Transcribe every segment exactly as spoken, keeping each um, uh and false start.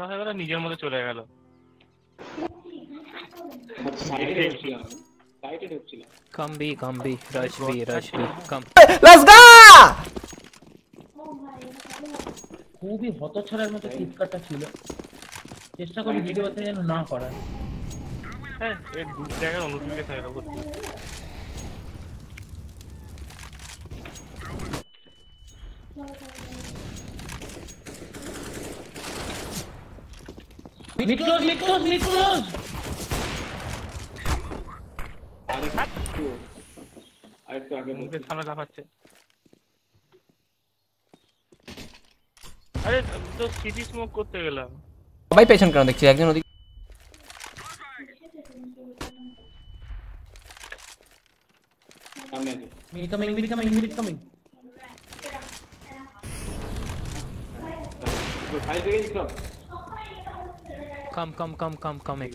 খারাপ হয়ে গেল, নিজের মধ্যে চলে গেল। कम भी कम भी रश भी रश भी कम। Let's go. খুবই হতছাড়ার মতো চিৎকারটা ছিল। চেষ্টা করি ভিডিওতে যেন না করার। হ্যাঁ, এই দু জায়গায় অনুষ্ঠিত হয়ে গেল। Mid close mid close mid close. আরেকটু আগে মুখের সামনে লাফাচ্ছে। আরে তো সিটি স্মোক করতে গেলাম। সবাই পেছন কেন দেখছি, একজন ওদিকে। Mid coming mid coming mid coming. Come come come come come एक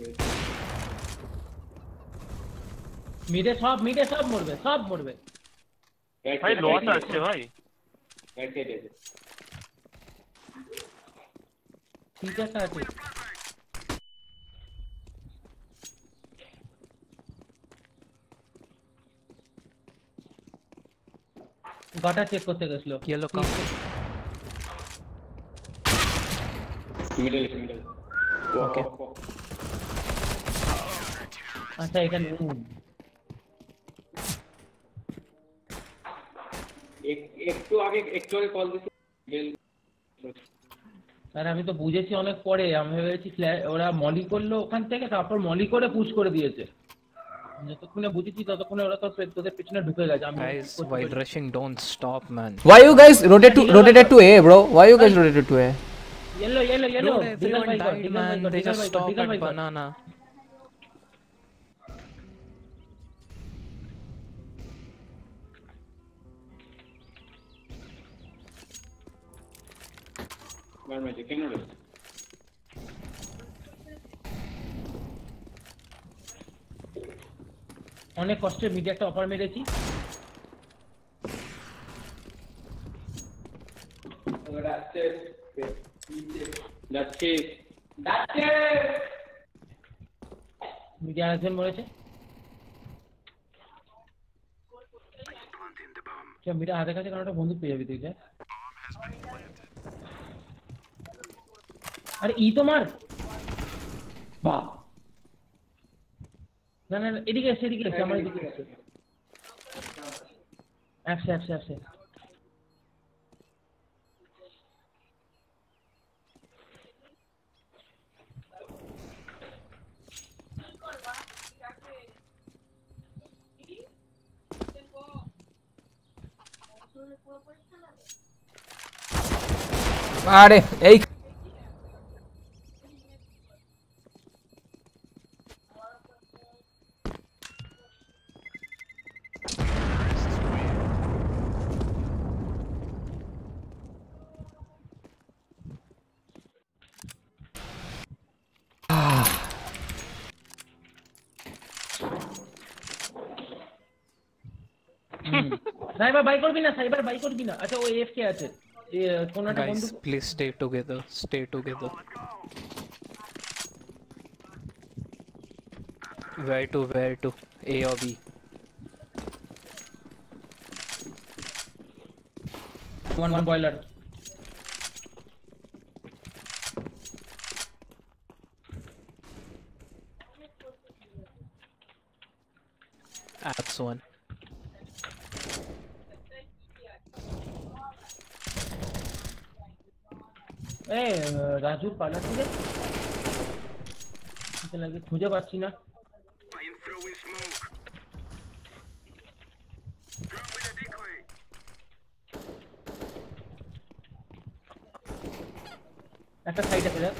মিডে সব মিডে সব মরবে সব মরবে। ভাই লস আসছে ভাই। রাইট সাইডে আছে। ঠিক আছে আছে। গাটা চেক করতে গেছিল। Yellow come middle middle. Okay আচ্ছা এখানে একটু আগে একটু আগে কল দিছি। আরে আমি তো বুঝেছি অনেক পরে, আমি ভেবেছি ওরা মলি করলো ওখান থেকে, তারপর মলি করে পুশ করে দিয়েছে। যতক্ষণে বুঝেছি ততক্ষণে ওরা তো তোদের পিছনে ঢুকে গেছে। আমি guys while rushing don't stop man. Why you guys rotate to rotated to A, bro? Why you guys rotated to A? Yellow yellow yellow Dude, everyone died man, they just stop at banana. Where am I? Can you অনেক কষ্টে মিডে একটা offer মেরেছি। যাচ্ছে যাচ্ছে যাচ্ছে মিডে আরেকজন মরেছে। মিডে হাতের কাছে কারণ একটা বন্দুক পেয়ে যাবি তুই। আরে ই তোমার বাহ না না এদিকে এসে এদিকে এসে আমার এদিকে এসে আসে আসে আসে। আরে এই সাইবার বাই করবি না, সাইবার বাই করবি না। আচ্ছা ও এফকে আছে। কোনটা বন্ধু Guys please stay together, stay together. Where to where to A or B? one one boiler. Apps one. এ রাজু পালাচ্ছি রে, লাগে খুঁজে পাচ্ছি না। একটা সাইড আছে দেখ।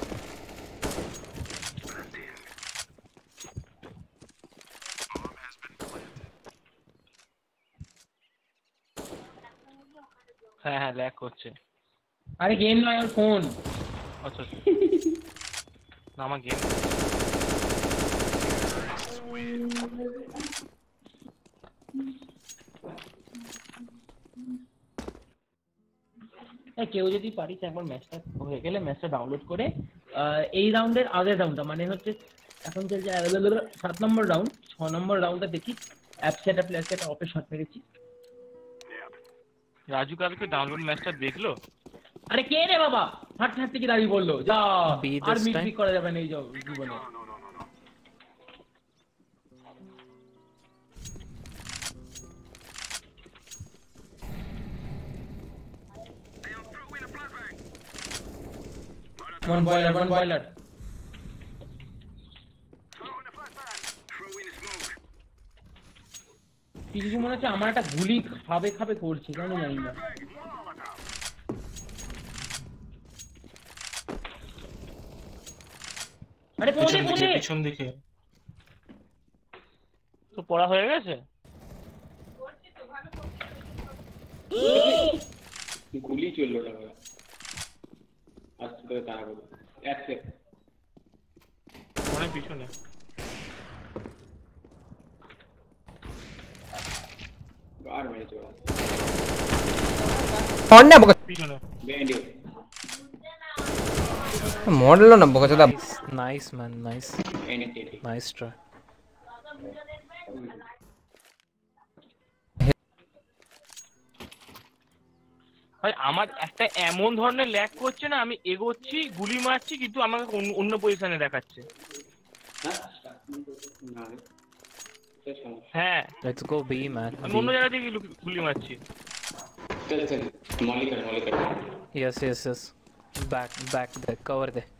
হ্যাঁ হ্যাঁ ল্যাগ করছে। আরে গেম নয় আর ফোন। আচ্ছা না আমার গেম কেউ যদি পারিস একবার ম্যাচটা হয়ে গেলে ম্যাচটা ডাউনলোড করে এই রাউন্ডের আগের রাউন্ডটা মানে হচ্ছে এখন চলছে সাত নম্বর রাউন্ড, ছ নম্বর রাউন্ডটা দেখি অ্যাপসেট প্লেসেট অফে শট মেরেছি। রাজু কালকে ডাউনলোড ম্যাচটা দেখলো? আরে কে রে বাবা হাট হাট থেকে দাঁড়িয়ে বললো যা Be আর this মিট time? মিট করা যাবে না এই জীবনে। One boiler, one boiler. কিছু মনে হচ্ছে আমার একটা গুলি খাবে খাবে করছে কেন জানি না। আরে পৌঁছে পৌঁছে পিছন দিকে তো পড়া হয়ে গেছে। গুলি চললো না আস্তে করে তারা বলো এক সেকেন্ড অনেক পিছনে আর মেরেছে ওরা মড না বকা পিছনে বেন্ডি মডলো না বকা চোদা। Nice man, nice. এনএটি Nice try. ভাই আমার একটা এমন ধরনের ল্যাগ করছে না, আমি এগোচ্ছি গুলি মারছি কিন্তু আমাকে অন্য- অন্য পজিশনে দেখাচ্ছে। না রে সমস্যা হ্যাঁ Let's go B man. আমি B. অন্য জায়গা থেকে লুকি- গুলি মারছি। চল চল মলিকার মলিকার Yes, yes, yes. Back, back there. Cover there.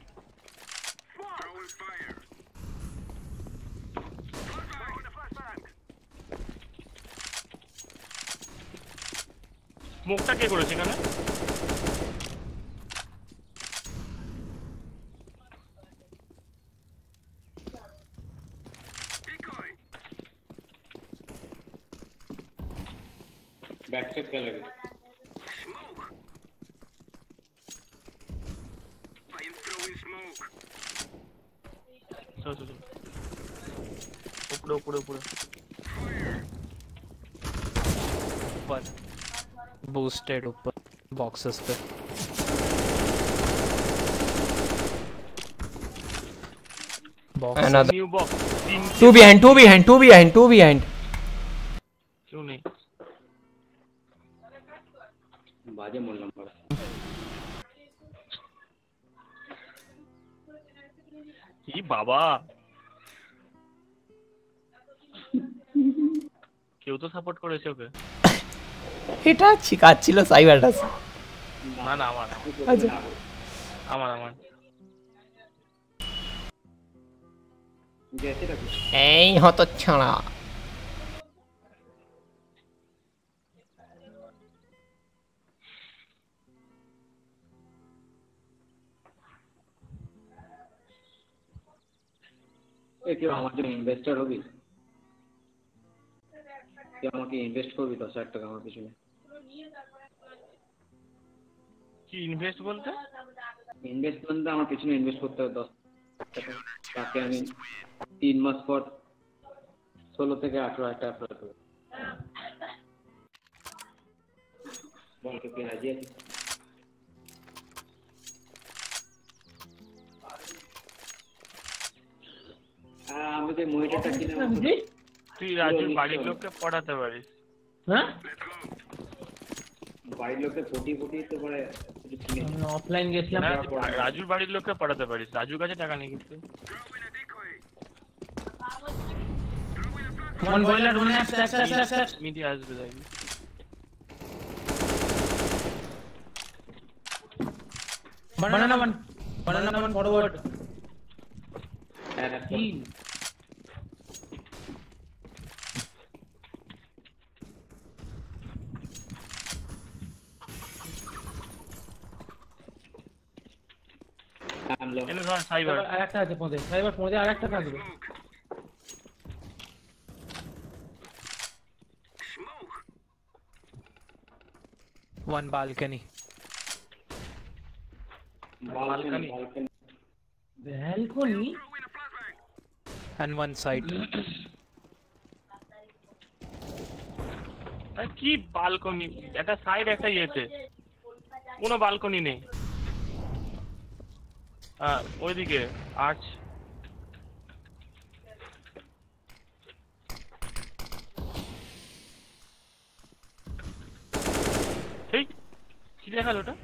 মুখটা কে করেছে এখানে? ব্যাক সেট খেলা লাগে চল চল চল। উপরে উপরে উপরে ऊपर boosted ऊपर boxes पे box Another নিউ বক্স তিন two behind, two behind, two behind, two behind. কেউ নেই। বাজে মরলাম পড়া কি বাবা কেউ তো সাপোর্ট করেছে ওকে। এটা চিকাচ্ছিল সাইবারটা। না না আমার আচ্ছা আমার আমার গেছে রাখো এই হতচ্ছাড়া এ কেউ আমার জন্য ইনভেস্টর হবি? তুই আমাকে ইনভেস্ট করবি দশ হাজার টাকা আমার পিছনে? কি ইনভেস্ট বলতে? ইনভেস্ট বলতে আমার পিছনে ইনভেস্ট করতে হবে দশ টাকা, তাকে আমি তিন মাস পর ষোলো থেকে আঠেরো হাজার টাকা ফেরত দেবো। বল তুই রাজি আছিস? আমি যে মহিলাটা কিনলাম তুই রাজুর বাড়ির লোককে পড়াতে পারিস। হ্যাঁ বাড়ির লোককে ফটি ফটি তো পারে অফলাইন গেছিলাম। না, রাজুর বাড়ির লোককে পড়াতে পারিস, রাজুর কাছে টাকা নেই কিন্তু। one boiler, one app, app, app, app, app. Media আসবে তাই Banana one, banana one forward. কি এনে ধর সাইবার। আরেকটা আছে পদে, সাইবার পদে আরেকটা থাকবে। one balcony. Balcony balcony And one side. কি বালকনি? একটা সাইড একটা ইয়েতে কোনো বালকনি নেই। হ্যাঁ ওইদিকে আর্চ। এই কি দেখালো ওটা?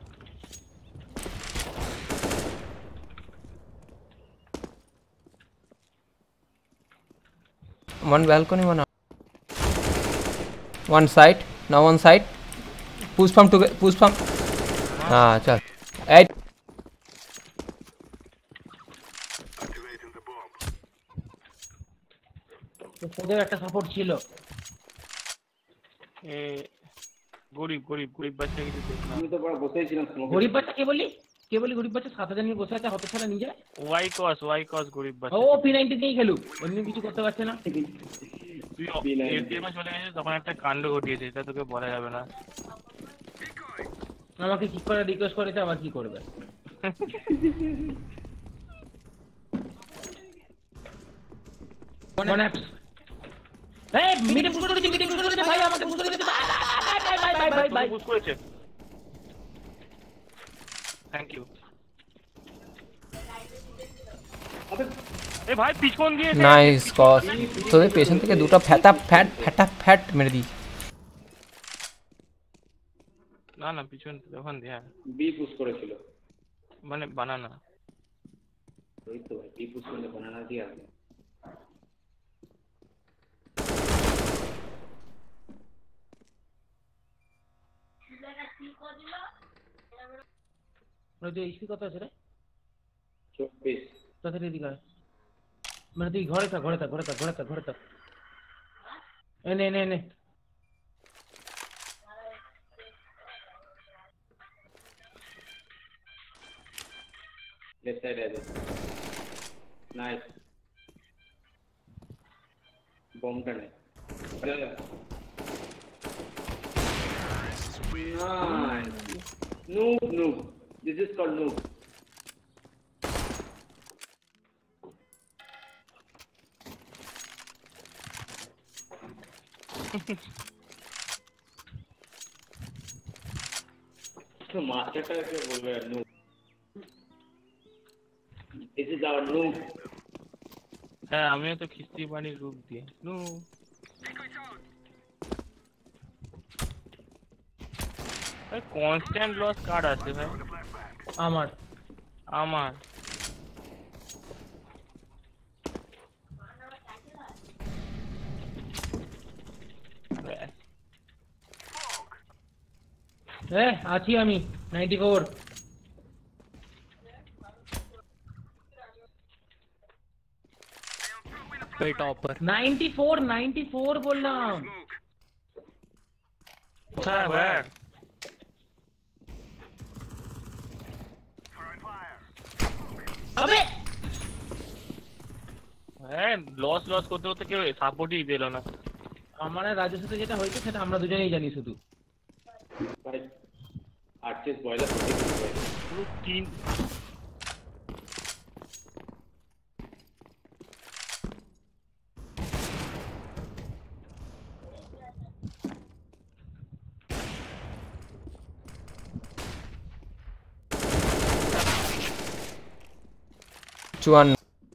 One balcony, one out. One side, now one side. Push from to push from. Ah, chal. Eight. ওদের একটা সাপোর্ট ছিল। এ গরিব গরিব গরিব বাচ্চা কিছু দেখলাম। আমি তো বড় বসেই ছিলাম smoke এ। গরিব বাচ্চা কে বলি? কে বলি গরিব বাচ্চা? সাত হাজার নিয়ে বসে আছে, হতে ছাড়া নিজে। ওয়াই কস ওয়াই কস গরিব বাচ্চা। ও পি নাইনটি দিয়েই খেলুক, এমনি কিছু করতে পারছে না। তুই এফডিএমে চলে গেছিস তখন একটা কাণ্ড ঘটিয়েছে, এটা তোকে বলা যাবে না। আমাকে কি করে রিকোয়েস্ট করেছে, আবার কি করবে? One apps. এই মিডে পুশ করেছে, মিডে পুশ করেছে ভাই, আমাকে পুশ করেছে ভাই ভাই ভাই ভাই ভাই ভাই পুশ করেছে। Thank you. এ ভাই পিছন দিয়ে নাইস কস। তোদের পেছন থেকে দুটো ফ্যাটা ফ্যাট ফ্যাটা ফ্যাট মেরে দিই। না না পিছন ওখান দিয়ে বি পুশ করেছিল। মানে বানানা। ওই তো ভাই বি পুশ করলে বানানা দিয়ে আসবে। ওই যে এইচপি কত আছে রে? চব্বিশ। তাড়াতাড়ি এদিকে আয়। মানে তুই ঘরে থাক, ঘরে থাক, ঘরে থাক, ঘরে থাক, ঘরে থাক। এনে এনে এনে। Left side আছে। নাইস। বমটা নেই। Nice. Noob, noob. This is called noob. तो मास्टर का क्या बोल रहा है noob? This is our noob. হ্যাঁ আমিও তো খিস্তি পানির রূপ দিয়ে নু ভাই কনস্ট্যান্ট লস কার্ড আছে ভাই আমার আমার এ আছি আমি নাইনটি ফোর। पे topper ninety four ninety four বললাম। হ্যাঁ ভাই আবে হ্যাঁ লস লস করতে করতে কেউ সাপোর্টই দিল না। আমার আর রাজুর সাথে যেটা হয়েছে সেটা আমরা দুজনেই জানি শুধু। भाई आर्टिस्ट बॉयलर পুরো তিন চুয়ান্ন।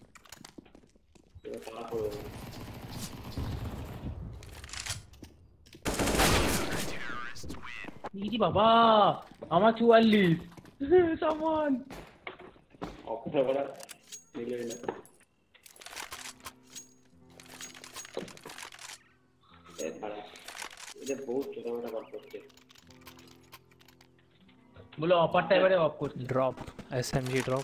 ইজি বাবা আমার চুয়াল্লিশ সামান ऑफिसर वाला मिले ना ये बड़ा ये बहुत छोटा छोटा बात करते বলে অফারটা এবারে অফ করছি। ड्रॉप एसएमजी ड्रॉप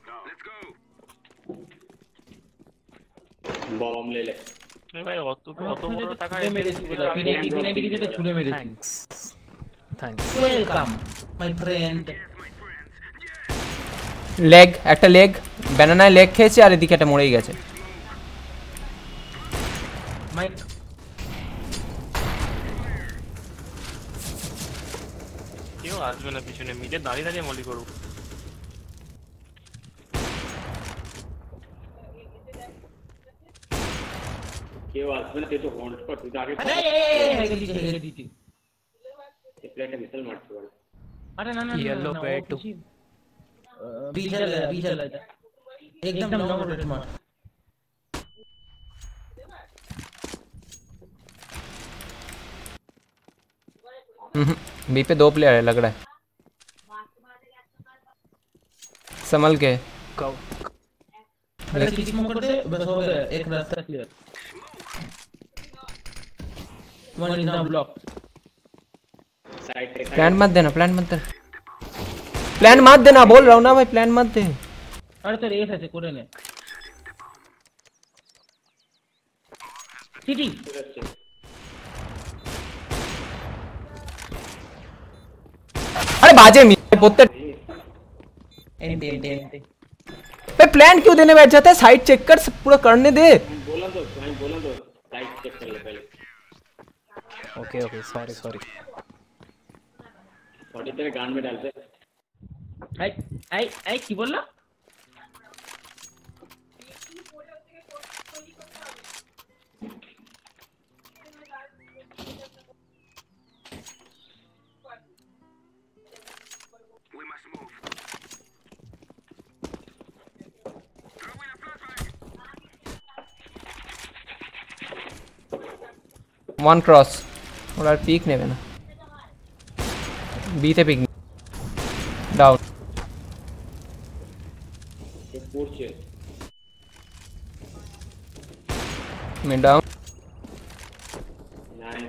बम ले ले এ ভাই অত অত বড় টাকা ছুঁড়ে মেরেছি বলে পিনাইটি পিনাইটি যেটা ছুঁড়ে মেরেছি। Thanks thanks welcome my friend. Leg একটা লেগ ব্যানানায় লেগ খেয়েছে আর এদিকে একটা মরেই গেছে। মাই কেউ আসবে না পিছনে মিটে দাঁড়িয়ে দাঁড়িয়ে মলি করুক। केव আসবে না তো হন্ট কর তুই আগে আরে এই হেগে দিছি হেগে দিছি। এই প্লেটে মিসাইল মারতে পারে আরে না না Yellow না, bear ও too. কিছু- बी चल बी चल एकदम लॉन्ग रेट मार बी पे दो प्लेयर है लग रहा है, संभल के। कव अरे किसी स्मोक कर दे बस हो गया, एक रास्ता clear. One is now block. Side पे प्लान मत देना, प्लान मत देना, प्लान मत देना, बोल रहा हूँ ना भाई, प्लान मत दे। अरे तो रेस है कोरे ने सिटी अरे बाजे मी पोते एंटी एंटी एंटी पे प्लान क्यों देने बैठ जाता है, साइड चेक कर, सब पूरा करने दे। बोला तो भाई बोला तो साइड चेक कर ले पहले। ओके ओके सॉरी सॉरी थोड़ी तेरे गान में डालते। आई आई आई की बोल रहा वन क्रॉस और यार पीक नहीं ना, बी थे पीक डाउन पूछ मिड डाउन। नाइन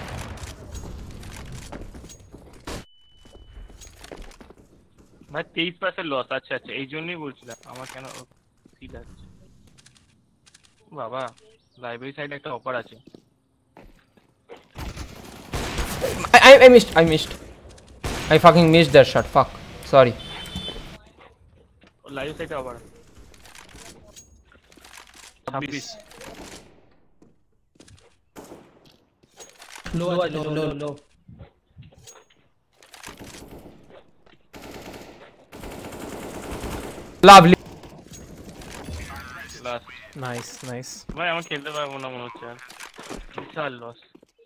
ভাই তেইশ পার্সেন্ট লস। আচ্ছা আচ্ছা এই জন্যই বলছিলাম আমার কেন সিট আছে। বাবা লাইব্রেরি সাইডে একটা অফার আছে। I, I, I missed, I missed. I fucking missed that shot, fuck. Sorry. Live সাইডে অফার ছাব্বিশ। लो लो लो लो Lovely. লাস্ট नाइस नाइस ভাই আমার খেলতে পারবো না মনে হচ্ছে আর, বিশাল লস।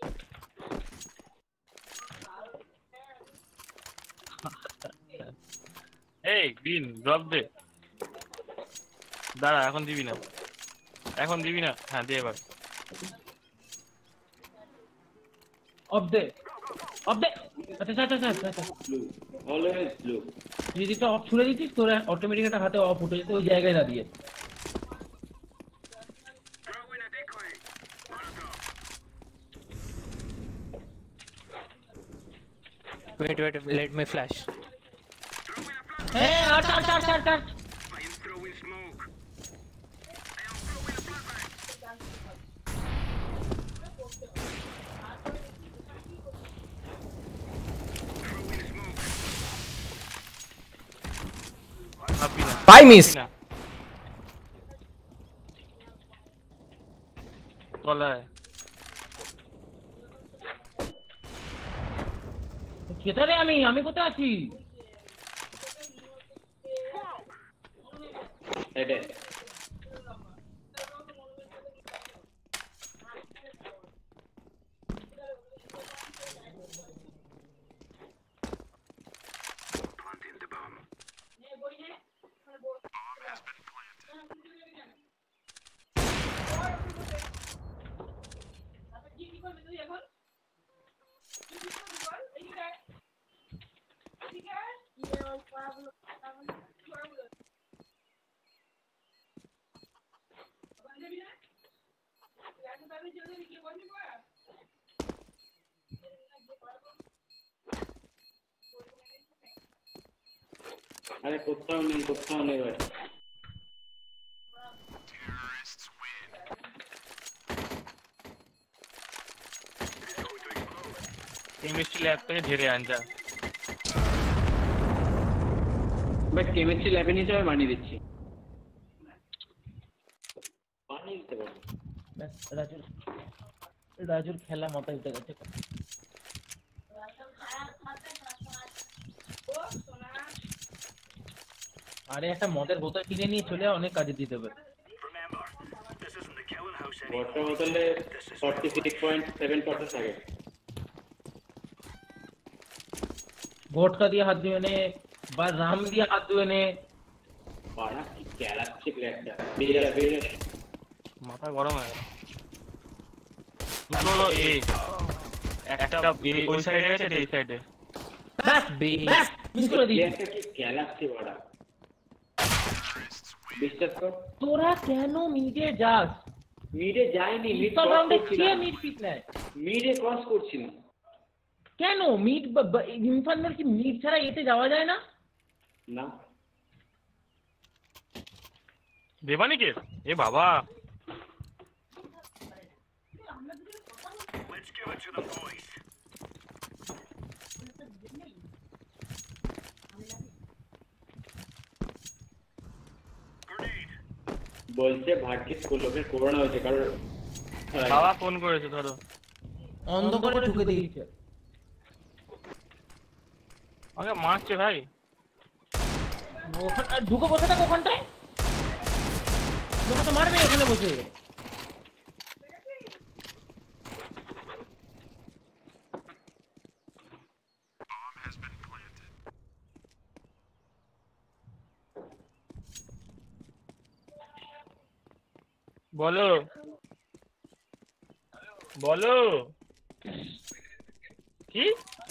এই গ্রিন ড্রপ দে, দাঁড়া এখন দিবি না, এখন দিবি না, হ্যাঁ দে এবার। अब दे अब दे अच्छा अच्छा अच्छा अच्छा ব্লু অলওয়েজ ব্লু। যদি তো অফ ছুড়ে দিতিস তোর অটোমেটিক একটা হাতে অফ উঠে যেত ওই জায়গায় দাঁড়িয়ে। Wait wait let me flash হ্যাঁ আট আট আট আট আট ভাববি না Bye, miss. না তলায় কোথায় আমি আমি কোথায় আছি? হেডে আরে কোথাও নেই কোথাও নেই ভাই। কেমিস্ট্রি ল্যাব থেকে ঝেড়ে আনজা। ভাই কেমিস্ট্রি ল্যাবে নিয়ে যাবে বানিয়ে দিচ্ছি, বানিয়ে দিতে পারবো। ব্যাস রাজুর রাজুর খেলা মাথায় উঠে গেছে। আরে একটা মদের বোতল কিনে নিয়ে চলে আয়, অনেক কাজে দিতে হবে। ওয়াটার বোতলে forty six point seven percent থাকে। वोट का दिया हाथ में मैंने বা রাম দিয়ে হাত ধুয়ে নে। বাড়া কি ক্যালাচ্ছে প্লেয়ারটা, বেরিয়ে যা বেরিয়ে যা। মাথা গরম হয়ে গেল। দুটো হলো এ, একটা এ- ওই সাইডে আছে, একটা এই সাইডে। ব্যাস B. ব্যাস মিস করে দিয়েছি। প্লেয়ারটা কি ক্যালাচ্ছে বাড়া, বিশ্বাস কর। তোরা কেন মিডে যাস? মিডে যায়নি, মিড পিস্তল ক্রস রাউন্ডে করছি কে না, মিড পিক নেয়? মিডে ক্রস করছি না। কেন মিড ইনফার্মাল কি মিড ছাড়া এতে যাওয়া যায় না? না দেবানিকে এ বাবা, বলছে ভাগ্যিস লোকের করোনা হয়েছে, কারণ বাবা ফোন করেছে, ধরো। অন্ধকারে ঢুকে দিয়েছে। আমাকে মারছে ভাই। ওখানে ঢুকে বসে থাকো ওখানটায়, তোকে তো মারবে এখানে বসে। বলো বলো কি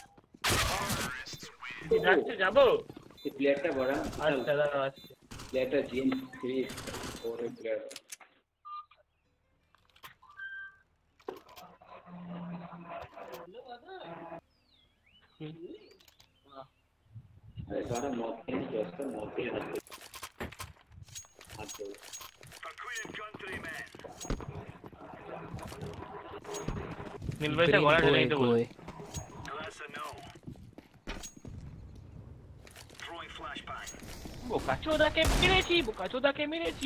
কি যাচ্ছে, যাবো? এই প্লেয়ারটা বড়া, আচ্ছা দাঁড়াও, আচ্ছা। প্লেয়ারটা জিএম থ্রি ওর প্লেয়ার। अरे सारा मौत के दोस्तों मौत के हाथ हाथ दो নীল ভাই গলা Green ঢেলে boy, দিতে বলো। boy. বোকাচোদাকে মেরেছি, বোকাচোদাকে মেরেছি।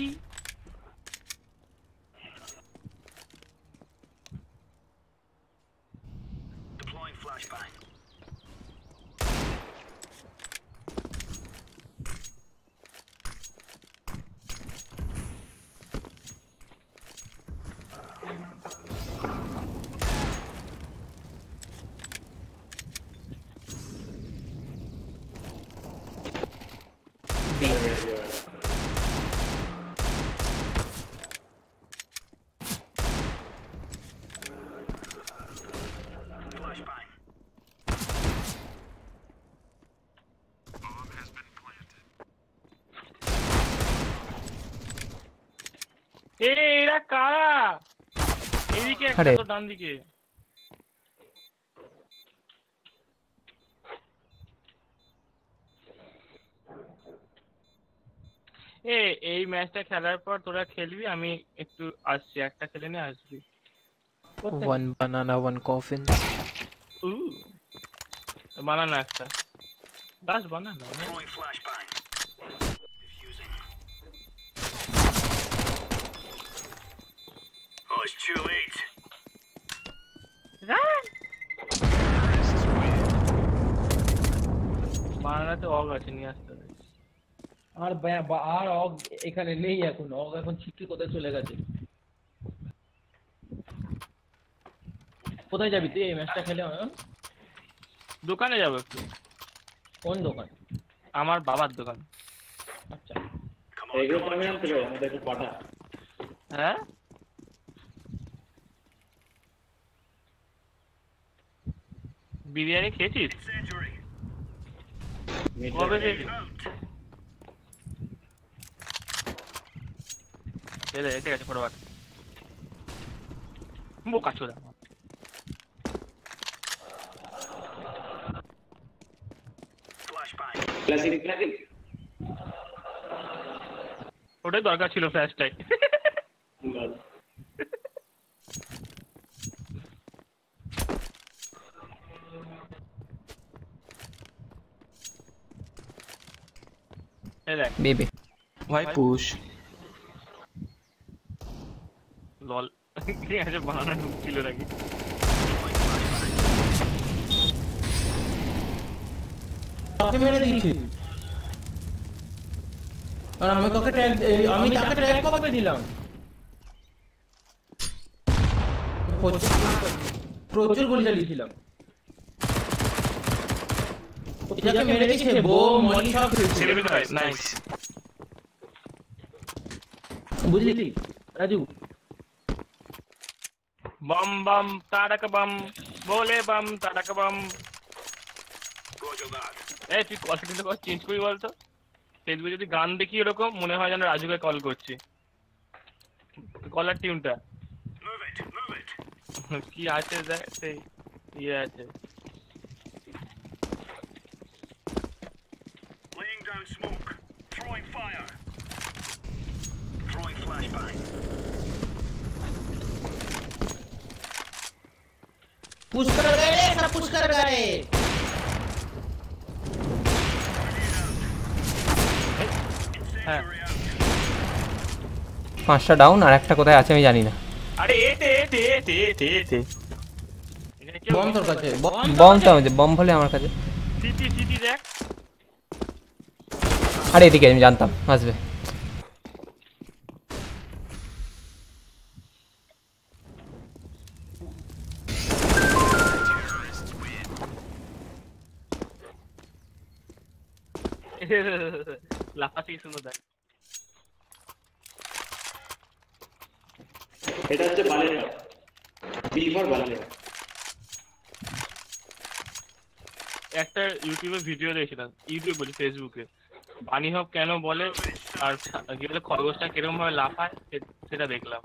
এ এরা কারা? এদিকে একটা, আরে। তো ডান দিকে। এ এই ম্যাচটা খেলার পর তোরা খেলবি, আমি একটু আসছি, একটা খেলে নিয়ে আসবি। One banana, one coffin. উ বানানা একটা গাছ বানানা। বানানাতে অগ আছে, নিয়ে আসতে হবে। আর ব্যা- বা- আর অগ এখানে নেই এখন, অগ এখন ছিটকে কোথায় চলে গেছে। কোথায় যাবি তুই এই ম্যাচটা খেলে? আহ? দোকানে যাবো একটু, কোন দোকান? আমার বাবার দোকান। আচ্ছা এগুলো তো আমি আনতে পারি, আমাদের একটু পাঠা। হ্যাঁ বিরিয়ানি খেয়েছিস? কবে খেয়েছিস? এলে এসে গেছে ফটোবার। বোকা চোদা। ক্লাসিক ক্লাসিক ওটাই দরকার ছিল, ফ্ল্যাশটাই। এই দেখ বেবি Why push? লল। ঠিক আছে, বানানা ঢুকছিল নাকি? তাকে মেরে দিয়েছি। আর আমি তোকে ট্যাগ, আমি তাকে ট্যাগ কবে দিলাম? প্রচুর প্রচুর গুলি চালিয়েছিলাম। যাকে মেরে দিয়েছে বো মলি সব খেলছে। ছেলে মেয়ে হয় নাইস। বুঝলি রাজু? बम बम तारक बम बोले बम तारक बम। এই তুই কল কিন্তু চেঞ্জ করি বলতো, ফেসবুকে যদি গান দেখি এরকম মনে হয় যেন রাজুকে কল করছি, কলার টিউনটা কি আছে দেখ, সেই ইয়ে আছে। पुश कर गए सब पुश कर गए। হ্যাঁ পাঁচটা ডাউন আর একটা কোথায় আছে আমি জানি না। আরে এতে এতে এতে এতে এতে এখানে কি बम তোর কাছে বম তো আমাদের বম বলে আমার কাছে। সিটি সিটি দেখ। আরে এদিকে আমি জানতাম আসবে। লাফাচ্ছি শুনো দেখ। এটা হচ্ছে বালেরা, বিফর বালেরা। একটা ইউটিউবে ভিডিও দেখছিলাম, ইউটিউব বলি ফেসবুকে, বানি হক কেন বলে আর কি বলে খরগোশটা কিরকম ভাবে লাফায় সে- সেটা দেখলাম।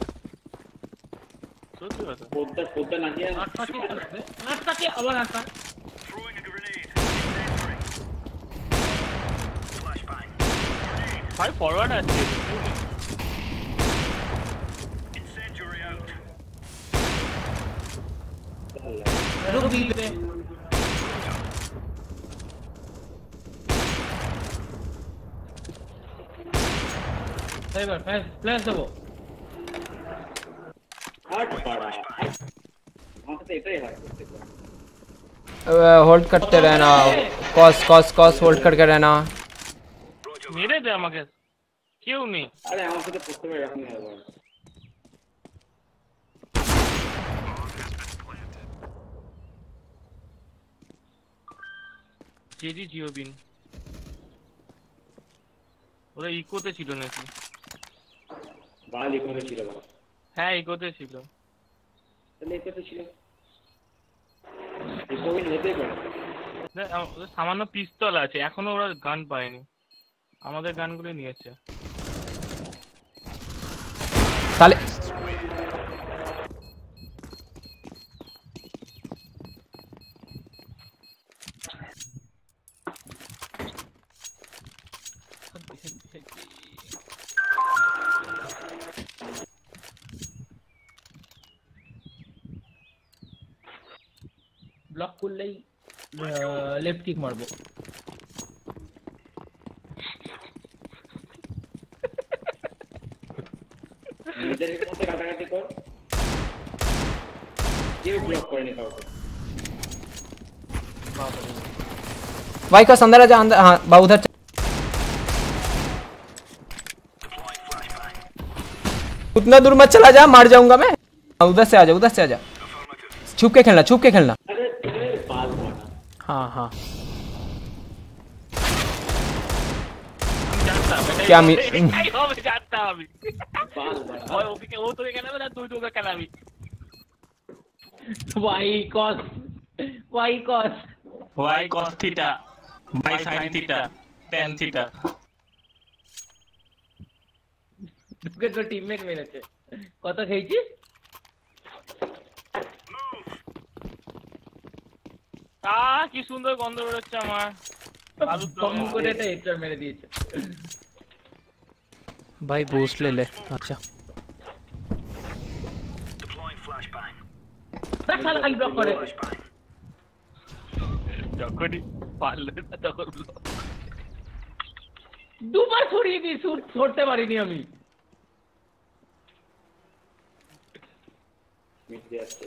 সত্যি কথা। পোদ্দা পোদ্দা নাচিয়ে আটকাতে আটকাতে আবার আটকা। ভাই ফরওয়ার্ড আছে रुक बी पे सही बात फ्लैश फ्लैश दो। হাট পাড়া। আমার তো এটাই হয় প্রত্যেকবার। होल्ड करते रहना, कॉस कॉस कॉस होल्ड करके रहना। মেরে দে আমাকে, কেউ নেই। আরে আমার সাথে প্রত্যেকবার এরকমই হয় বল। জেজি জিওবিন ওরা ইকোতে ছিল নাকি? বাল ইকোতে ছিল বাল। হ্যাঁ ইকোতে ছিল। তাহলে ইকোতে ছিল। ইকোই নিতে পারে। না, আম- ওদের সামান্য পিস্তল আছে, এখনো ওরা গান পায়নি, আমাদের গানগুলো নিয়েছে। তাহলে ব্লক করলেই লেফট কিক মারবো। নিজের মধ্যে কাটাকাটি কর। কেউ ব্লক করেনি কাউকে। भाई कस अंदर आ जा, अंदर। हाँ बा उधर चल। उतना दूर मत चला जा, मार जाऊंगा मैं। हाँ, उधर से आ जा, उधर से आ जा। छुप के खेलना, छुप के खेलना। अरे तेरे बाल मारा। हाँ हाँ আমি জানতাম এটাই क्या হবে, मी- এটাই হবে, জানতাম আমি। बाल मारा। ওই ওদিকে ও তোকে কেনাবে না, তুই তোকে কেনাবি। Y cos y cos y cos theta by sine theta tan theta. তোকে তো টিমমেট মেরেছে। কত খেয়েছিস? আহ কি সুন্দর গন্ধ বেরোচ্ছে আমার। আলুর দম। কম করে একটা হেডশট মেরে দিয়েছে। भाई बूस्ट ले ले। अच्छा দেখ শালা খালি ব্লক করে। যখনই পারলে না তখন block। দুবার ছড়িয়ে দিই, শুট ছড়তে পারিনি আমি। मिट गया से।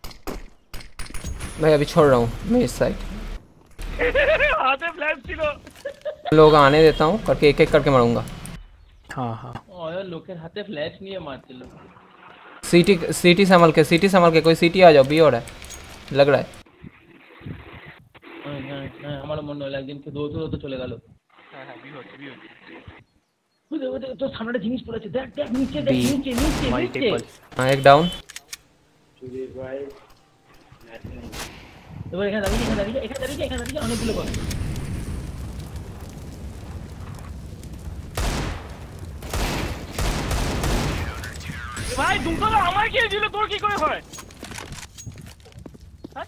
भाई अभी छोड़ रहा हूँ मैं इस साइड। হাতে ফ্ল্যাশ ছিল। लोग आने देता हूँ करके, एक एक करके मारूंगा। हाँ हाँ ওই লোকের হাতে ফ্ল্যাশ নিয়ে মারছিল। सीटी सीटी संभल के, सीटी संभल के। कोई सीटी आ जाओ, बी हो रहा है लग रहा है। হ্যাঁ হ্যাঁ হ্যাঁ আমার ভালো মনে হলো একদিনকে দৌড়তে দৌড়তে চলে গেল। হ্যাঁ হ্যাঁ বি হচ্ছে বি হচ্ছে ওই দেখ, ওই দেখ, তোর সামনে একটা জিনিস পড়েছে, দেখ দেখ নিচে দেখ, B, নিচে নিচে নিচে। multiple. हाँ एक डाउन। সুধীর ভাই ম্যাচ নেই। এবার এখানে দাঁড়িয়ে এখানে দাঁড়িয়ে এখানে দাঁড়িয়ে এখানে দাঁড়িয়ে অনেকগুলো বল। এ ভাই দুটো তো আমার কি দিল, তোর কি করে হয়? হ্যাঁ?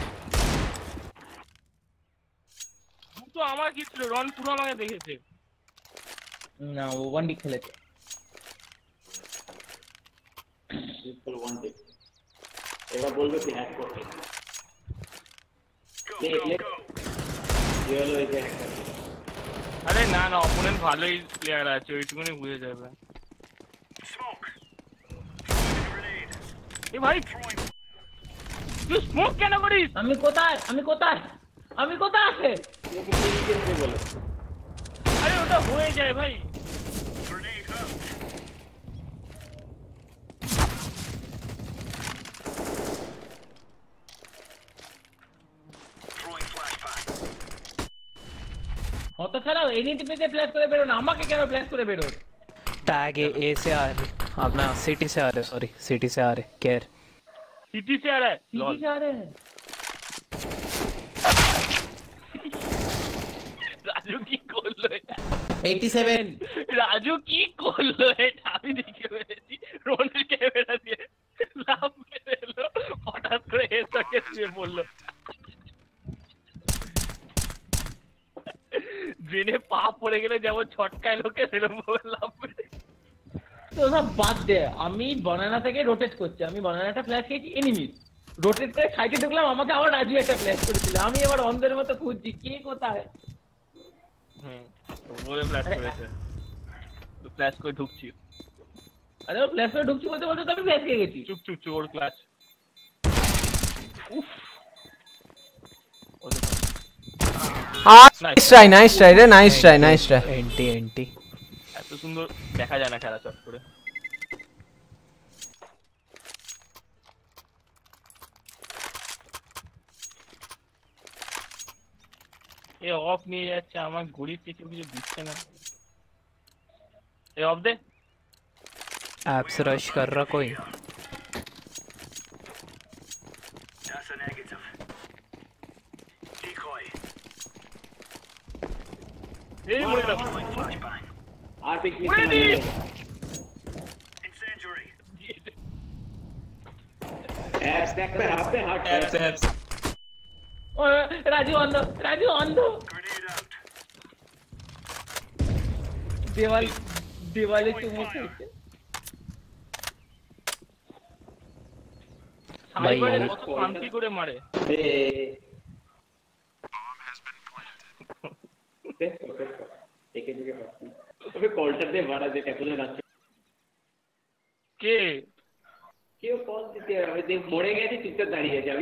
দুটো আমার কি ছিল, রন পুরো আমাকে দেখেছে। না ও ওয়ান ডি খেলেছে। Simple one day. এবার বলবে কি হ্যাক করতে। লে লে কি হলো এই যে হ্যাক। আরে না না, অপোনেন্ট ভালোই প্লেয়ার আছে, ওইটুকুনি বুঝে যাবে। এ ভাই তুই স্মোক কেন করিস? আমি কোথায় আমি কোথায় আমি কোথায় আছে? তোমাকে কি করতে বলে? আরে ওটা হয়ে যায় ভাই। অত ছাড়াও এনইটিপিতে ফ্ল্যাশ করে বেরো না, আমাকে কেন ফ্ল্যাশ করে বেরো? टैग ए ए से आ रहे, अपना सिटी से आ रहे, सॉरी सिटी से आ रहे, केयर। সিটি সে আর লল সিটি আরে রাজু কি করলো এটা? eighty-seven। রাজু কি করলো এটা? আমি দেখে ফেলেছি রোনের ক্যামেরা দিয়ে লাভ মেরে এলো, হঠাৎ করে এসকে শুয়ে পড়লো। ড্রেনে পা পড়ে গেলে যেমন ছটকায় লোকে সেরকম ভাবে লাভ মেরে। তো সব বাদ দে, আমি বানানা থেকে রোটেট করছি, আমি বানানাটা ফ্ল্যাশ খেয়েছি এনিমি রোটেট করে সাইডে ঢুকলাম, আমাকে আবার রাজু একটা ফ্ল্যাশ করেছিল, আমি এবার অন্ধের মতো খুঁজছি কে কোথায়। হুম বলে ফ্ল্যাশ করেছে, তো ফ্ল্যাশ করে ঢুকছি। আরে ও ফ্ল্যাশ করে ঢুকছি বলতে বলতে তো আমি ফ্ল্যাশ খেয়ে গেছি। চুপ চুপ চুপ, ওর ক্লাস। উফ हाँ नाइस ट्राई नाइस ट्राई रे नाइस ट्राई नाइस ट्राई। एंटी एंटी এত সুন্দর দেখা যায় না খেলা চট করে। এ অফ নিয়ে যাচ্ছে, আমার ঘড়ির কিছু কিছু দিচ্ছে না। এ অফ দে। एप्स रश कर रहा कोई। এই মরে গেল। আর পিকনিক উড়ে দি। অ্যাপস দেখবে হাতে হাত অ্যাপস অ্যাপস ও রাজু অন্ধ, রাজু অন্ধ। দেওয়াল দেওয়ালে চুমু খেয়েছে। সাইবারে কত শান্তি করে মারে। এ দেখে দেখে পাচ্ছি তবে কলটা দিয়ে বাড়া যে কেবল আছে কে কেউ কল দিতে হবে, দেখ মরে গেছে চুপচাপ দাঁড়িয়ে আছে। আমি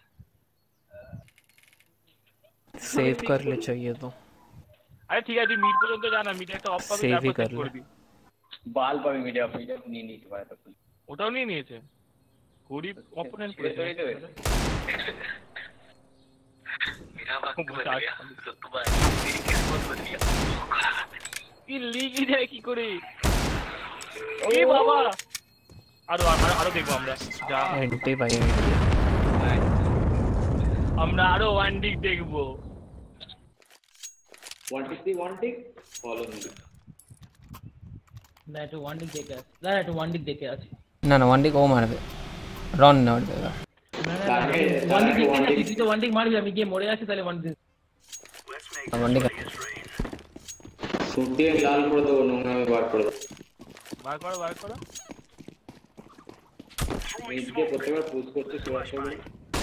सेव कर ले चाहिए तो আরে ঠিক আছে, মিড পর্যন্ত জানা, মিড একটা অফ পাবি, Save ই তারপর কর চেক লে। করবি। বাল পাবি মিডিয়া মিডিয়া নিয়ে নিতে পারে তখন ওটাও নিয়ে নিয়েছে গরিব অপোনেন্ট করে তৈরি দেবে। কি লিগি যায় কি করে? এ বাবা, আরো আরো আরো দেখবো আমরা, যা एंटी भाई एंटी। আমরা আরো ওয়ান ডিক দেখবো। One tick one tick follow me না একটু ওয়ান ডিক দেখে আসি, না একটু ওয়ান ডিক দেখে আসি। ना ना वन डी को मार दे रन नॉट देगा। ওয়ান ডিক দেখে আসি, তুই তো ওয়ান ডিক মারবি, আমি গিয়ে মরে আছি তাহলে ওয়ান ডিক। वन डी का ছুটিয়ে লাল করে দেবো, নোংরা আমি বার করে দেবো। বার করো বার করো। এইদিকে প্রত্যেকবার পুশ করছে সবার সঙ্গে।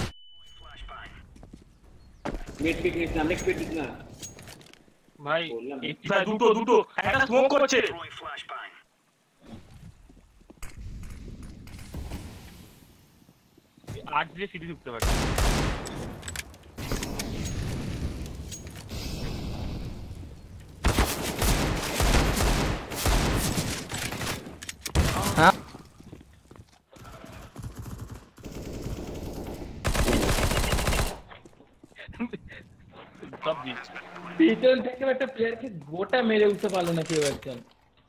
মিড পিক নিস না, মিড পিক নিস না। ভাই বললাম। ভাই দুটো দুটো একটা স্মোক করছে। আট দিয়ে সিটি ঢুকতে পারে। हाँ সব দিন ভিতর থেকে একটা প্লেয়ারকে গোটা মেরে উঠতে পারলো না কেউ একজন।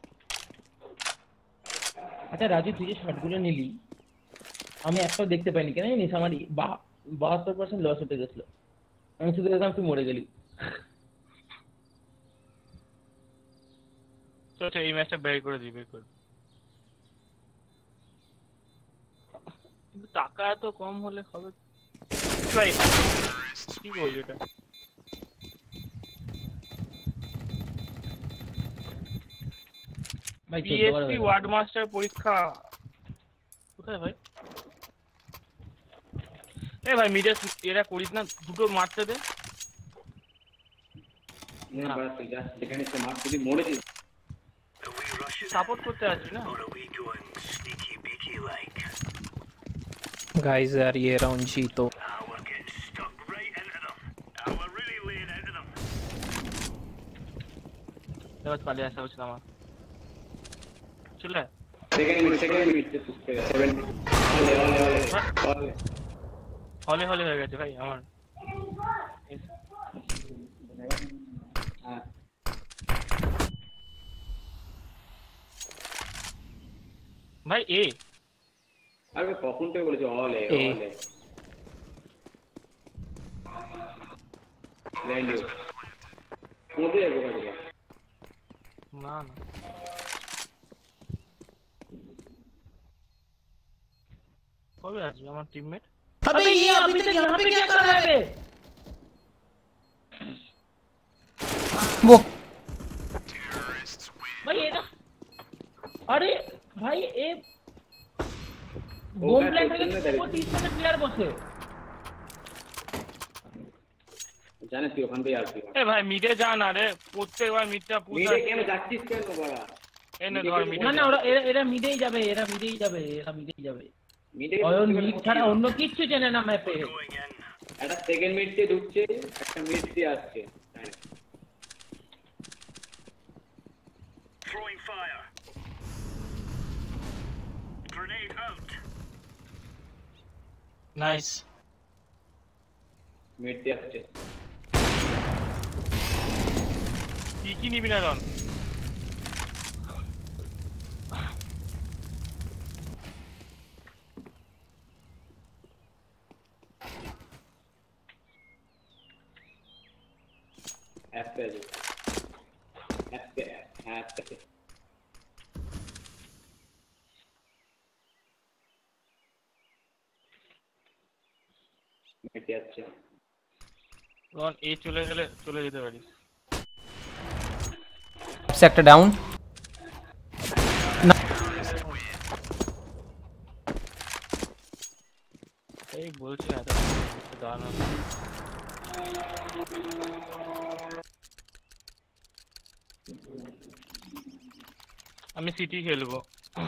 আচ্ছা রাজু, তুই যে শটগুলো নিলি আমি একটাও দেখতে পাইনি, কেন জানিস? আমার বাহাত্তর পার্সেন্ট লস হতে গেছিল, আমি শুধু দেখলাম তুই মরে গেলি। তো এই ম্যাচটা বের করে দিই, বের করে কিন্তু টাকা এত কম হলে হবে ভাই? কি বলবো এটা? ভাই বিএসপি ওয়ার্ড মাস্টার পরীক্ষা কোথায় ভাই? এ ভাই মিডিয়া এরা করিস না, দুটো মারতে দে। না বাস তুই যা, যেখানে সে মার যদি মরে যাস। সাপোর্ট করতে আসবি না? गाइस यार ये राउंड जीतो। এবার পালিয়ে আসা উচিত আমার। চলে সেকেন্ড মিনিট সেকেন্ড মিনিট পুষতে সেভেন হলে হলে হলে হলে হলে হয়ে গেছে ভাই আমার। হ্যাঁ ভাই এ আরে কখন থেকে বলেছি হলে এ। হলে ল্যান্ড ইউ কোথায় যাবো কাজে? না না কবে আসবে আমার টিমমেট? अबे ये अभी तक यहाँ पे क्या कर रहा है? वो भाई ये ना, अरे भाई ये बोम प्लांट है, वो तीस मिनट प्लेयर बसे। জানিস তুই ওখান থেকে আসবি এ ভাই মিডে যা না রে, প্রত্যেকবার মিডটা পুরো মিডে কেন যাচ্ছিস কেন বাবা? এনে ধর মিডে। না না ওরা এরা এরা মিডেই যাবে, এরা মিডেই যাবে, এরা মিডেই যাবে। মিডে অয়ন মিড ছাড়া অন্য কিচ্ছু চেনে না ম্যাপে। একটা সেকেন্ড মিনিট দিয়ে ঢুকছে, একটা মিনিট দিয়ে আসছে। Throwing fire. Grenade out. Nice. Minute দিয়ে আসছে। কি কি নিবি না রন? অ্যাপে আছে অ্যাপে অ্যাপে মিনিট দিয়ে আসছে। রন এ চলে গেলে চলে যেতে পারিস। Sector down. এই বলছি না এটা দাঁড়ানো। আমি সিটি খেলবো।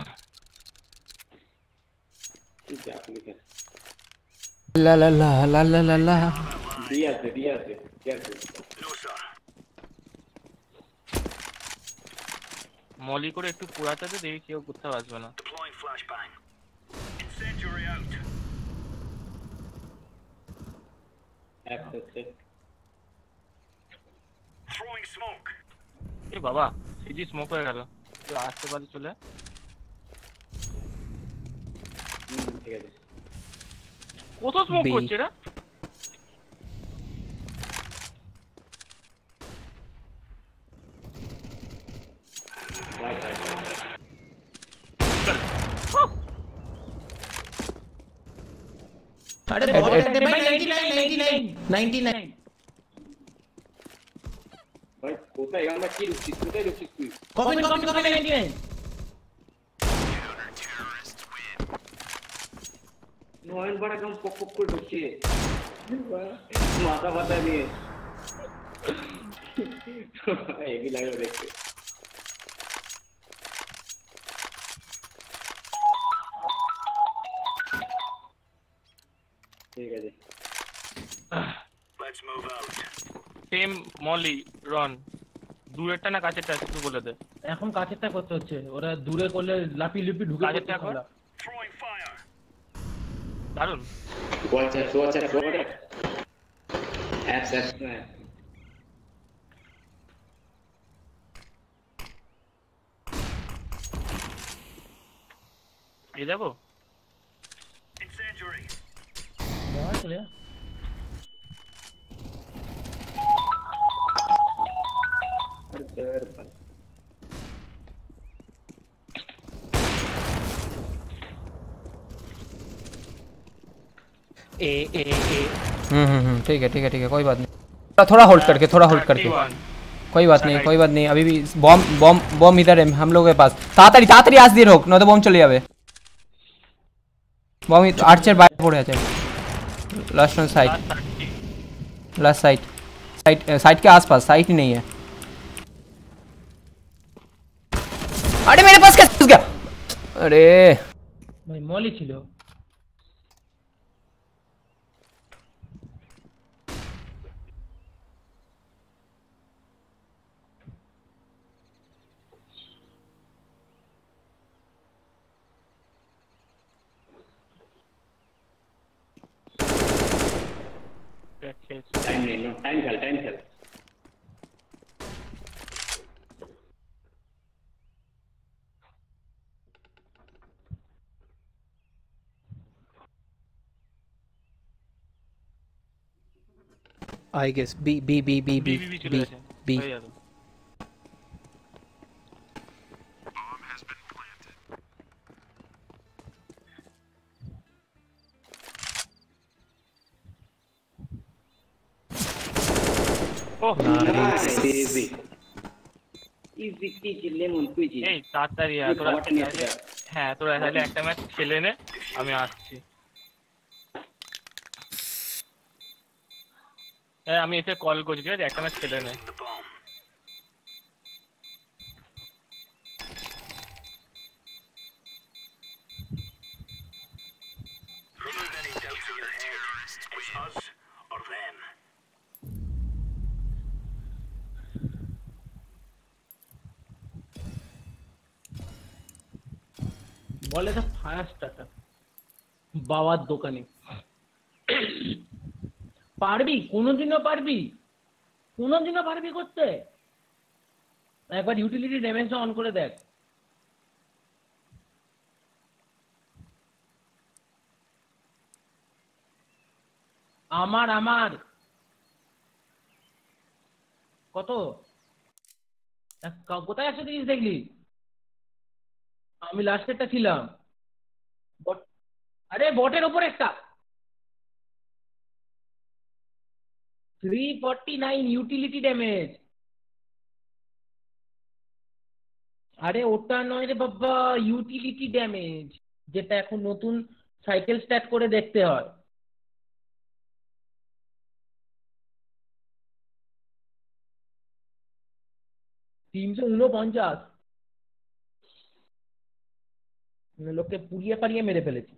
কি চাপ লিখে ला ला ला ला ला ला ला দিয়ে আসছে দিয়ে আসছে দিয়ে আসছে। No, sir. মলি করে একটু পোড়াতে দে, দেখি কেউ কোথাও আসবে না। Deploying flashbang. Incendiary out. App হচ্ছে Throwing smoke. এ বাবা সিটি স্মোক হয়ে গেল, তুই আসতে পারি চলে। হুম ঠিক আছে। কত স্মোক B করছে এরা? রাইট রাইট अरे बहुत है भाई, निन्यानवे निन्यानवे। ভাই কোথায় আমরা কি ঢুকছিস কোথায় ঢুকছিস তুই? कॉपी कॉपी कॉपी निन्यानवे। নয়ন বড় কম পক পক করে ঢুকছে মাথা ফাটা নিয়ে। হেভি লাগলো দেখতে। ঠিক আছে Let's move out. Same molly রন, দূরেরটা না কাছেরটা একটু বলে দে। এখন কাছেরটা করতে হচ্ছে, ওরা দূরে করলে লাপি লুপি ঢুকে কাছেরটা পড়ছে কর। ওরা। Throwing fire. দারুন। Watch out watch out watch out apps apps এ যাবো Incendiary. যাওয়া চলে যা। अरे यार भाई ए ए ए हम्म हम्म हम्म ठीक है ठीक है ठीक है कोई बात नहीं थोड़ा होल्ड करके थोड़ा होल्ड करके thirty-one कोई बात नहीं कोई बात नहीं अभी भी बॉम्ब बॉम्ब बॉम्ब इधर है हम लोगों के पास তাড়াতাড়ি তাড়াতাড়ি আস দিয়ে হোক নয়তো বম চলে যাবে বম আর্চের বাইরে পড়ে আছে last on side Last thirty. Last side side side के आसपास साइड ही नहीं है अरे मेरे पास कैसे घुस गया अरे ভাই মলি ছিল Back case. टाइम नहीं नो टाइम चल टाइम चल I guess B B B B B B, B, B চলে बी গেছে। बी হয়ে যাবে। ওহ, इजी इजी की लेमन कुछ এই তাড়াতাড়ি আয়, এই তোরা খাবারটা নিয়ে তাহলে- আসতে হ্যাঁ তোরা তাহলে একটা ম্যাচ খেলে নে আমি আসছি হ্যাঁ আমি এসে কল করছি ঠিক আছে একটা ম্যাচ খেলে নে The bomb. Remove any doubts in your head. It's us or them. বলে তো ফায়ার স্টার্টার বাবার দোকানে পারবি কোনোদিনও পারবি কোনোদিনও পারবি করতে একবার ইউটিলিটি ড্যামেজটা অন করে দেখ আমার আমার কত এক- কোথায় একশো তিরিশ দেখলি আমি লাস্টেরটা ছিলাম বট আরে বটের ওপর একটা three forty nine utility damage আরে ওটা নয় রে বাবা ইউটিলিটি ড্যামেজ যেটা এখন নতুন সাইকেল স্ট্যাট করে দেখতে হয় তিনশো উনপঞ্চাশ লোককে পুড়িয়ে পাড়িয়ে মেরে ফেলেছি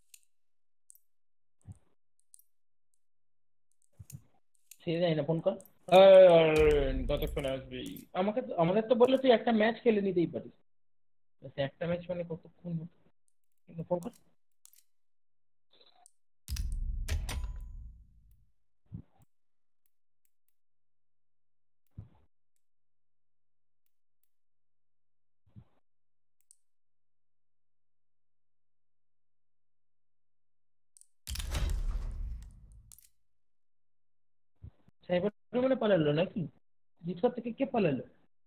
সে যায় না ফোন কর কতক্ষণ আসবি আমাকে তো- আমাদের তো বললো তুই একটা ম্যাচ খেলে নিতেই পারিস সে একটা ম্যাচ মানে কতক্ষণ ফোন কর সাইবার মানে পালালো নাকি জিতকার থেকে কে পালালো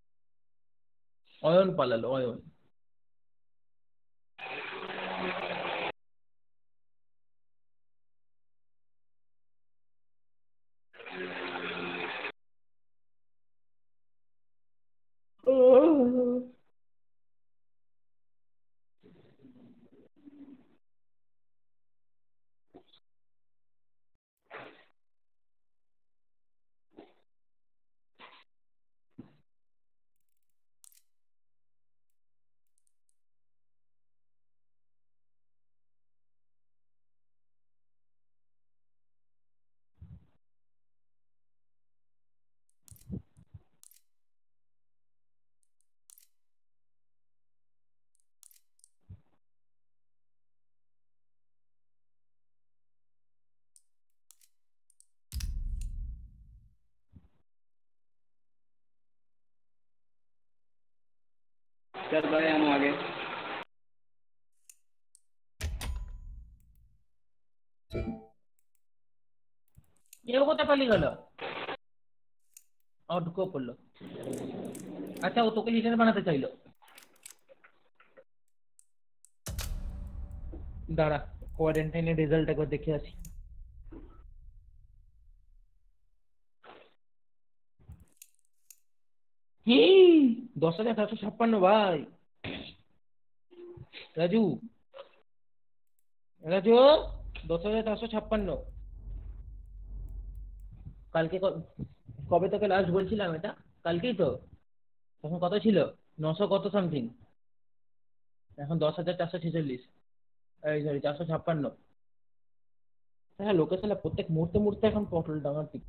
অয়ন পালালো অয়ন चल भाई हम आगे কেউ কোথায় পালিয়ে গেল? আমার ঢুকেও পড়লো। আচ্ছা ও তোকে লিডার বানাতে চাইলো। দাঁড়া কোয়ারেন্টাইনের রেজাল্ট একবার দেখে আসি। দশ হাজার চারশো ছাপ্পান্ন ভাই। রাজু রাজু দশ হাজার চারশো ছাপ্পান্ন। কালকে ক- কবে তোকে লাস্ট বলছিলাম এটা? কালকেই তো। তখন কত ছিল? নশো কত সামথিং। এখন দশ হাজার চারশো ছেচল্লিশ। এই সরি চারশো ছাপ্পান্ন। হ্যাঁ লোকেশনে প্রত্যেক মুহূর্তে মুহূর্তে এখন পটল ডাঙার দিক।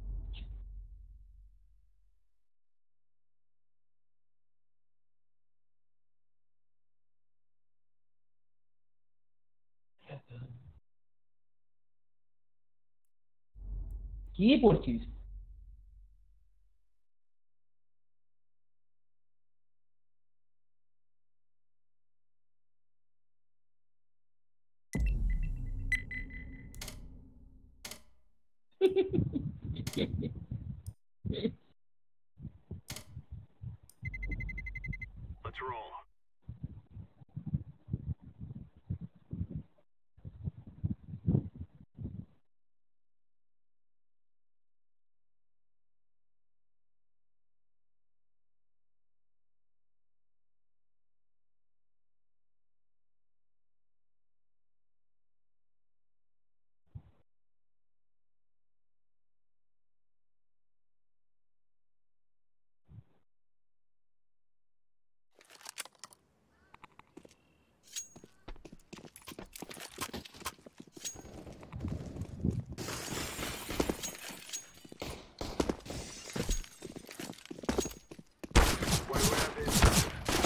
কি পড়ছিস? Let's roll. Where we at this?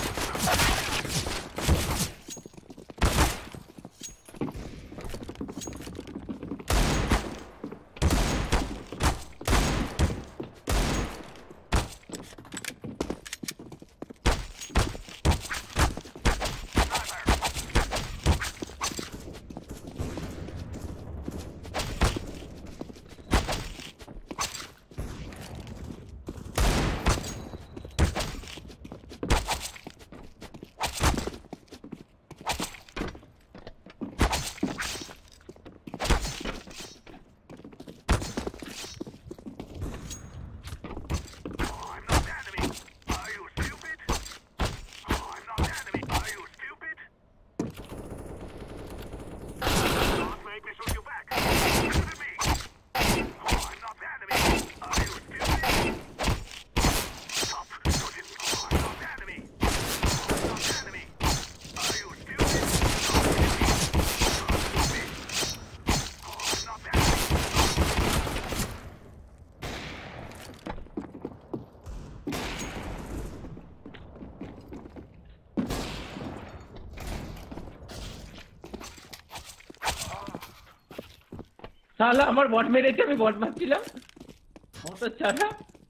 Oh, I'm not the enemy. Are you stupid? Oh, I'm not the enemy. Are you stupid? Don't make me shoot you back. Shoot at me. Oh, I'm not the enemy. Are you stupid? Stop shooting. Oh, I'm not the enemy. Oh, I'm not the enemy. Are you stupid? Stop shooting me. Don't shoot me. Oh, I'm not the enemy. শালা আমার বট মেরেছে, আমি বট মারছিলাম। অত ছাড়া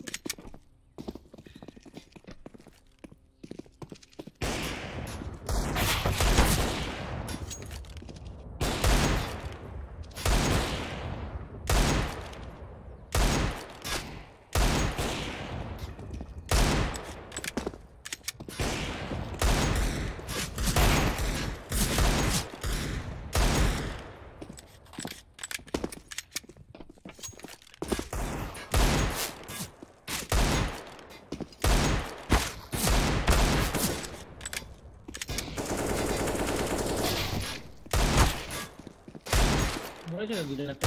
মরেছে না দুজন একটা।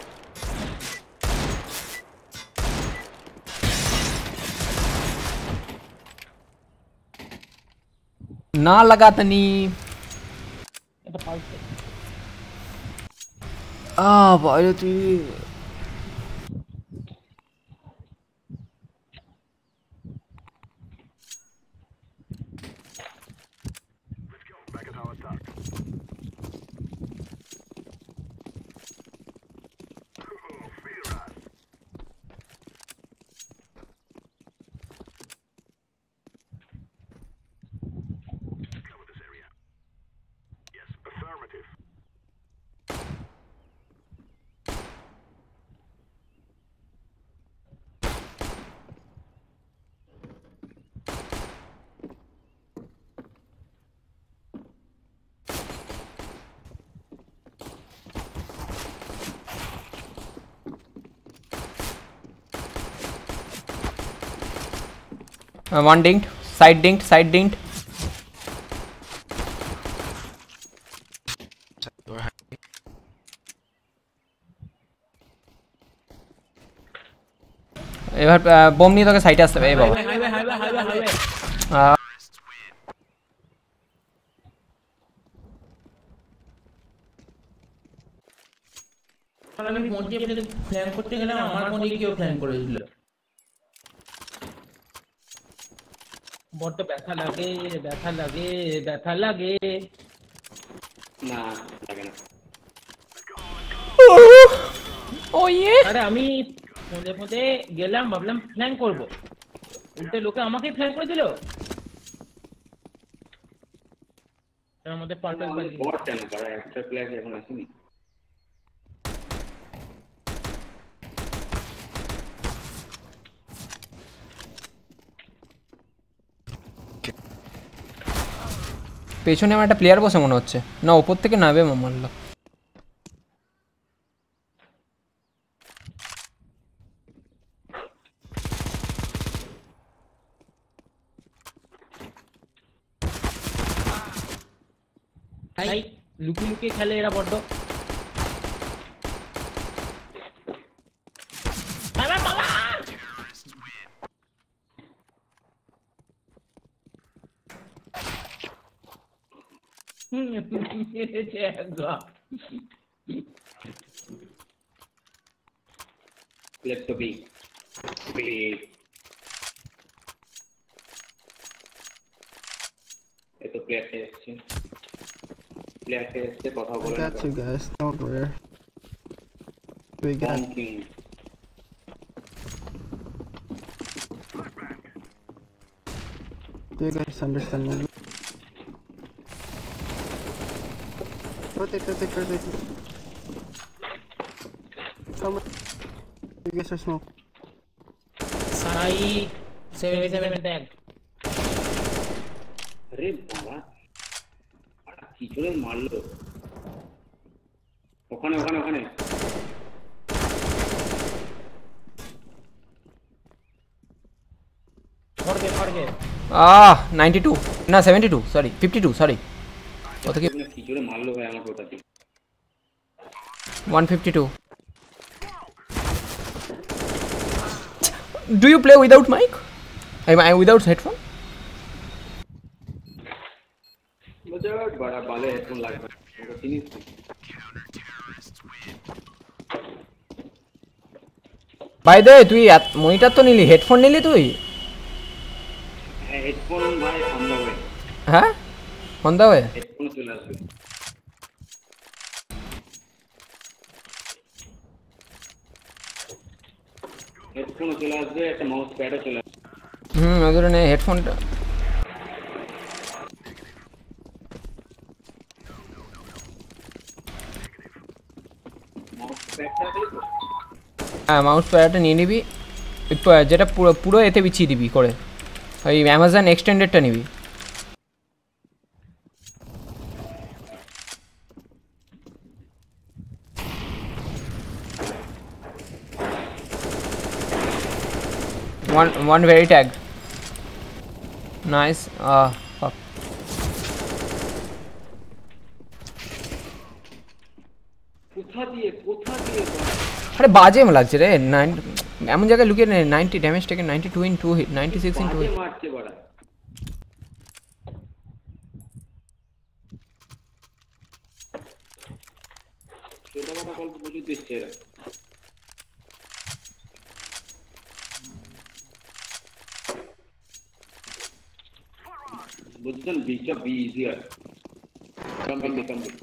ना लगा तनी। এটা পাল্টে आ भाई तू Let's go. Back at how it starts. Oh, fear us. Cover this area. Yes, affirmative. Uh, one dinked, side dinked, side dinked. এবার বোম নিয়ে তোকে সাইডে আসতে হবে এই বাবা হাইওয়ে হাইওয়ে হাইওয়ে হাইওয়ে আহ, আমি ফোন দিয়ে ফ্ল্যাং করতে গেলাম আমার ফোন দিয়ে কেউ ফ্ল্যাং করে দিল বড্ড ব্যথা লাগে ব্যথা লাগে ব্যথা লাগে না লাগে না ও ইয়ে আরে আমি ফোনে ফোনে গেলাম ভাবলাম ফ্ল্যাং করব উল্টে লোকে আমাকে ফ্ল্যাং করে দিল তার মধ্যে পারফেক্ট বাজি বট কেন করা একটা প্লেয়ার এখন আসেনি পেছনে আমার একটা প্লেয়ার বসে মনে হচ্ছে না ওপর থেকে নামবে মারলো ভাই লুকি লুকি খেলে এরা বড্ড বাবা বাবা হুম মেরেছে একদম Let's go B. Please. এতো প্লেয়ার এসেছে প্লেয়ার এসেছে কথা I বলে got you guys, don't worry. We got Bonking. do you guys understand me? Rotate, rotate, rotate. Come on. You guys are smoke. সাই সেভেন্টি সেভেন ট্যাগ আরে বাবা আরে কি করে মারলো ওখানে ওখানে ওখানে ফরগে ফরগে আহ নাইনটি টু না seventy two sorry fifty two sorry কত কি কি করে মারলো ভাই আমাকে ওটাতে one fifty-two. Do you play without mic? Am I without headphone? मुझे बड़ा बाले हेडफोन লাগবে ওটা জিনিস By the way, তুই মনিটর তো নিলি হেডফোন নিলি তুই হেডফোন ভাই অন দা ওয়ে হ্যাঁ অন দা ওয়ে হেডফোন চলে আসবে হেডফোন চলে আসবে একটা মাউস প্যাডও চলে আসবে হুম ওদের নে হেডফোনটা মাউস প্যাডটা দেখো হ্যাঁ মাউস প্যাডটা নিয়ে নিবি যেটা পুরো পুরো এতে বিছিয়ে দিবি করে ওই অ্যামাজন এক্সটেন্ডেডটা নিবি One one very tag. Nice. Ah, fuck. কোথা দিয়ে কোথা দিয়ে আরে বাজে লাগছে রে নাইন এমন জায়গায় লুকিয়ে নে নাইনটি ড্যামেজ টেকে ninety two in two hit ninety six in two hit মারছে বড়া ছোট বড় গল্প বুঝে দিচ্ছে এরা বুঝছেন বিটা B easier come come come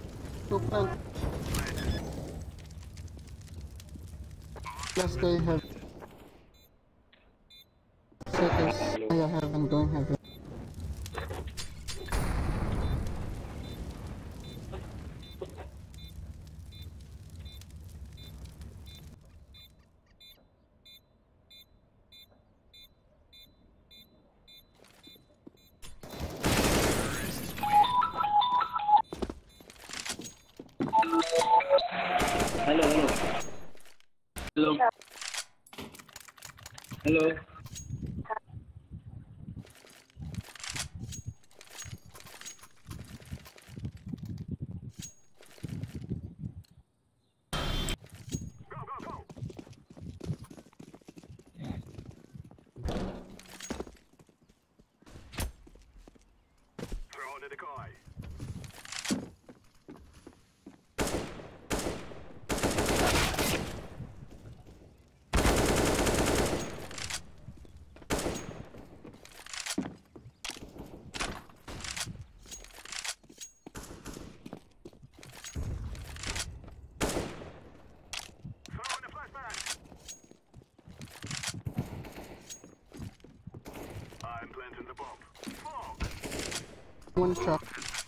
Two plant. Last guy have Hello. Go, go, go. Throw in a decoy. Throw in a flashbang. I'm planting the bomb. Smoke. One shot.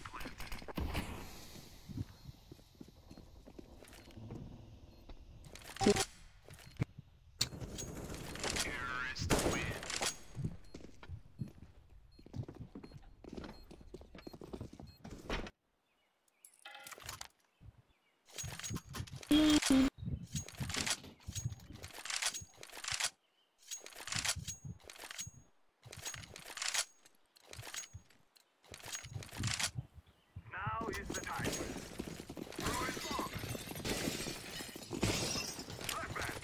Now is the time. Throw in smoke. Flashbang.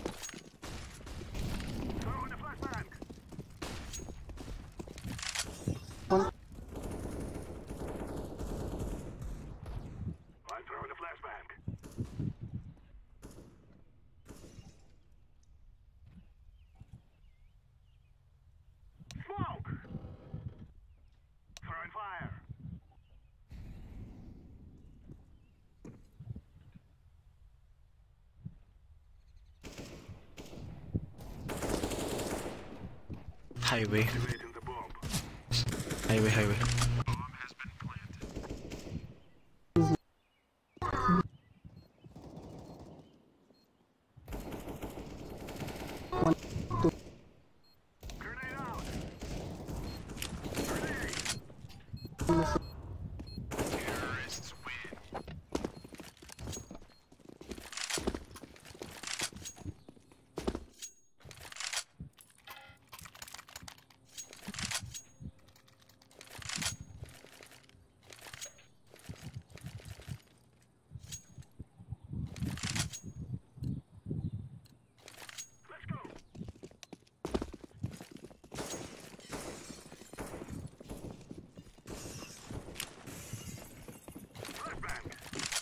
Throw in a flashbang. One. I'm throwing a flashbang. Smoke. Throwing fire. Highway, Activating the bomb. highway, highway. Grenade out. Grenade. Terrorists win. Let's go. Flashbang.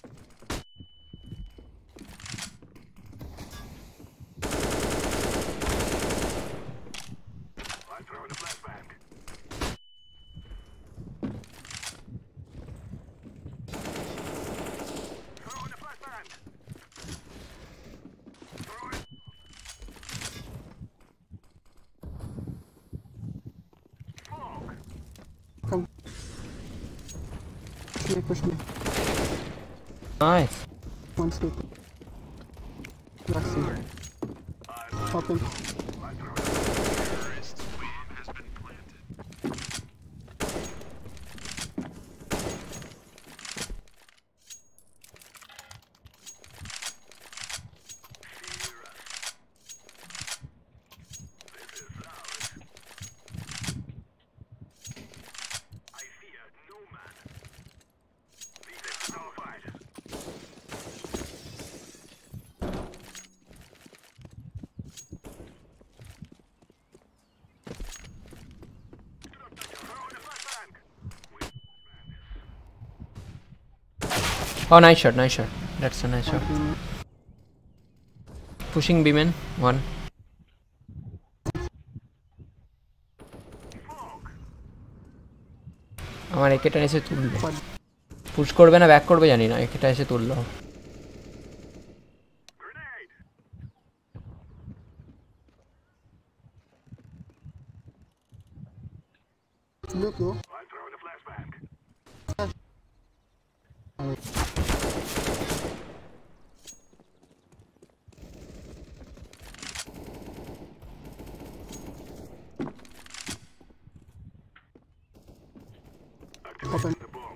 I'm throwing a flashbang. Throwing a flashbang. Throwing. Smoke. Come. Push me, push me. Nice. One step. Last two. Hop in. I'm throwing. Terrorist bomb has been planted. Fear us. This is ours. I fear no man. This is our fight. Throw in a flashbang. Oh, nice shot, nice shot. That's a nice shot. One. Pushing B man. One. আমার একেটা এসে তুললো push করবে না back করবে জানি না একেটা এসে তুললো Grenade. Look, go. I'm throwing a flashbang. Open. The bomb.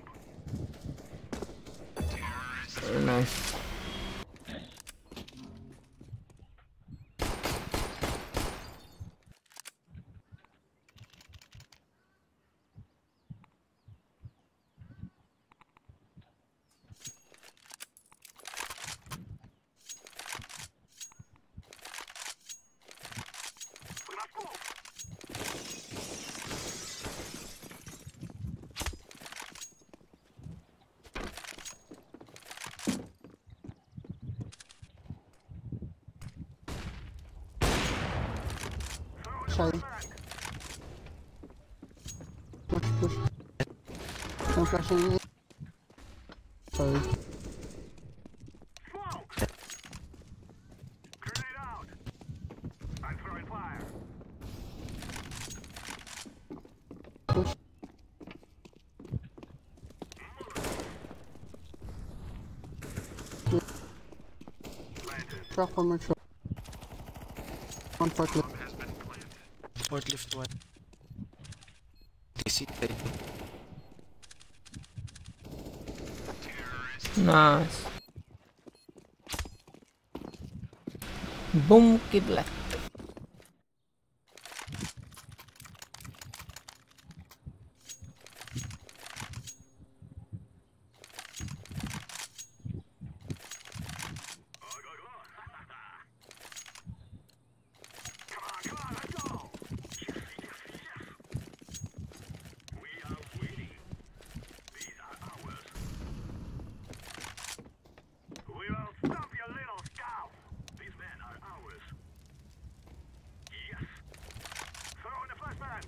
Very nice. side. Push, push. I'm flashing it. Sorry. Grenade out. I'm throwing fire. Push. Truck from my truck. One forklift. Forklift one. D C. Nice. Boom kibla. We will stop your little scout. These men are ours. Yes. Throw in the flashbang.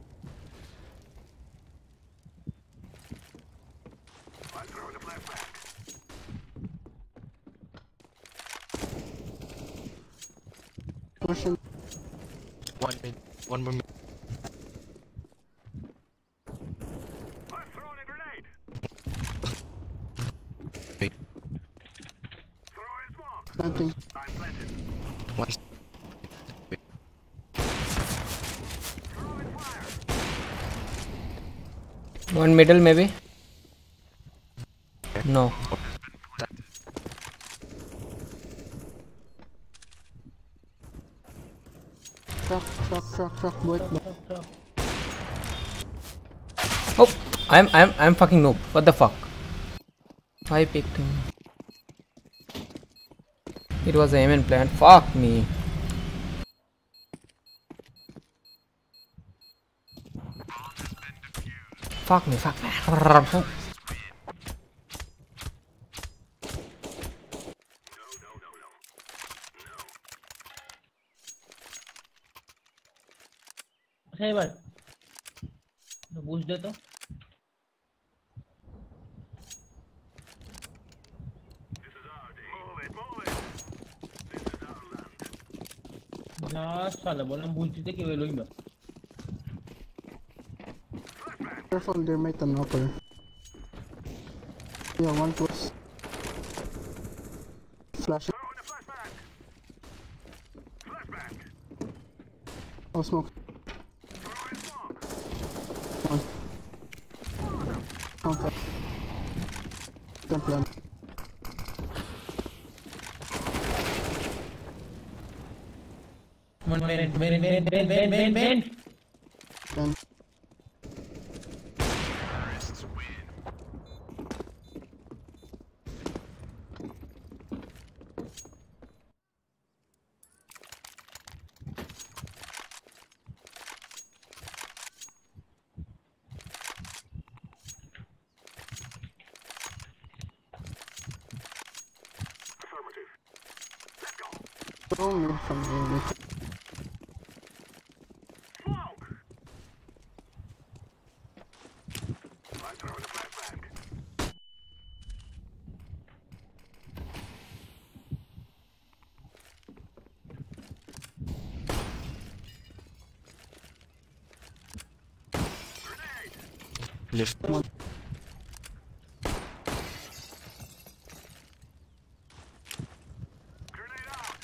I'm throwing the flashbang. Pushing. One mid. One more mid. I'm throwing a grenade. Wait. Throw in smoke. Planting. I'm planted. One. Throw in fire. One middle maybe. No. Truck, truck, truck, truck. Wait, wait. Oh, I'm I'm I'm fucking noob. What the fuck? I picked him. It was a aim and plan. Fuck me. Fuck me. Fuck me. আচ্ছা এবার বুঝ দে তো Move it, move it. This is our land. না শালা বললাম বুঝতে কি হলো ইমা Careful, there might an upper. Yeah, one close. Flash. Throw in the flashbang. Flashbang. Oh, smoke. Throw in smoke. One. Okay. Don't plan. Men men men men men men men men Then. Affirmative. Let's go. Throw me from the. Smoke. I'm throwing the flashbang. Grenade. Lift. Grenade out.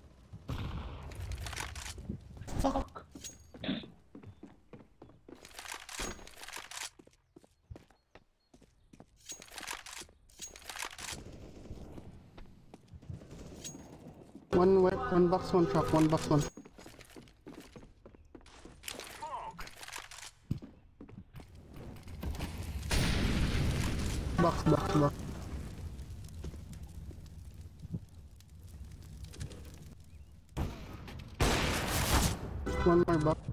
fuck One wet, one box, one truck, one box, one. Smoke. Box, box, box. One more box.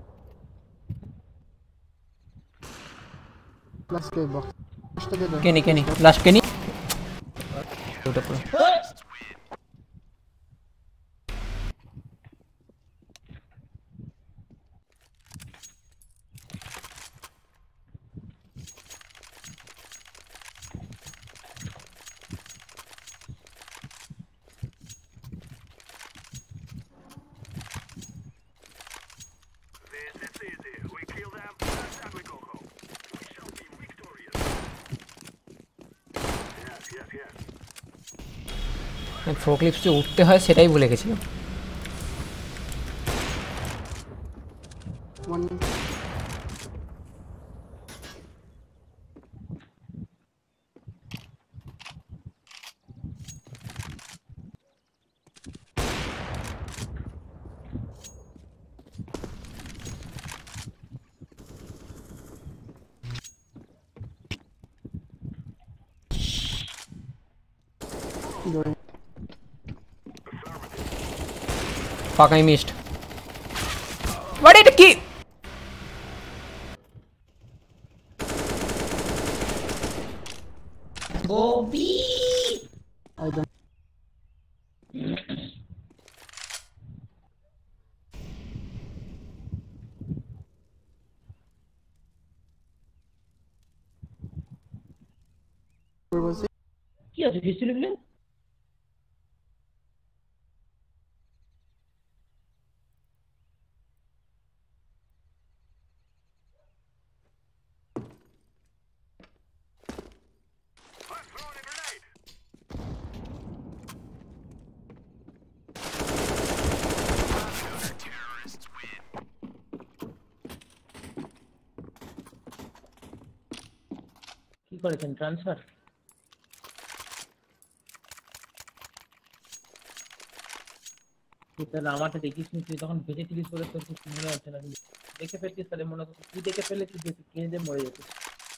Last guy box. Push together. Kenny, Kenny. Last Kenny. Beautiful. ফ্রোক্লিপস যে উঠতে হয় সেটাই ভুলে গেছিলাম। One. Going. Fuck, I missed. What did it keep? I don't. Where was it? কি আছে history লিখলেন? কি করেছেন ট্রান্সফার? তাহলে আমারটা দেখিস নি, তুই তখন বেঁচে ছিলিস বলে তোর কিছু মনে হচ্ছে না। দেখে ফেলছিস তাহলে মনে হচ্ছে তুই দেখে ফেলে তুই কিনে দিয়ে মরে যেতিস।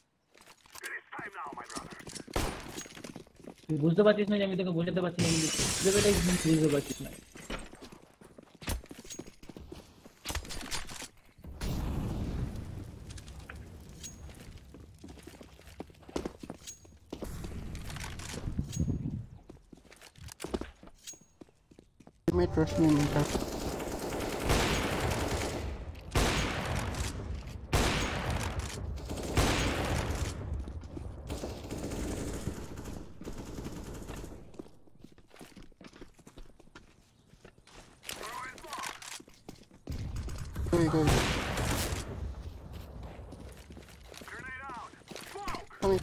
তুই বুঝতে পারছিস না যে আমি তোকে বোঝাতে পারছি না, বুঝতে পারছিস না। You may trust me, Minta. Go, go. Coming.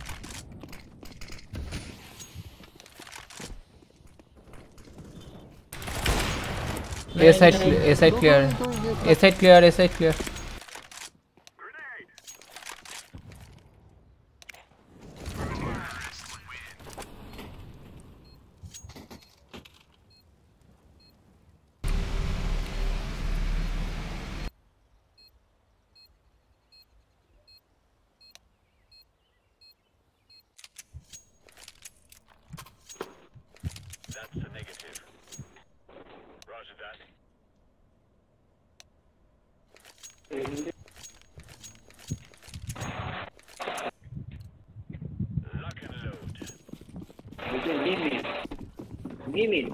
A side, A side clear. A side clear. A side clear. That's a negative. Roger that. Lock and load. Give me. Give me.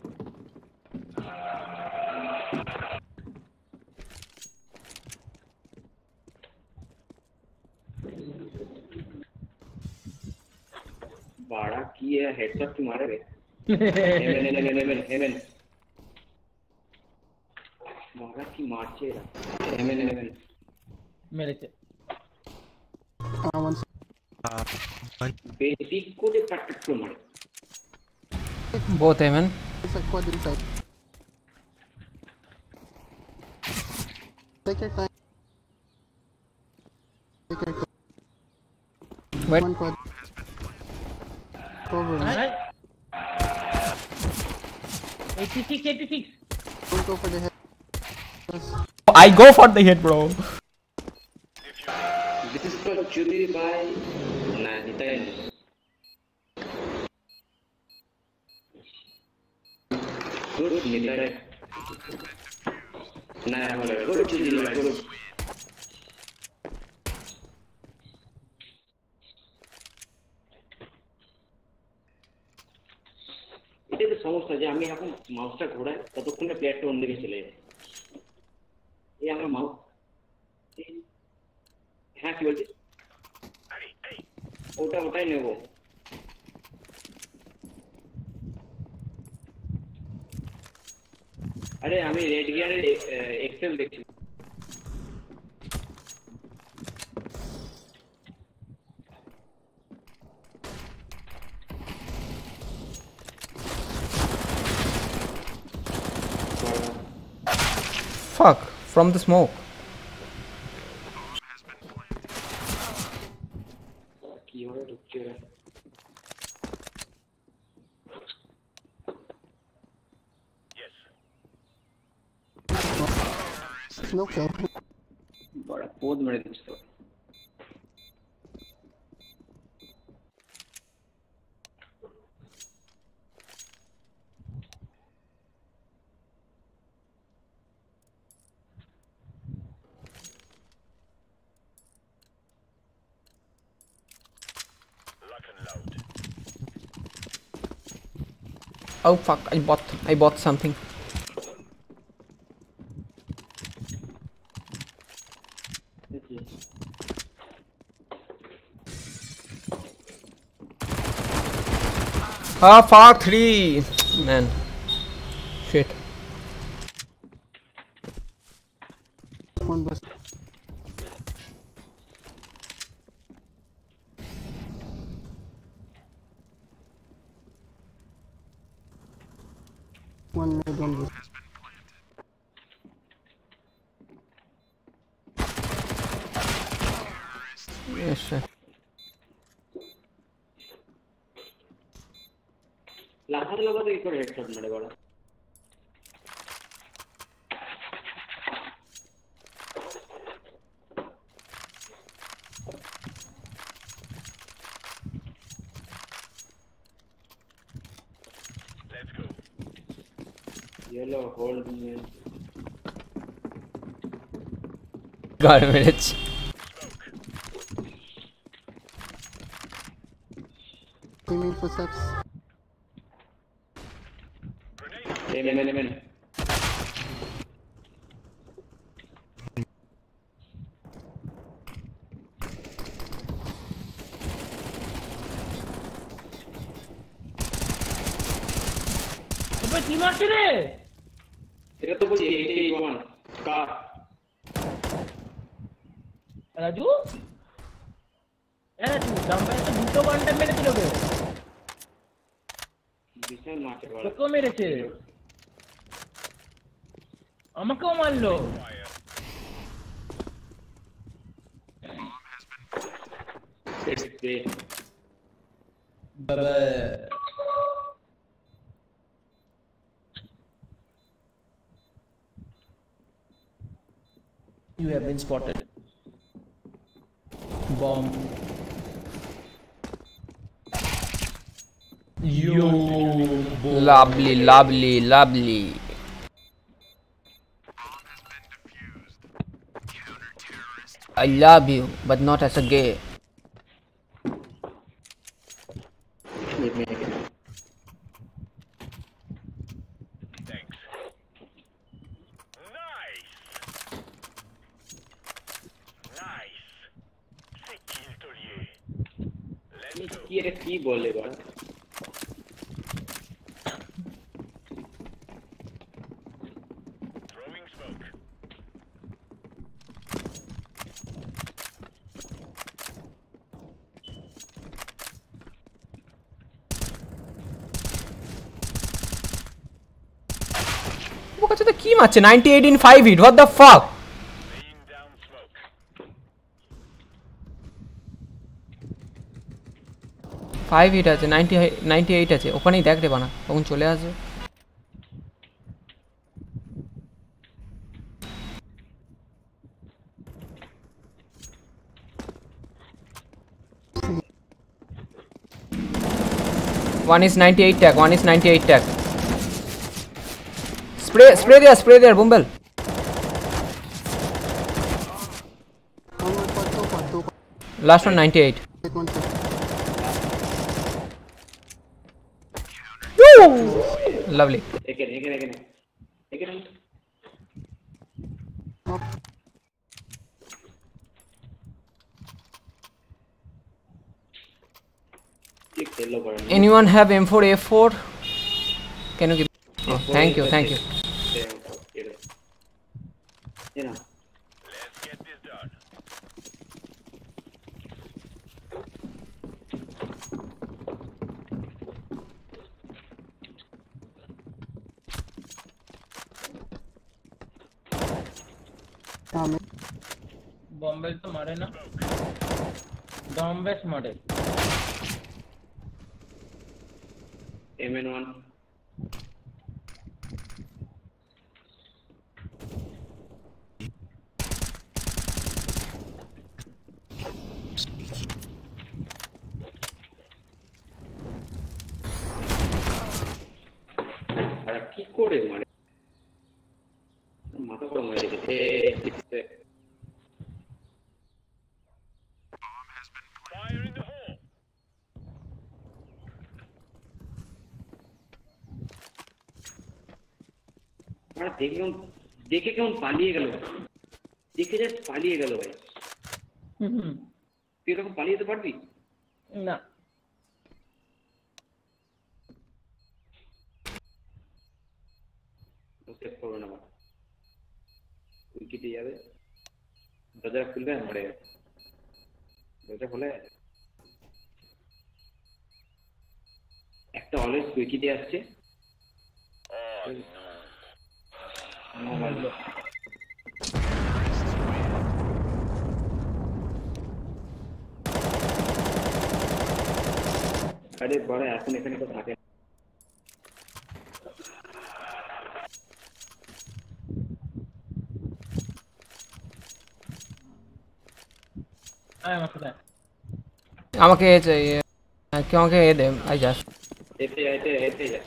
बाड़ा की है headshot तुम्हारे रे हेमन हेमन हेमन हेमन बाड़ा की मारचे हेमन हेमन মেরেছে। Uh, one. Uh, one. Basic को दे प्रैक्टिस को मार Both amen. Inside, quad inside. Take your time. Take your time. Wait. One quad. Cover. eighty-six eighty-six Don't go for the head. Yes. I go for the hit, bro. This is called churi by nah hitain good nitai nah hola good churi by good এটা তো সমস্যা যে আমি এখন মাউসটা ঘোরাই ততক্ষণে প্লেয়ারটা অন্যদিকে চলে যায় এই আমার মাউস হ্যাঁ কি বলছিস ওটা ওটাই নেব আরে আমি রেড গিয়ারের এক্সেল দেখছি fuck? From the smoke. কিভাবে ঢুকছে রে? No kill. বড় পোদ মেরে দিচ্ছে তো। Oh fuck, I bought I bought something. Ah fuck, three. Man. Shit. One bus. One mid, one bus. Yes sir. লাহার লাগাতে কি করে হেডশট মেরে বড়? Yellow hold me. Got a minute. Three main footsteps. Amen, amen, amen. अबे तीन मारते रे এটা তো বলছি এইটাই ওয়ান কার राजू এ তুই জাম্পারে তো দুটো ঘন্টা মেরে দিল গো বিশাল মারতে বড় তোকেও মেরেছে আমাকেও মারলো বাবা You have been spotted. Bomb. Yo. Lovely, lovely, lovely. I love you, but not as a gay. কি এটা কি বলে বড় What's the key match? ninety-eight in five hit. What the fuck? five hit আছে ninety ninety-eight আছে ওখানেই দেখ রে বানা তখন চলে আসবে one is ninety-eight tag one is ninety-eight tag spray spray there spray there Bumble One more part, two part, two part. last one ninety-eight Take one kill. lovely এখানে এখানে এখানে এখানে Up. কি খেললো বড় anyone have M four A four can you give oh, thank you thank you এরা बॉम्बे तो मारे ना डॉम्बेस मारे एम एन वन কি করে মানে মাথা গরম হয়ে গেছে Fire in the hole. মানে দেখলাম দেখে কেমন পালিয়ে গেল দেখে জাস্ট পালিয়ে গেল ভাই হুম তুই এরকম পালিয়ে যেতে পারবি না সেভ করবে না উইকেটে যাবে দরজা খুলবে মরে দরজা খুলে একটা অলওয়েজ উইকেটে আসছে আরে বড় এখন এখানে তো থাকে আয় আমার সাথে আমাকে এ চাইয়ে কি আমাকে এ দে আই জাস্ট এতে এতে এতে যা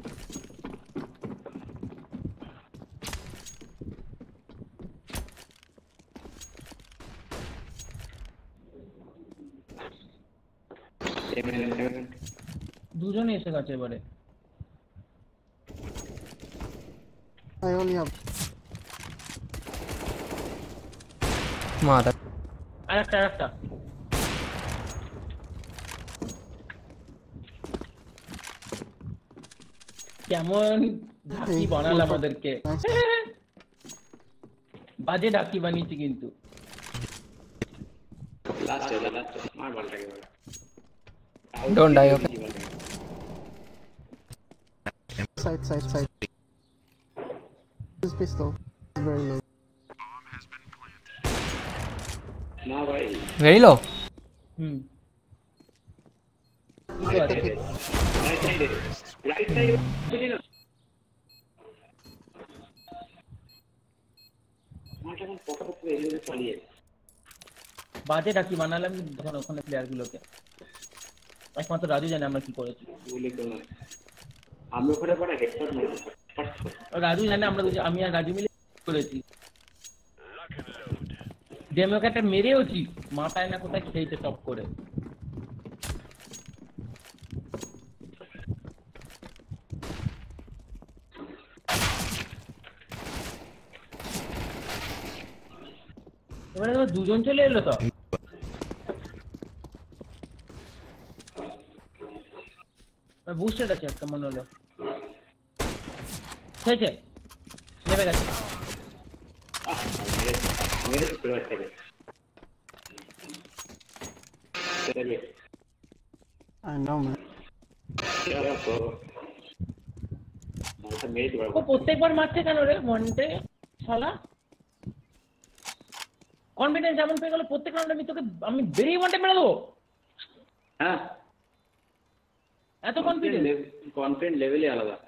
দুজনে এসে গেছে এবারে I only have মাথা আরেকটা আরেকটা কেমন ঢাকি বানাল আমাদেরকে বাজে ঢাকি বানিয়েছি কিন্তু লাস্ট লাস্ট মার বলটাকে বল Don't die, okay? side, side, side. This pistol is very low. না ভাই ভেরি লো হুম রাইট সাইডে রাইট সাইডে বুঝলি না মাটা কোন পকেট করে এলিয়ে পালিয়ে বাজে ঢাকি বানালাম যখন ওখানে প্লেয়ার গুলোকে একমাত্র রাজু জানে আমরা কি করেছি বলে তো না আমি ওখানে পড়া হেডশট মেরেছি রাজু জানে আমরা দুজন আমি আর রাজু মিলে করেছি ডেমোকে একটা মেরেওছি মাথায় না কোথায় খেয়েছে টপ করে এবারে দুজন চলে এলো তো বুস্টার আছে একটা মনে হলো হয়েছে নেমে গেছে মেরে প্লেয়ার থেকে চলিয়ে I know, man. মাথা মেরে দিবার ও প্রত্যেকবার মারছে কেন রে মনটে শালা কনফিডেন্স এমন পেয়ে গেল প্রত্যেক রাউন্ডে আমি তোকে আমি বেরিয়ে মনটে মেরে দেবো হ্যাঁ এত কনফিডেন্স কনফিডেন্ট লেভেলই আলাদা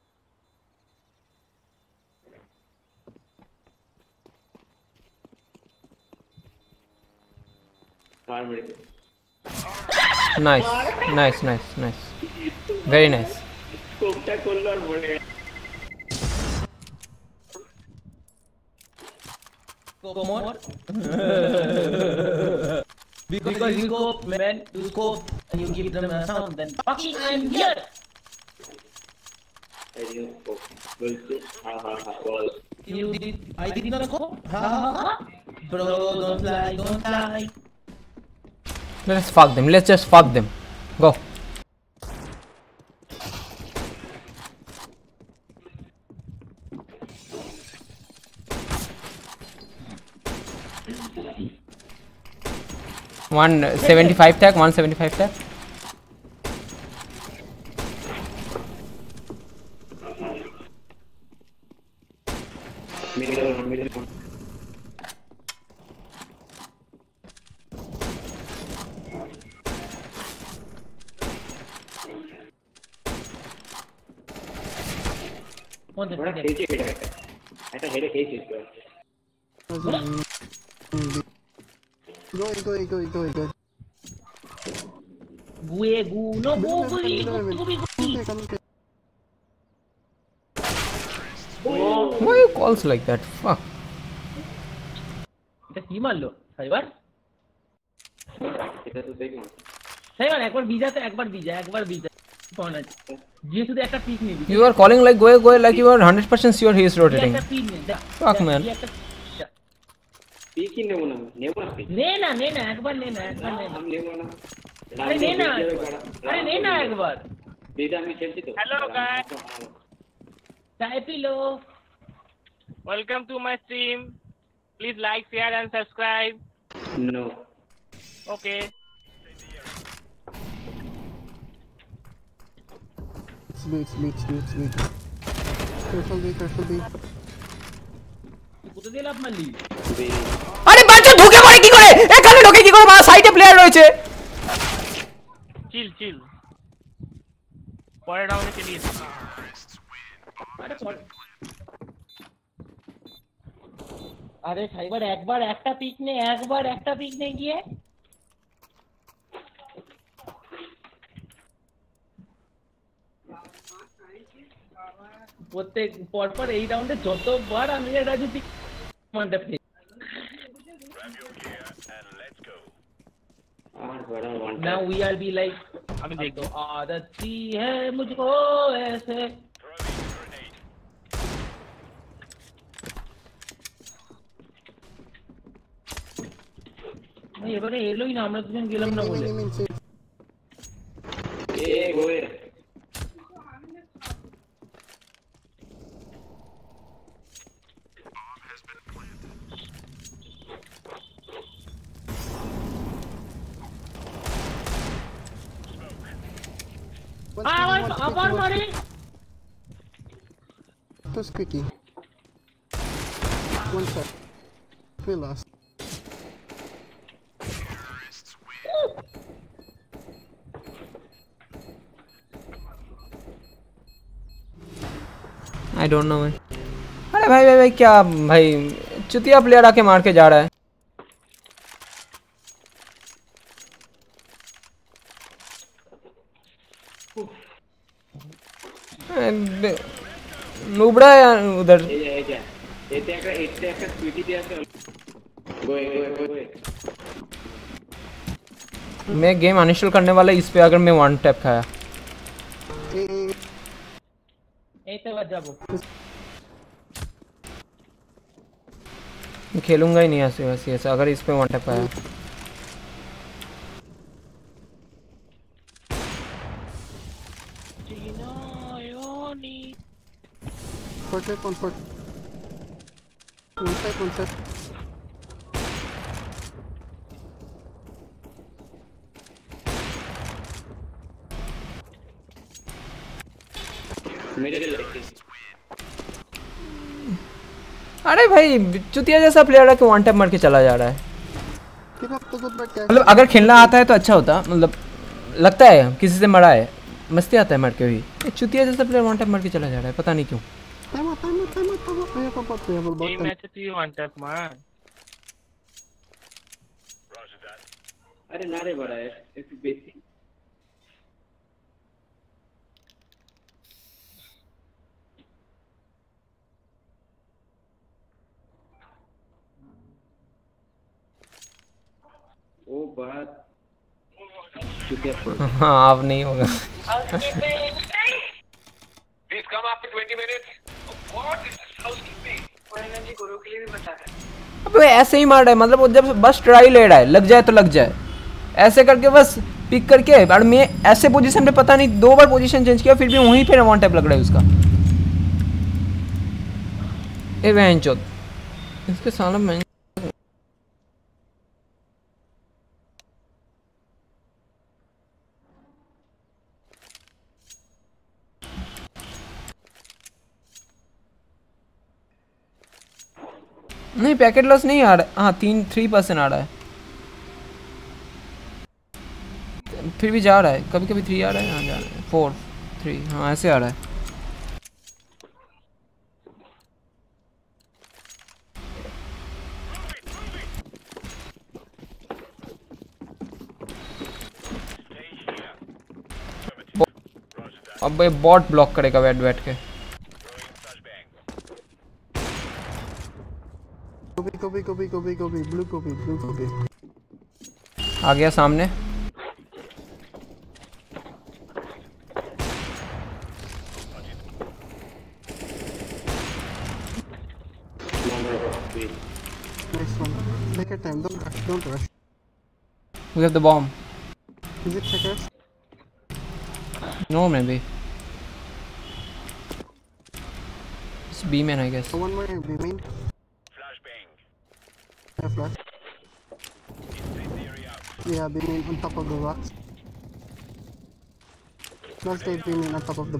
ফার মেরে nice nice nice nice very nice কোপটা করলো আর মরে গেল More? Because you go, man, you go and you give them a sound, then fucking I'm here! বলছে হা হা হা বল You did, I did not go? Ha ha ha! Bro, don't lie, don't lie. let's fuck them let's just fuck them go one seventy-five tag one seventy-five tag মিলে মিলে কোন ওরা খেয়েছে এটা একটা একটা হেডে খেয়েছে Go, go, go, go, go. গুয়ে গু নো গু গু গুবি গুবি Come here, come here. Why you calls like that? Fuck. এটা কি মারলো সাইবার এটা তো দেখুন সাইবার একবার বিজাতে একবার বিজা একবার বিজা কোন আছে যে শুধু একটা পিক নিবি You are calling like go go like you are one hundred percent sure he is rotating. একটা পিক নে যা Fuck man. কি কি নেব না নেব না নে না নে না একবার নে না একবার নে না আমি নেব না আরে নে না আরে নে না একবার এটা আমি খেলছি তো হ্যালো গাইস, চাই পিলো welcome to my stream. Please like, share and subscribe. No okay. It's B, it's B, it's B, it's B. Careful B, careful B. কোথা দিয়ে লাভ মারলি আরে বাচ্চা ঢুকে পড়ে কি করে? এখানে ঢুকে কি করে? মা সাইডে প্লেয়ার রয়েছে। চিল চিল, পরের রাউন্ডে চলে গেছে। আরে পরে আরে সাইবার একবার একটা পিক নে একবার একটা পিক নে গিয়ে প্রত্যেক পরপর এই রাউন্ডে যতবার আমি রাজনীতি মানতে পেরেছি আমার বড় one Now we are be like আমি अब দেখবো। तो आदत सी है मुझको ऐसे नहीं এবারে এলোই না আমরা দুজন গেলাম না বলে Main, main, main, এ গোয়ে One আবার squeaky, one আবার squeaky, মারে one- Two squeaky. One shot. We lost. I don't know man. अरे भाई भाई भाई क्या भाई चुतिया प्लेयर आके मार के जा रहा है। नुबड़ा है उधर। এই এই যা এতে একটা এতে একটা স্পিডি দিয়ে আছে গোয়ে গোয়ে গোয়ে मैं गेम अनइंस्टॉल करने वाला इस पे अगर मैं वन टैप खाया। Hey, hey, hey. এই তো এবার যাবো मैं खेलूंगा ही नहीं ऐसे वैसे ऐसे अगर इस पे वन टैप खाया। Portrait, one port. One side, one side. मेरे लिए लगती अरे भाई चुतिया जैसा प्लेयर है कि वन टैप मार के चला जा रहा है। Keep up the good work, guys. मतलब अगर खेलना आता है तो अच्छा होता, मतलब लगता है किसी से मरा है मस्ती आता है मार के भी। ये चुतिया जैसा प्लेयर वन टैप मार के चला जा रहा है, पता नहीं क्यों। Time out, time out, time out, time out. We have a bot, we have a bot. এই ম্যাচে তুই ওয়ান ট্যাপ মার। अरे ना रे बड़ा है একটু বেশি ओ बात चुतिया हाँ अब नहीं होगा। Please come after twenty minutes. What is this housekeeping? मैंने जी गुरु के लिए भी बता है। अबे ऐसे ही मार रहा है, मतलब वो जब बस ट्राई ले रहा है, लग जाए तो लग जाए ऐसे करके बस पिक करके। और मैं ऐसे पोजीशन पे पता नहीं दो बार पोजीशन चेंज किया फिर भी वहीं पे वन टैप लग रहा है उसका। ए वैंचोद इसके साला मैं नहीं पैकेट लॉस नहीं आ रहा। हाँ तीन थ्री परसेंट आ रहा है, फिर भी जा रहा है। कभी कभी थ्री आ रहा है, हाँ जा रहा है फोर थ्री, हाँ ऐसे आ रहा है। अब ये बॉट ब्लॉक करेगा बैठ बैठ के। Kobe, Kobe, Kobe, Kobe, Kobe, blue Kobe, blue Kobe. आ गया सामने। Nice one. Take your time. Don't rush. Don't rush. We have the bomb. Is it checkers? No, maybe. It's B man, I guess. Oh, one more. B main. Yeah, flash. Yeah, B main on top of the rocks. Last day B main on top of the.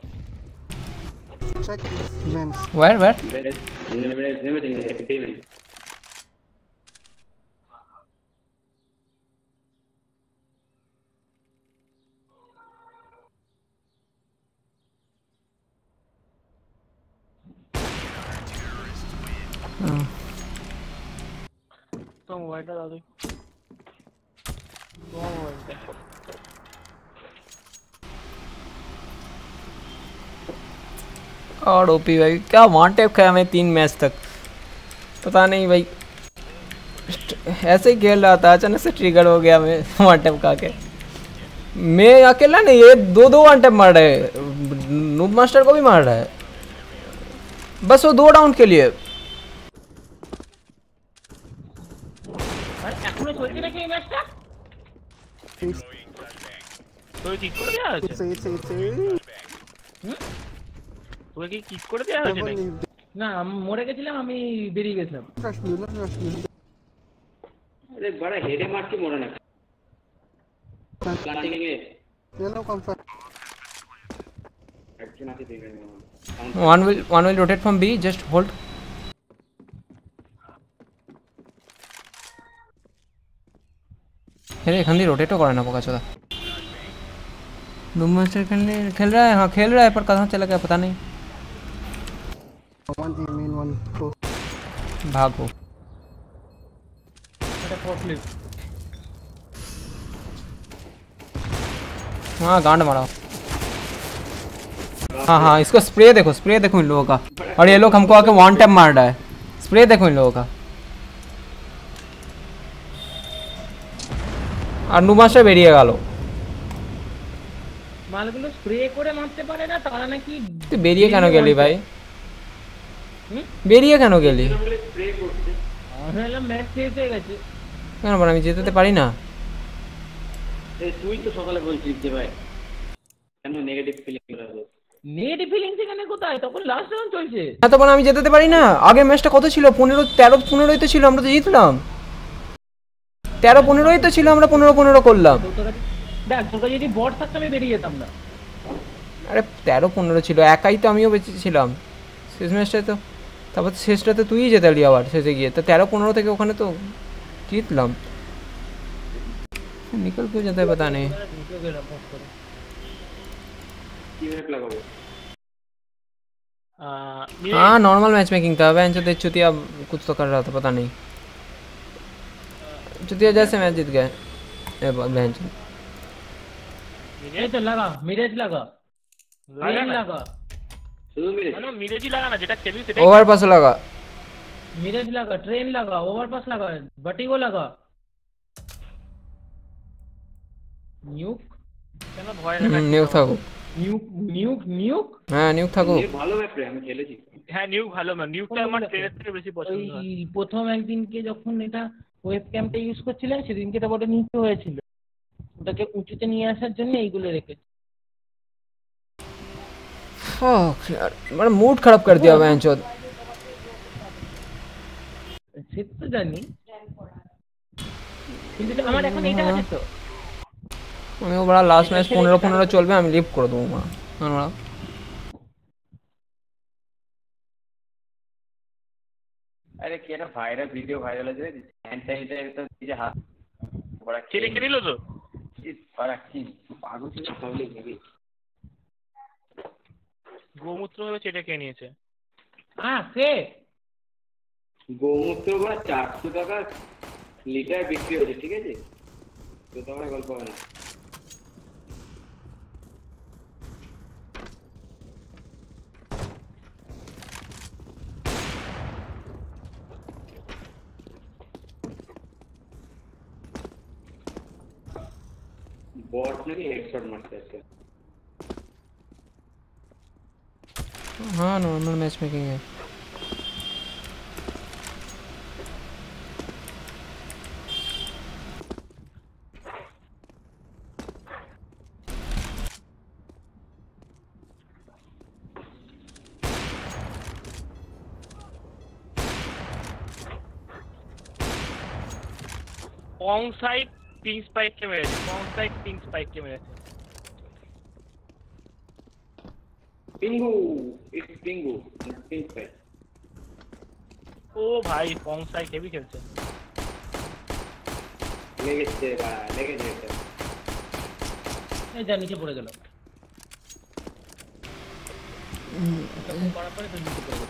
Check vents. Where? Where? तो mobile डाल दो। दो mobile पे। और OP भाई क्या one tap खाया मैं तीन मैच तक, पता नहीं भाई ऐसे ही खेल रहा था अचानक से ट्रिगर हो गया मैं वन टैप खा के। मैं अकेला नहीं, ये दो दो वन टैप मार रहे हैं, नूब मास्टर को भी मार रहा है बस वो दो डाउन के लिए। আরে এখনো চলছে নাকি এই ম্যাচটা? তো কি করে দেয়া আছে? It's a, it's a, it's a. তো কি কিক করে দেয়া হয়েছে নাকি? না আমি মরে গেছিলাম, আমি বেরিয়ে গেছিলাম। Rush blue, not rush blue. अरे बड़ा हेडे मार के मोड़ा ना प्लांटिंग है Yellow comfort. एक्शन आके देख रहे हैं One will one will rotate from B, just hold. अरे खंडी रोटेट तो करना पका चला। नूब मास्टर खेलने खेल रहा है, हाँ खेल रहा है पर कहाँ चला गया पता नहीं। One A main, one close. भागो। এটা ফোরক্লিপ। हाँ गांड मारा। हाँ हाँ इसको स्प्रे देखो, स्प्रे देखो इन लोगों का, और ये लोग हमको आके वन टैप मार रहा है। स्प्रे देखो इन लोगों का। और नूब मास्टर बेरिए गालो। মালগুলো স্প্রে করে মারতে পারে না তারা নাকি? तो बेरिए কেন গেলি ভাই? বেরিয়ে কেন গেলি? स्प्रे করতে আমরা ম্যাচ শেষ হয়ে গেছে। কেন বল আমি যেতে পারি না? এই তুই তো সকালে বলছিস যে ভাই কেন নেগেটিভ ফিলিং হলো? নেগেটিভ ফিলিংস এখানে কোথায়? তখন লাস্ট রাউন্ড চলছে। এত বল আমি যেতে পারি না। আগে ম্যাচটা কত ছিল? পনেরো তেরো পনেরোই তো ছিল, আমরা তো জিতলাম। তেরো পনেরোই তো ছিল, আমরা পনেরো পনেরো করলাম। দেখ তোর কাছে যদি বট থাকতো আমি বেরিয়ে যেতাম না। আরে তেরো পনেরো ছিল, একাই তো আমিও বেঁচেছিলাম শেষ ম্যাচটায় তো। তারপর শেষটাতে তুই যেতে পারলি আবার শেষে গিয়ে, তো তেরো পনেরো থেকে ওখানে তো জিতলাম। निकल क्यों जाता है पता नहीं। हाँ नॉर्मल मैच मेकिंग था, वैन जो चुतिया कुछ तो कर रहा था पता नहीं। चुतिया जैसे मैच जीत गए। ए बहन এই তো লাগা মিরাজ লাগা লাগা না। লাগা শুধু মিরাজ না মিরাজই লাগা না, যেটা খেলি সেটাই। ओवर पास लगा। মিরাজ লাগা, ট্রেন লাগা, ওভারপাস লাগা, বাটিগো লাগা। নিউক কেন ভয় লাগা? নিউক থাকো। নিউক নিউক নিউক হ্যাঁ নিউক থাকো। এই ভালো ম্যাপ রে, আমি খেলেছি। হ্যাঁ নিউক ভালো ম্যাম, নিউকটা আমার ট্রেনের থেকে বেশি পছন্দ হয়। ওই প্রথম একদিনকে যখন এটা ওয়েব ক্যামটা ইউজ করছিলাম সেদিনকে তো বড় নিচু হয়েছিল, ওটাকে উঁচুতে নিয়ে আসার জন্য এইগুলো রেখেছি। फक यार मेरा मूड खराब कर दिया बहन चोद। সে তো জানি, কিন্তু আমার এখন এটা আছে তো। আমি ও বড় লাস্ট ম্যাচ পনেরো পনেরো চলবে, আমি লিভ করে দেবো মা। আমরা अरे क्या ना वायरल वीडियो वायरल है हैंड सैनिटाइजर तो चीज हाथ बड़ा খেলে খেলিল তো इस बड़ा की पागल से पब्लिक है গোমূত্র হয়ে চেটে খেয়ে নিয়েছে। হ্যাঁ সে গোমূত্র বা চারশো টাকা লিটার বিক্রি হচ্ছে, ঠিক আছে তো তোমরা গল্প হবে না। বট নাকি হেডশট মারতে আছে। हाँ नॉर्मल मैच मेकिंग है। পং সাইড পিং স্পাইক কে মেরেছে, পং সাইড পিং স্পাইক কে মেরেছে। Pingu, it's Pingu, ping spike. ও ভাই পং সাইড হেভি খেলছে। লেগেছে ভাই, লেগেছে এটা। এই যা নিচে পড়ে গেল। তখন করার পরে তো নিচে পড়ে গেল।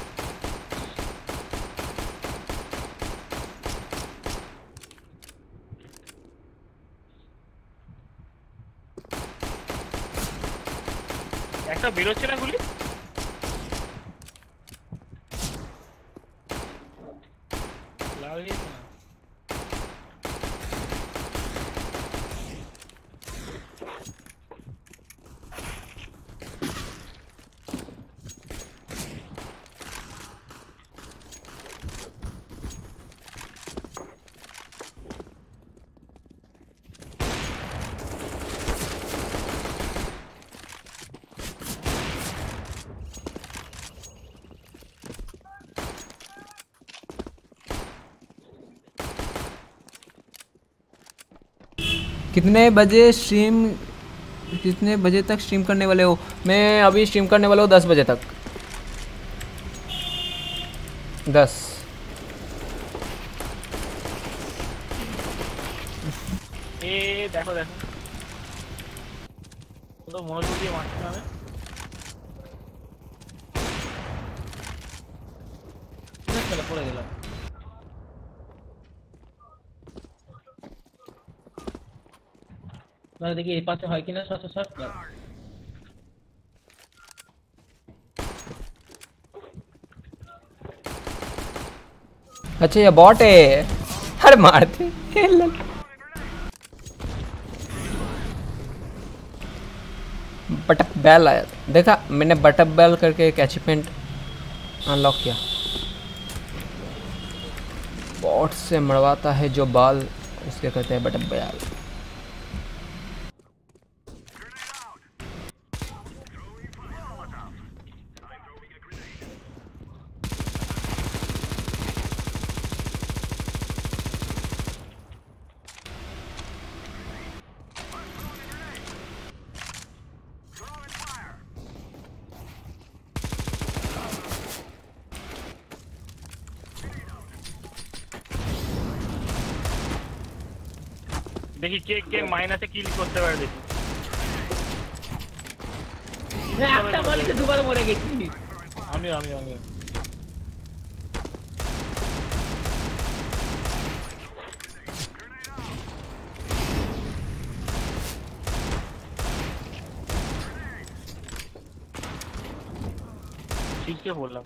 একটা বেরোচ্ছে না গুলি। লাগিয়েছে না। कितने बजे स्ट्रीम कितने बजे तक स्ट्रीम करने वाले हो? मैं अभी स्ट्रीम करने वाला हूँ दस बजे तक। दस এ দেখো দেখো তো মনোযোগ দিয়ে মারতে হবে। চলে পড়ে গেল। না দেখি এই পাশে হয় কিনা শট শট। अच्छा ये बॉट है। अरे मारते बटक बैल आया था। देखा मैंने बटक बैल करके एक अचीवमेंट अनलॉक किया। बॉट से मरवाता है जो बाल उसके कहते हैं बटक बैल। দেখি কে কে মাইনাসে কিল করতে পারে দেখি। একটা বলতে দুবার মরে গেছি। আমি আমি আমি ঠিক আছে বললাম।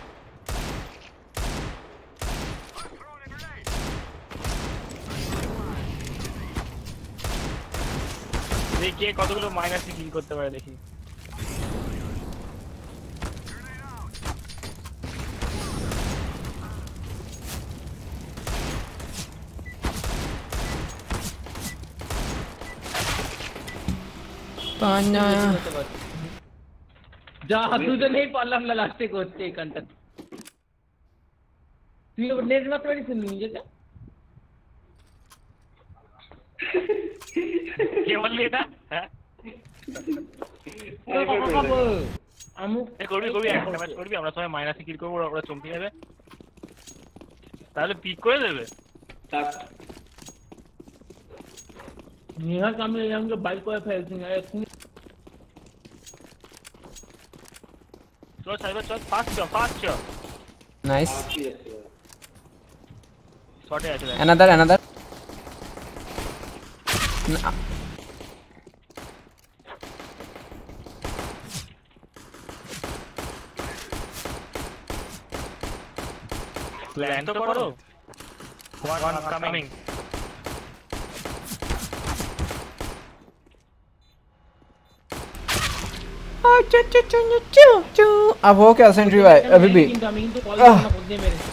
দেখি কে কতগুলো মাইনাসে কিল করতে পারে দেখি। पान्या যা দুজনেই পারলাম না লাস্টে করতে এখানটা। তুই নেট মারতে পারিস নিজেকে? কে বললি এটা? হ্যাঁ আমু করবি করবি একটা ম্যাচ করবি, আমরা সবাই মাইনাসে কিল করবো, ওরা চমকে যাবে, তাহলে পিক করে দেবে। নেহার আমি আমাকে বাইক করে ফেলছি না এখন। চল সাইবার চল, ফাস্ট চল ফাস্ট চল। नाइस শটে আছে। अनदर अनदर প্ল্যান তো করো। One coming. अब हो क्या सेंट्री भाई अभी भी কিন্তু আমি কিন্তু কল করব না কোন দিয়ে মেরেছি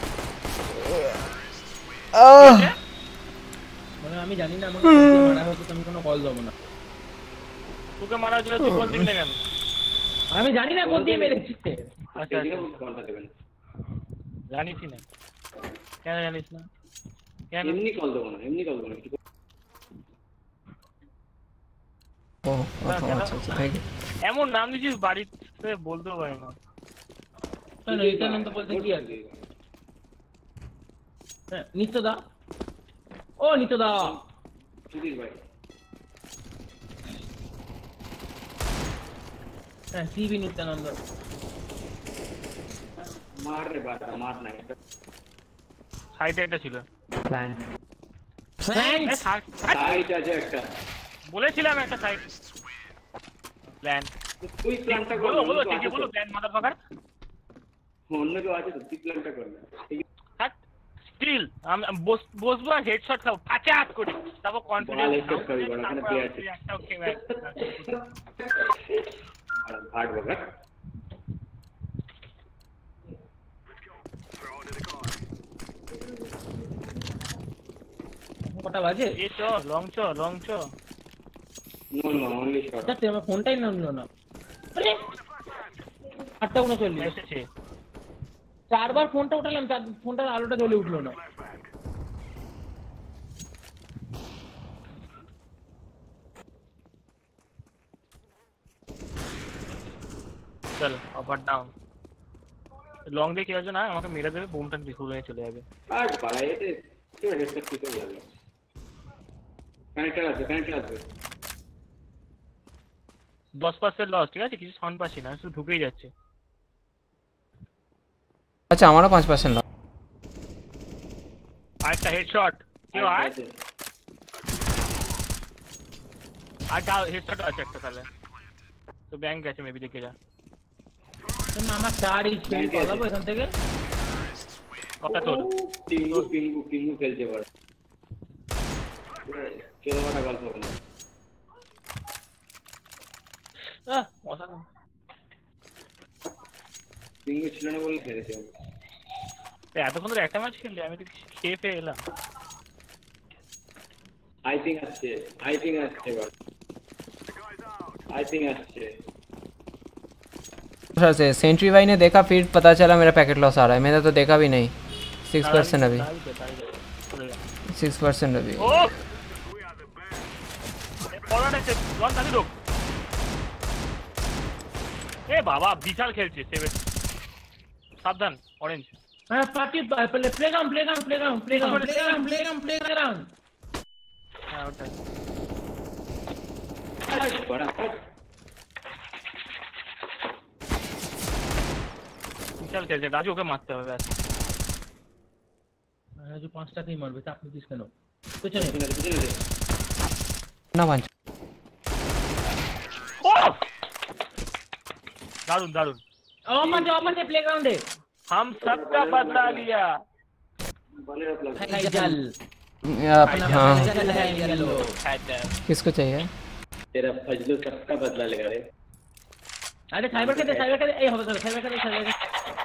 आह, মানে আমি জানি না আমাকে কোন দিয়ে মারা হতো আমি কোনো কল দেব না তোকে মারার জন্য তুই কল দিবি না কেন? আমি জানি না কোন দিয়ে মেরেছি আচ্ছা সেদিকে আচ্ছা, কলটা দেবেন জানিসই না কেন জানিস না কেন? এমনি কল দেবো না এমনি কল দেবো না কিছু ओ अच्छा अच्छा अच्छा थैंक यू এমন নাম দিছিস বাড়িতে বলতেও পারি না। কেন নিত্যানন্দ বলতে কি আছে হ্যাঁ নিত্যদা ও নিত্যদা সুধীর ভাই হ্যাঁ সিবি নিত্যানন্দ মার রে বাটা মার না এটা সাইডে একটা ছিল। Plant. এ, সাইড- সাইড আছে একটা বলেছিলাম একটা সাইড প্ল্যান। তুই প্ল্যানটা কর বলো বলো অন্য কেউ ঠিকই আছে বলো তো? Plan motherfucker. অন্য কেউ আছে তো তুই প্ল্যানটা কর না ঠিক আছে হ্যাঁ স্টিল আমি বস- বসবো আর হেডশট খাবো ফাচাত করি তারপর বল কনফিডেন্স headshot খাবি, বল, ওখানে player আছে। একটাও খেয়ে আর ভাট বাবা কটা বাজে এ চ লং চ লং চ নো নো অনলি শট যাচ্ছে আমার ফোনটাই না নিল না আরে আটটা উনচল্লিশ এসেছে। চারবার ফোনটা উঠালাম চার ফোনটার আলোটা জ্বলে উঠলো না চল আবার ডাউন লং দিয়ে কেউ না আমাকে মেরে দেবে বোমটা খুলে চলে যাবে। আর বাড়া এতে কি হেডশট কি করে যাবে কানেক্টর আছে কানেক্টর আছে দশ পার্সেন্ট লস ঠিক আছে কিছু সাউন্ড পাচ্ছি না শুধু ঢুকেই যাচ্ছে। अच्छा हमारा पाँच परसेंट আরেকটা হেডশট কেউ আয় আর যা হেডশট আছে একটা তাহলে তো ব্যাংক গেছে মেবি দেখে যা শোন না, আমার চার ইঞ্চ পেন পালাবো এখান থেকে কথা তোর টিঙ্গু টিঙ্গু টিঙ্গু খেলতে পারে কেউ একটা গল্প না আহ অসাধারণ। টিঙ্গু ছিল না বলে খেলেছে এ, এতক্ষণ ধরে একটা ম্যাচ খেললি আমি তো খেয়ে পেয়ে এলাম। आई थिंक अच्छे आई थिंक अच्छे बात आई थिंक अच्छे से सेंट्री भाई ने देखा फिर पता चला मेरा पैकेट लॉस आ रहा है मैंने तो देखा भी नहीं सिक्स परसेंट अभी सिक्स परसेंट अभी ও পড়াটা সে জন দাদি লোক এ বাবা বিশাল খেলছে সেভেন সাবধান অরেঞ্জ হ্যাঁ party play playground playground playground playground playground playground playground হ্যাঁ ওটাই बड़ा বিশাল খেলছে রাজু ওকে মারতে হবে ব্যাস। রাজু পাঁচটাকেই মারবে চাপ নিতিস কেন পেছনে पिछले पिछले दे ना पाँच ও দারুন দারুন অমান যে অমান যে প্লেগ্রাউন্ডে हम सबका बदला लिया। बने रख लग ফাইজাল हाँ ফাইজাল হ্যাঁ গেল किसको चाहिए तेरा फजलू सबका बदला लेगा रे আরে সাইবার খেতে সাইবার খেতে এই হবে ধরো সাইবার খেতে সাইবার খেতে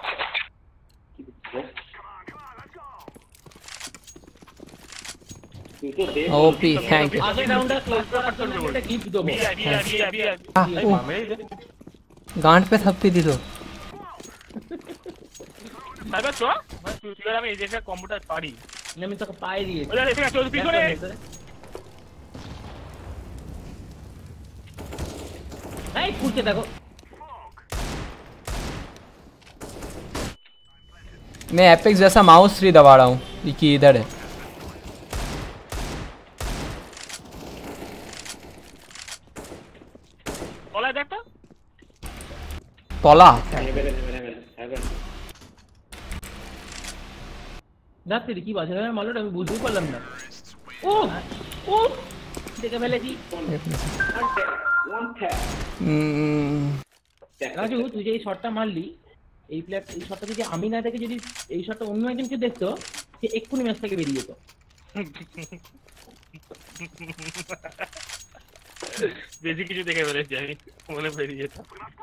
तू तो दे ओपी थैंक यू আগে রাউন্ডটা ক্লোজ করার জন্য একটা গিফট দেবো বিয়া বিয়া বিয়া বিয়া আহ, এই ও। মামে गांठ पे थप्पी दी तो সাইবার তো মানে তুই তুই আর আমি এই যে কম্পিউটার পারি আমি তোকে পায়ে দিয়েছি ওরে ঠিক আছে চল পিছনে এই ফুলকে দেখো मैं एपेक्स जैसा माउस थ्री दबा रहा हूँ ये कि इधर है বলা দেখ তো तोला हेवन हेवन हेवन ডাক্তার কি বাজে ভাবে মারলো আমি বুঝতেই পারলাম না ও ও দেখে ফেলেছি वन टैप हम्म, রাজু তুই যে এই শটটা মারলি এই প্লেয়ার এই শটটা যদি আমি না দেখে যদি এই শটটা অন্য একজনকে দেখতো সে এক্ষুনি ম্যাচ থেকে বেরিয়ে যেত বেশি কিছু দেখে ফেলেছি আমি মনে বেরিয়ে যেতাম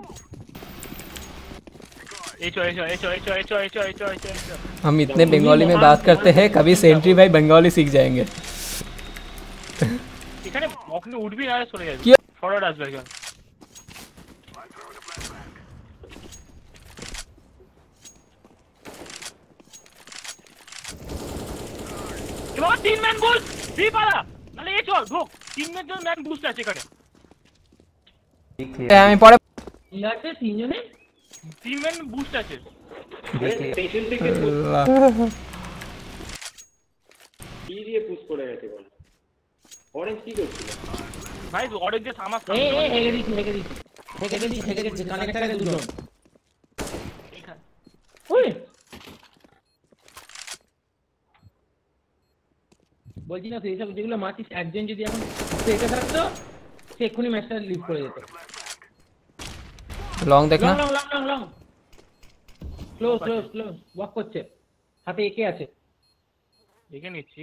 एचो एचो एचो एचो एचो एचो एचो एचो एचो हम इतने बंगाली में बात करते हैं कभी सेंट्री भाई बंगाली सीख जाएंगे এখানে আপনি উঠবি না চলে যাবে কি ফরওয়ার্ড আসবে এখন এবার তিন ম্যান বুস্ট দি পালা মানে এই চল ঢোক তিন ম্যান ম্যান বুস্ট আছে এখানে আমি পরে ইয়াতে তিনজনে তিন ম্যান বুস্ট আছে পেছন থেকে কি দিয়ে পুশ করে গেছে বল অরেঞ্জ কি করছিল ভাই অরেঞ্জ যে সামাস এ এ হেগে দিছি হেগে দিছি হেগে দিছি হেগে দিছি কানেক্টর আছে দুটো ওই বলছি না তুই এইসব যেগুলো মারছিস একজন যদি এখন এটা থাকতো সে এক্ষুনি ম্যাচটা লিভ করে যেত लॉन्ग देखना long long long long slow slow slow walk করছে হাতে একে আছে দেখে নিচ্ছি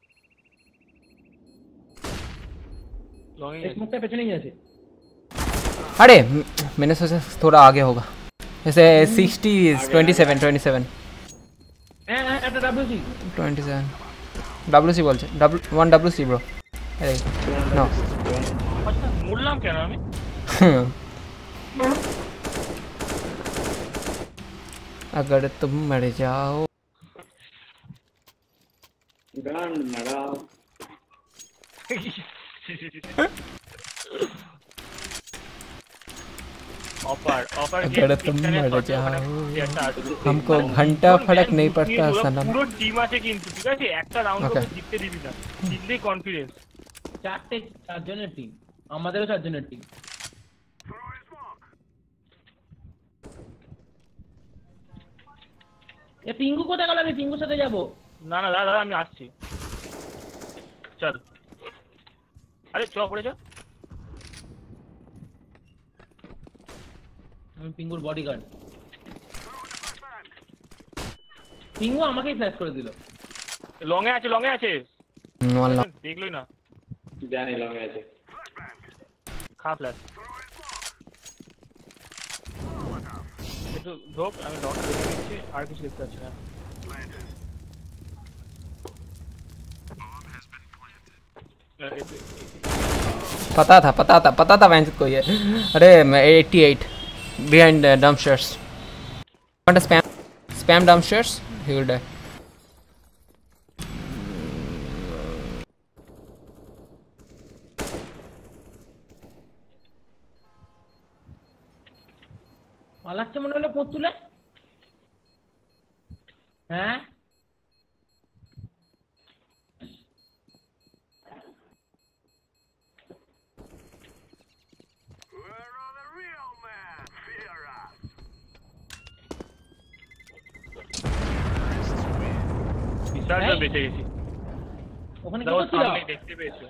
লং স্মোকটা পেছনেই আছে अरे मैंने सोचा थोड़ा आगे होगा जैसे sixty twenty seven twenty seven হ্যাঁ হ্যাঁ এটা WC twenty seven W C बोल W one W C bro अरे नो আচ্ছা মরলাম কেন আমি अगर तुम मर जाओ गान मराओ ऑफर ऑफर अगर तुम मर जाओ हमको घंटा फर्क नहीं पड़ता सनम পুরো টিম আছে কিন্তু ঠিক আছে একটা রাউন্ড করে জিততে দিবি না জিতলে কনফিডেন্স চারটে চারজনের টিম আমাদেরও চারজনের টিম এ পিঙ্গু কোথায় গেল আমি পিঙ্গুর সাথে যাব না না দাদা দাদা আমি আসছি চল আরে চ পড়ে চ আমি পিঙ্গুর বডিগার্ড পিঙ্গু আমাকেই ফ্ল্যাশ করে দিল লং এ আছে লং এ আছে वाला দেখলই না জানি লং আছে খা ফ্ল্যাশ একটু ঢোক আমি লং দেখে নিচ্ছি আর কিছু দেখতে পাচ্ছি না पता था पता था पता था वैंस कोई है अरे मैं अठासी behind dumpsters want to spam spam dumpsters he will die পালাচ্ছে মনে হলো পোত তুলে হ্যাঁ Where are the real men? Fear us. বিশাল এই? বেঁচে গেছি ওখানে কি দাও করছিল সামনে দেখতে পেয়েছো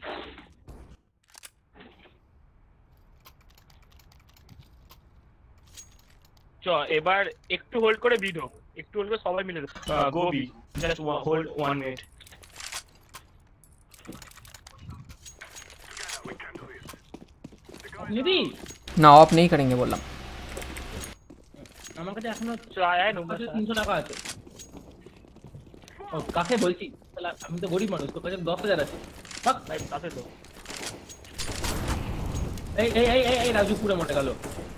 চ এবার একটু হোল্ড করে বিডো একটু হোল্ড করে সবাই মিলে go B just hold one minute নিবি ना ऑफ नहीं करेंगे बोला আমার কাছে এখনো চ আয় আয় নম্বর তিনশো টাকা আছে ও কাকে বলছি তাহলে আমি তো গরিব মানুষ তোর কাছে দশ হাজার আছে থাক ভাই কাছে তো এই এই এই এই- এই রাজু পুরো মোটে গেল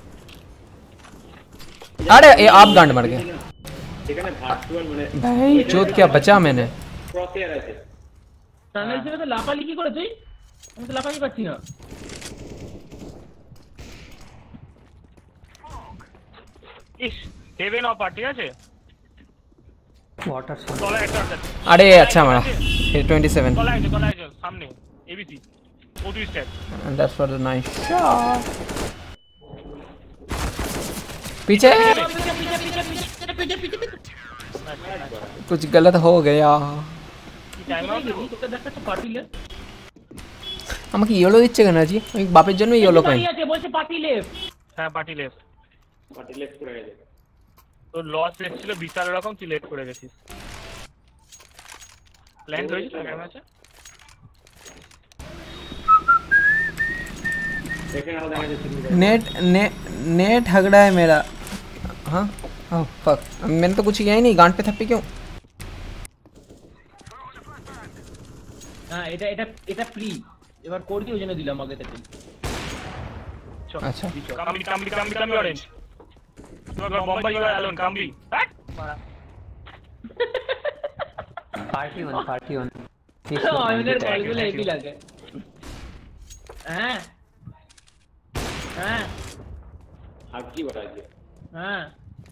अरे ये आप गांड मर गए এখানে ভার্চুয়াল মানে भाई चोट क्या बचा मैंने ক্রসিয়ার আছে টানেল থেকে তো লাফালি কি করে তুই আমি তো লাফালি পাচ্ছি না ইস হেভেন অফার ঠিক আছে তলা একটা আছে अरे अच्छा मारा फिर ट्वेंटी सेवन তলা আছে তলা আছে সামনে এবিসি ও দুই step and that's for the nice shot पीछे कुछ गलत हो गया কি টাইম আউট তোকে দেখাচ্ছে পার্টিলে আমাকে ইয়েলো দিচ্ছে কেন জি আমি বাপের জন্য ইয়েলো পাই আছে বলছে পার্টি লেফট হ্যাঁ পার্টি লেফট পার্টি লেফট করে গেছে তোর লস রেট ছিল বিশাল রকম তুই লেট করে গেছিস প্ল্যান হয়েছিল কেমন আছে দেখে নাও দেখা যাচ্ছে नेट ने, नेट हगड़ा है मेरा। हाँ ओह फक, मैंने तो कुछ किया ही नहीं, गांड पे थप्पी क्यों? হ্যাঁ এটা এটা এটা ফ্রি, এবার কোড দিয়ে ওই জন্য দিলাম আগে থেকে। अच्छा কামলি কামলি কামলি কামলি অরেঞ্জ তোমার বোম্বাই ইউ আর অ্যালোন কামলি पार्टी वन पार्टी वन অয়নের কলগুলো একই লাগে। হ্যাঁ হ্যাঁ আর কি বাড়াইছে হ্যাঁ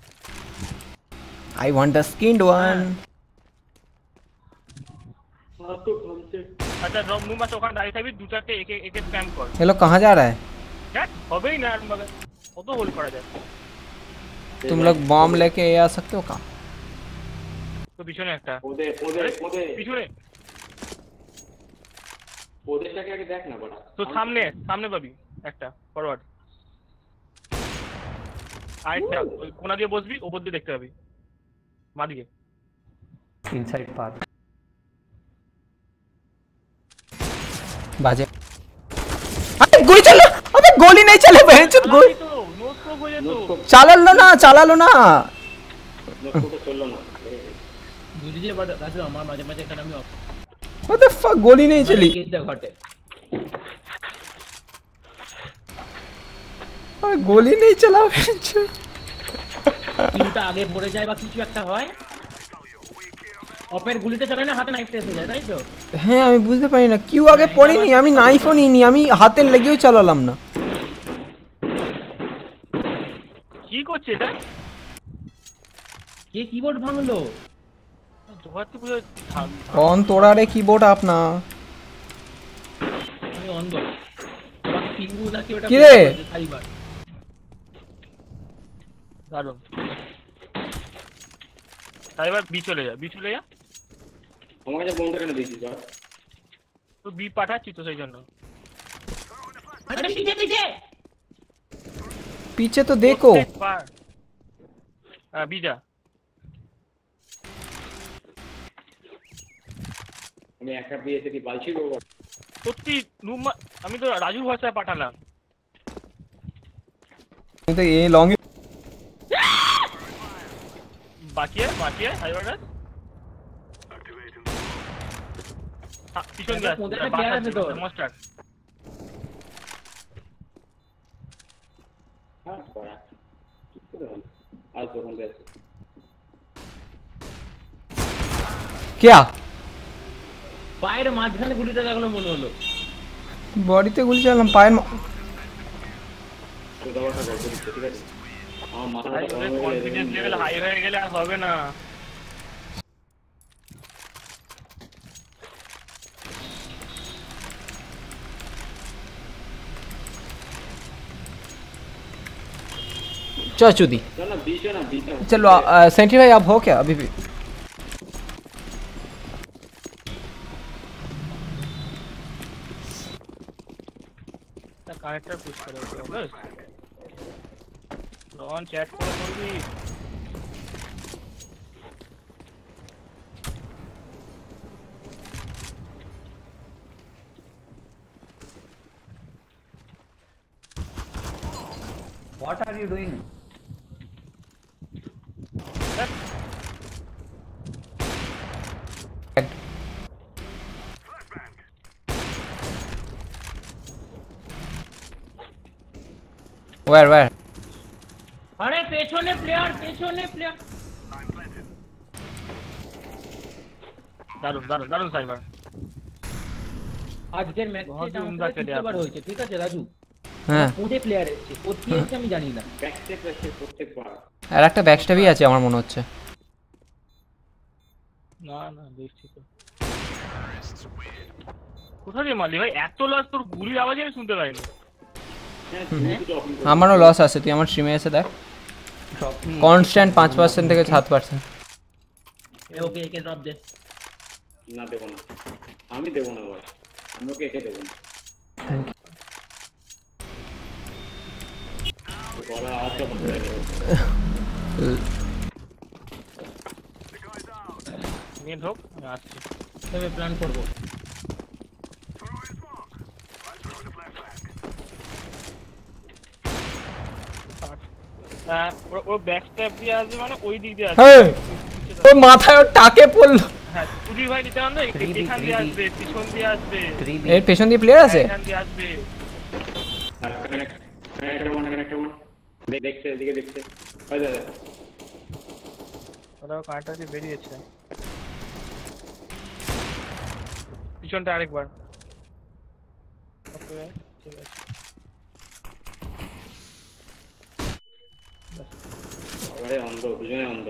I want the skinned one. তো কমছে আচ্ছা রম নুমাস ওখানে দাঁড়িয়ে থাকবি, দু চারটে একে একে স্প্যাম কর। ये लोग कहाँ जा रहा है? হ্যাঁ হবেই না আর মগে কত হোল্ড করা যায়। तुम लोग बॉम्ब लेके आ सकते हो कहाँ? তো পিছনে একটা ওদের ওদের ওদের পিছনে ওদেরটাকে আগে দেখ না বড়া। তো সামনে সামনে পাবি একটা ফরওয়ার্ড, আরেকটা ওই কোনা দিয়ে বসবি, ওপর দিয়ে দেখতে পাবি মাদিকে। इनसाइड पाथ बाजे। अबे गोली चल, अबे गोली नहीं चले बहन चोद गोली। তো নো স্কোপ হয়ে যেত। चाला लो ना, चाला लो ना। লোকটা চললো না বুঝি যে বাট রাজু আমার মাঝে মাঝে এখানে আমি What the fuck, गोली नहीं चली। কেসটা ঘটে। अबे गोली नहीं चला बहन चोद। কিউটা আগে পড়ে যায় বা কিছু একটা হয়, অপের গুলিতে চলে না হাতে নাইফ এসে যায়, তাই তো? হ্যাঁ আমি বুঝতে পারি না কিউ আগে পড়িনি, আমি নাইফও নিইনি, আমি হাতে লেগেও চালালাম না। কি করছে এটা? কে কিবোর্ড ভাঙলো? জোহারতে পুরো कौन तोड़ा रे कीबोर्ड अपना? আমি অন্ধ। বাকি পিঙ্গু নাকি ওটা কি রে? ফাইবার। দারুন। তাইবার বি চলে যা, বি চলে যা। আমার কাছে বন্ধ কেন দিয়েছিস বল? তো বি পাঠাচ্ছি তো সেই জন্য। আরে পিছে পিছে पीछे तो देखो। হ্যাঁ বি যা। আমি একা বিয়েতে কি বালছি গো? সত্যি নুমা, আমি তো রাজু ভাষায় পাঠালাম। तो ये लॉन्ग বাকি আছে বাকি আছে হাইওয়ার্ড পিছন দিয়ে আসছে, ওদের একটা player আছে তো। মাস্টার হ্যাঁ বড়া কি করে হলো? আজ যখন দেখছি क्या পায়ের মাঝখানে গুলিটা লাগলো মনে হলো। বডিতে গুলি চালাম, পায়ের মা- তো দাওয়াটা গল্প দিচ্ছে ঠিক আছে? আমার মাথাটা গরম হয়ে কনফিডেন্স লেভেল হাই হয়ে গেলে আর হবে না। चाचूदी। না না দিছে না দিছে चलो सेंट्री भाई आप हो क्या अभी भी? কানেক্টর পুশ করে ওকে রন চ্যাট করে করবি। What are you doing? Where where? আরে পেছনে প্লেয়ার, পেছনে প্লেয়ার। দারুন দারুন দারুন সাইবার। আজকের ম্যাচে बहुत ही उम्दा আমাদের खेले তৃতীয়বার आपने। হয়েছে, ঠিক আছে রাজু? হ্যাঁ কোথায় প্লেয়ার এসেছে, কোথায় এসেছে আমি জানি না। ব্যাকস্টেপ আছে প্রত্যেকবার আর একটা ব্যাকস্ট্যাবই আছে আমার মনে হচ্ছে। না না দেখছি তো কোথা দিয়ে মারলি ভাই? এত লস তোর গুলির আওয়াজ আমি শুনতে পাইনি। হ্যাঁ তুমি তো অফিস আমারও লস আছে, তুই আমার স্ট্রিমে এসে দেখ। কনস্ট্যান্ট পাঁচ পার্সেন্ট থেকে সাত পার্সেন্ট। এ ওকে একে ড্রপ দে। না দেবো না, আমি দেবো না ভাই, আমি ওকে একে দেবো না। বড় আওয়াজটা বন্ধ করে দেবো। নিয়ে ঢোক আমি আসছি। তবে প্ল্যান করবো। হ্যাঁ ও ব্যাক স্ট্যাপ দিয়ে আসবে মানে ওই দিক দিয়ে আসবে হ্যাঁ ওর মাথায় ওর টাকে পড়লো হ্যাঁ সুধীর ভাই নিতে পারবে এখান দিয়ে আসবে পিছন দিয়ে আসবে এর পেছন দিয়ে প্লেয়ার আছে এখান দিয়ে আসবে দেখছে এদিকে দেখছে ওই দাদা ওরাও কাঁটা দিয়ে বেরিয়েছে পিছনটা আরেকবার ওকে ঠিক আছে আরে অন্ধ দুজনে অন্ধ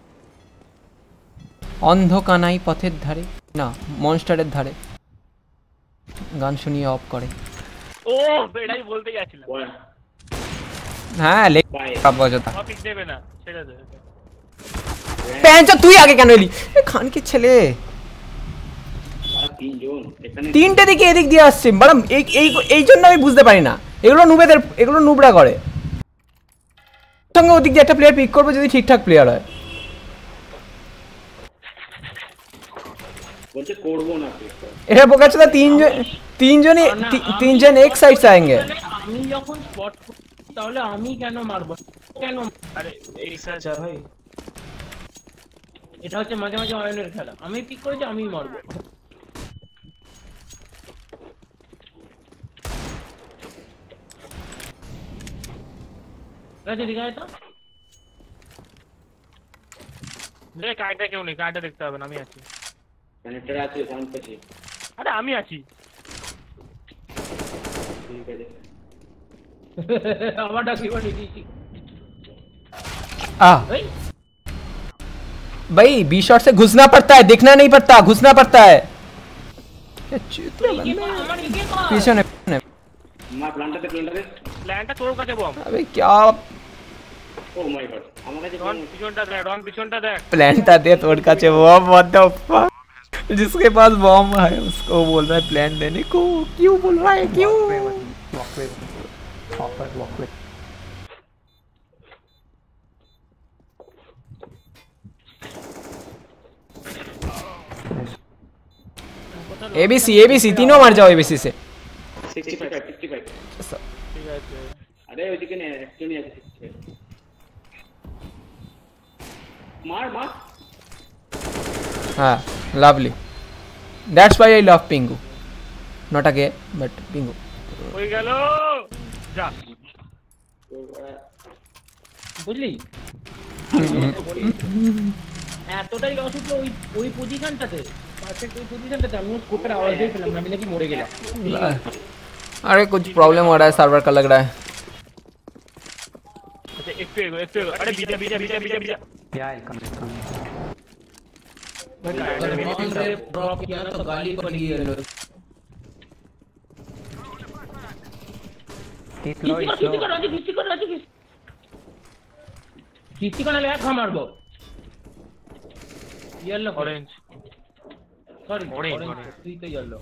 অন্ধ কানাই পথের ধারে না মনস্টারের ধারে গান শুনিয়ে অফ করে ও এটাই বলতে যাচ্ছিলাম হ্যাঁ লেখ বাজতা টপিক দেবে না ছেড়ে দে প্যাঞ্চা তুই আগে কেন এলি এ খান কি ছেলে আর তিনজন এখানে তিনটে দিকে এদিক দিয়ে আসছে বড় এই এই এই জন্য আমি বুঝতে পারি না এগুলো নুবেদের এগুলো নুবরা করে সঙ্গে ওদিক দিয়ে একটা প্লেয়ার পিক করবে যদি ঠিকঠাক প্লেয়ার হয় বলছে করবো না পিক এটা বোকাচোদা তিনজন তিনজনই তি- তিনজন এক সাইড से आएंगे আমি যখন স্পট তাহলে আমি কেন মারবো কেন আরে এই স্যার ভাই এটা হচ্ছে মাঝে মাঝে অয়নের খেলা আমি পিক করেছি আমি মারবো রাজে দিগায় তো রে কাইটা কেউ নেই কাইটা দেখতে হবে না আমি আছি কানেক্টর আছে সাউন্ড পেছি আরে আমি আছি ঠিক আছে আমার ডাকি বাড়ি দিয়েছি आ भाई बी शॉट से घुसना पड़ता है दिखना नहीं पड़ता घुसना पड़ता है पीछे ने মা প্ল্যান্টাতে প্ল্যান্টাতে প্ল্যানটা তোর কাছে বম अबे क्या ও মাই গড আমার কাছে রন পিছনটা দেখ রন পিছনটা দেখ प्लान था दे तोड़ का चे बॉम्ब व्हाट द फक जिसके पास बॉम्ब है उसको बोल रहा है प्लान देने को क्यों बोल रहा है क्यों एबीसी एबीसी तीनों मर जाओ एबीसी से সিক্সটি ফাইভ সিক্সটি ফাইভ ঠিক আছে আরে ওইদিকে নে একজনই আছে সিক্সটি ফাইভ মার মার हाँ lovely that's why I love Pingu not a gay but Pingu হয়ে গেল যা বুঝলি এতটাই লস উঠলো ওই ওই পজিশনটাতে পারফেক্ট ওই পজিশনটাতে আমি স্কোপের আওয়াজ দিয়ে পেলাম না আমি নাকি মরে গেলাম अरे कुछ प्रॉब्लम हो रहा है सर्वर का लग रहा है আচ্ছা একটু এগো একটু এগো আরে বিজা বিজা বিজা বিজা বিজা ड्रॉप किया ना तो गाली पड़ी है किसी को राजी किसी को राजी किसी को ना ले खा मार दो yellow orange sorry Orange, orange orange. তুই তো येलो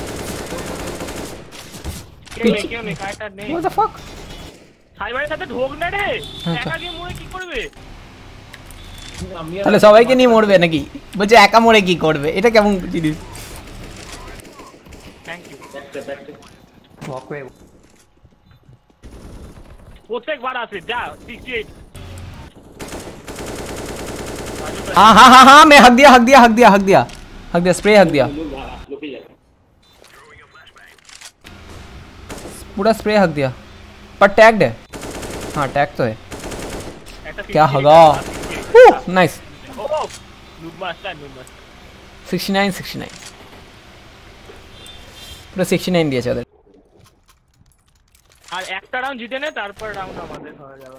কেউ নেই কেউ নেই কাইটা নেই what the fuck সাইবারের সাথে ঢোক না রে একা গিয়ে মরে কি করবে আমি তাহলে সবাইকে নিয়ে মরবে নাকি বলছে একা মরে কি করবে এটা কেমন জিনিস থ্যাংক ইউ ব্যাকটে ব্যাকটে প্রত্যেকবার আসে যা সিক্সটি এইট हाँ हाँ हाँ हाँ मैं हक दिया हक दिया हक दिया हक दिया हक दिया स्प्रे हक दिया লোক ভাড়া লোকে যাবে पूरा स्प्रे हक दिया पर टैग्ड है हाँ टैग तो है একটা क्या होगा नाइस ও noob master noob master sixty nine sixty nine पूरा सिक्सटी नाइन दिया चादर আর একটা রাউন্ড জিতে নে তারপর রাউন্ড আমাদের হয়ে যাবে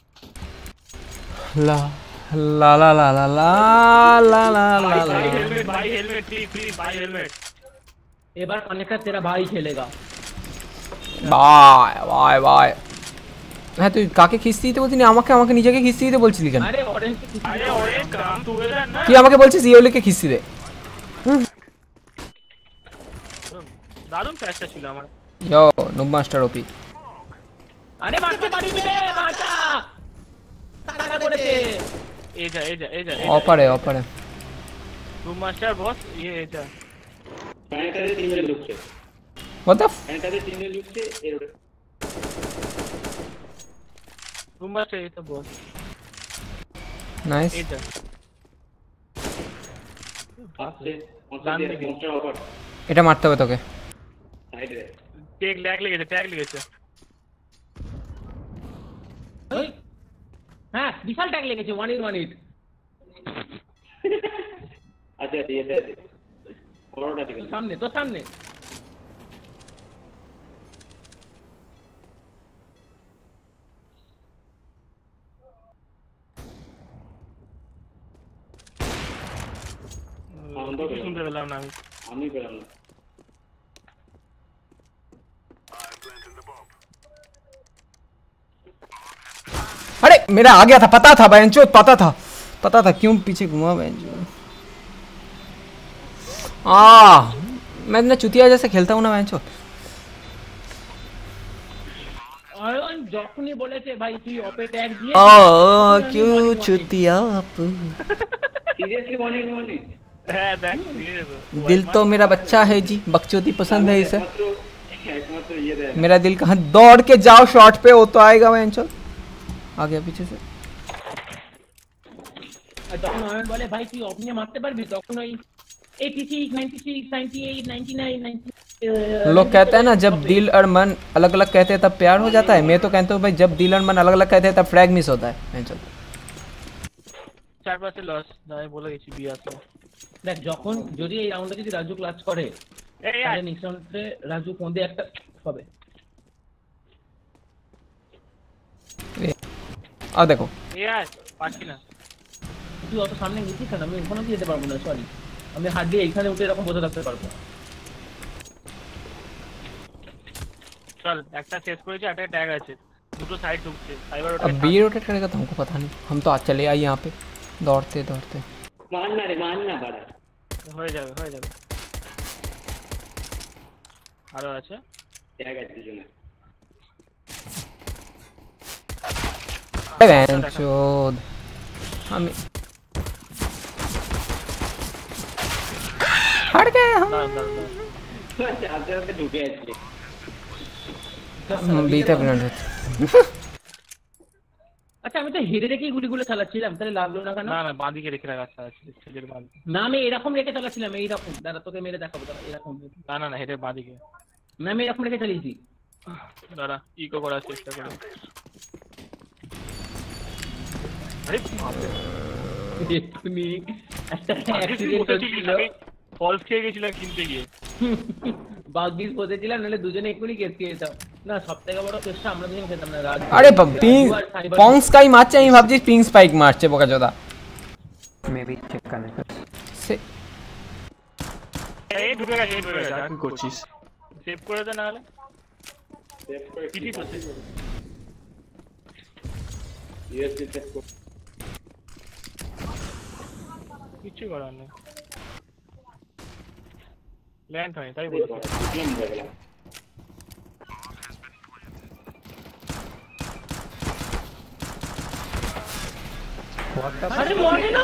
ला ला ला ला ला ला ला ला ला ला ভাই হেলমেট ভাই হেলমেট ফ্রি ফ্রি ভাই হেলমেট এবার কনেক্টর তেরা ভাই খেলেगा বাই বাই বাই হ্যাঁ তুই কাকে খিস্তি দিতে বলছিস আমাকে আমাকে নিজেকে খিস্তি দিতে বলছিলি কেন আরে অরেঞ্জ কি আরে ওরে কাম টুগেদার না তুই আমাকে বলছিস ইওলিকে খিস্তি দে দারুণ ফ্যাশটা ছিল আমার ইয়ো নুব মাস্টার ওপি আরে মারতে পারিনি রে বাঁচা টাকা করেছে এই যা এই যা এই যা অপার है অপার है নুব মাস্টার বস ये এই যা প্ল্যান্টাতে তিনজন ঢুকছে व्हाट द প্ল্যান্টাতে তিনজন ঢুকছে এর রুম বাসে এই তো বস নাইস এইটা আসছে ডান পঞ্চাশ দিকে। পঞ্চাশ ওভার এটা মারতে হবে তোকে সাইডে ট্যাগ ল্যাগ লেগেছে ট্যাগ লেগেছে ওই, হ্যাঁ বিশাল ট্যাগ লেগেছে ওয়ান ইন ওয়ান ইট আচ্ছা আচ্ছা এটা আছে বড়টা ঠিক আছে সামনে তোর সামনে কিছু শুনতে পেলাম না আমি আমি পেলাম না अरे मेरा आ गया था पता था बहनचोद पता था पता था क्यों पीछे घुमा बहनचोद आ मैं इतना चुतिया जैसे खेलता हूँ ना बहनचोद অয়ন যখনই বলেছে ভাই তুই অপে ট্যাগ দিয়ে ओ क्यों चुतिया आप সিরিয়াসলি ওয়ান ইন ওয়ান হ্যাঁ দেখ নিয়ে যাবো दिल तो मेरा बच्चा है जी बकचोदी पसंद है इसे একমাত্র একমাত্র ইয়ে দেয় मेरा दिल कहाँ दौड़ के जाओ शॉट पे वो तो आएगा बहनचोद आ गया पीछे से আর যখন অয়ন বলে ভাই তুই অফ নিয়ে মারতে পারবি তখন ওই eighty six ninety-six ninety-eight ninety-nine ninety लोग कहते हैं ना जब दिल और मन अलग अलग कहते हैं तब प्यार हो जाता है मैं तो कहता हूँ भाई जब दिल और मन अलग अलग कहते हैं तब फ्रैग मिस होता है बहनचोद চার পাঁচে লস আমি বলে গেছি বি আসবে দেখ যখন যদি এই রাউন্ডে যদি রাজু ক্লাচ করে এই তাহলে আয় নেক্সট রাউন্ডে রাজু কোন দিয়ে একটা হবে और देखो এই আয় পাচ্ছি না তুই অত সামনে গেছিস কেন আমি ওখানে যেতে পারবো না সরি আমি হার্ডলি এইখানে উঠে এরকম বসে থাকতে পারবো চল একটা শেষ করেছি একটা ট্যাগ আছে দুটো সাইড ঢুকছে ফাইবার ওটা अब बी रोटेट करेगा तो हमको पता नहीं हम तो आज चले आए यहाँ पे दौड़ते दौड़ते মারনা রে মারনা বাড়া হয়ে যাবে হয়ে যাবে আরো আছে ট্যাগ আছে দুজনে बहनचोद हम हट गए हम দাঁড়ান দাঁড়ান দাঁড়ান। আস্তে আস্তে ঢুকে আসছে हम बी तक रन আচ্ছা আমি তো হেডে রেখেই গুলিগুলো চালাচ্ছিলাম তাহলে লাগলো না কেন না না বাঁদিকে রেখে রাখা আছে ছেলের বাঁ না আমি এরকম রেখে চালাচ্ছিলাম এইরকম দাঁড়া তোকে মেরে দেখাবো দাঁড়া এরকম না না না হেডের বাঁদিকে না আমি এরকম রেখে চালিয়েছি দাঁড়া ইকো করার চেষ্টা করে আরে এক্ষুনি একটা অ্যাক্সিডেন্ট হচ্ছিল ফলস খেয়ে গেছিলাম কিনতে গিয়ে বাগিস বসেছিলাম নাহলে দুজনে এক্ষুনি কেস খেয়ে যেতাম না সব থেকে বড় কেসটা আমরা দুজন খেতাম না রাজ अरे पिंग पॉन्ग्स का ही मारছে আমি ভাবছি পিং স্পাইক মারছে বোকাচোদা मे बी चेक करने का সে এই ঢুকে গেছে এই ঢুকে গেছে কি করছিস সেভ করে দে না হলে সেভ করে পিটি তো সেভ ইউএসবি সেভ করে কিছু করার নেই ল্যান্ড হয় তাই বলছি বুঝলাম হয়ে গেলাম আরে মরে না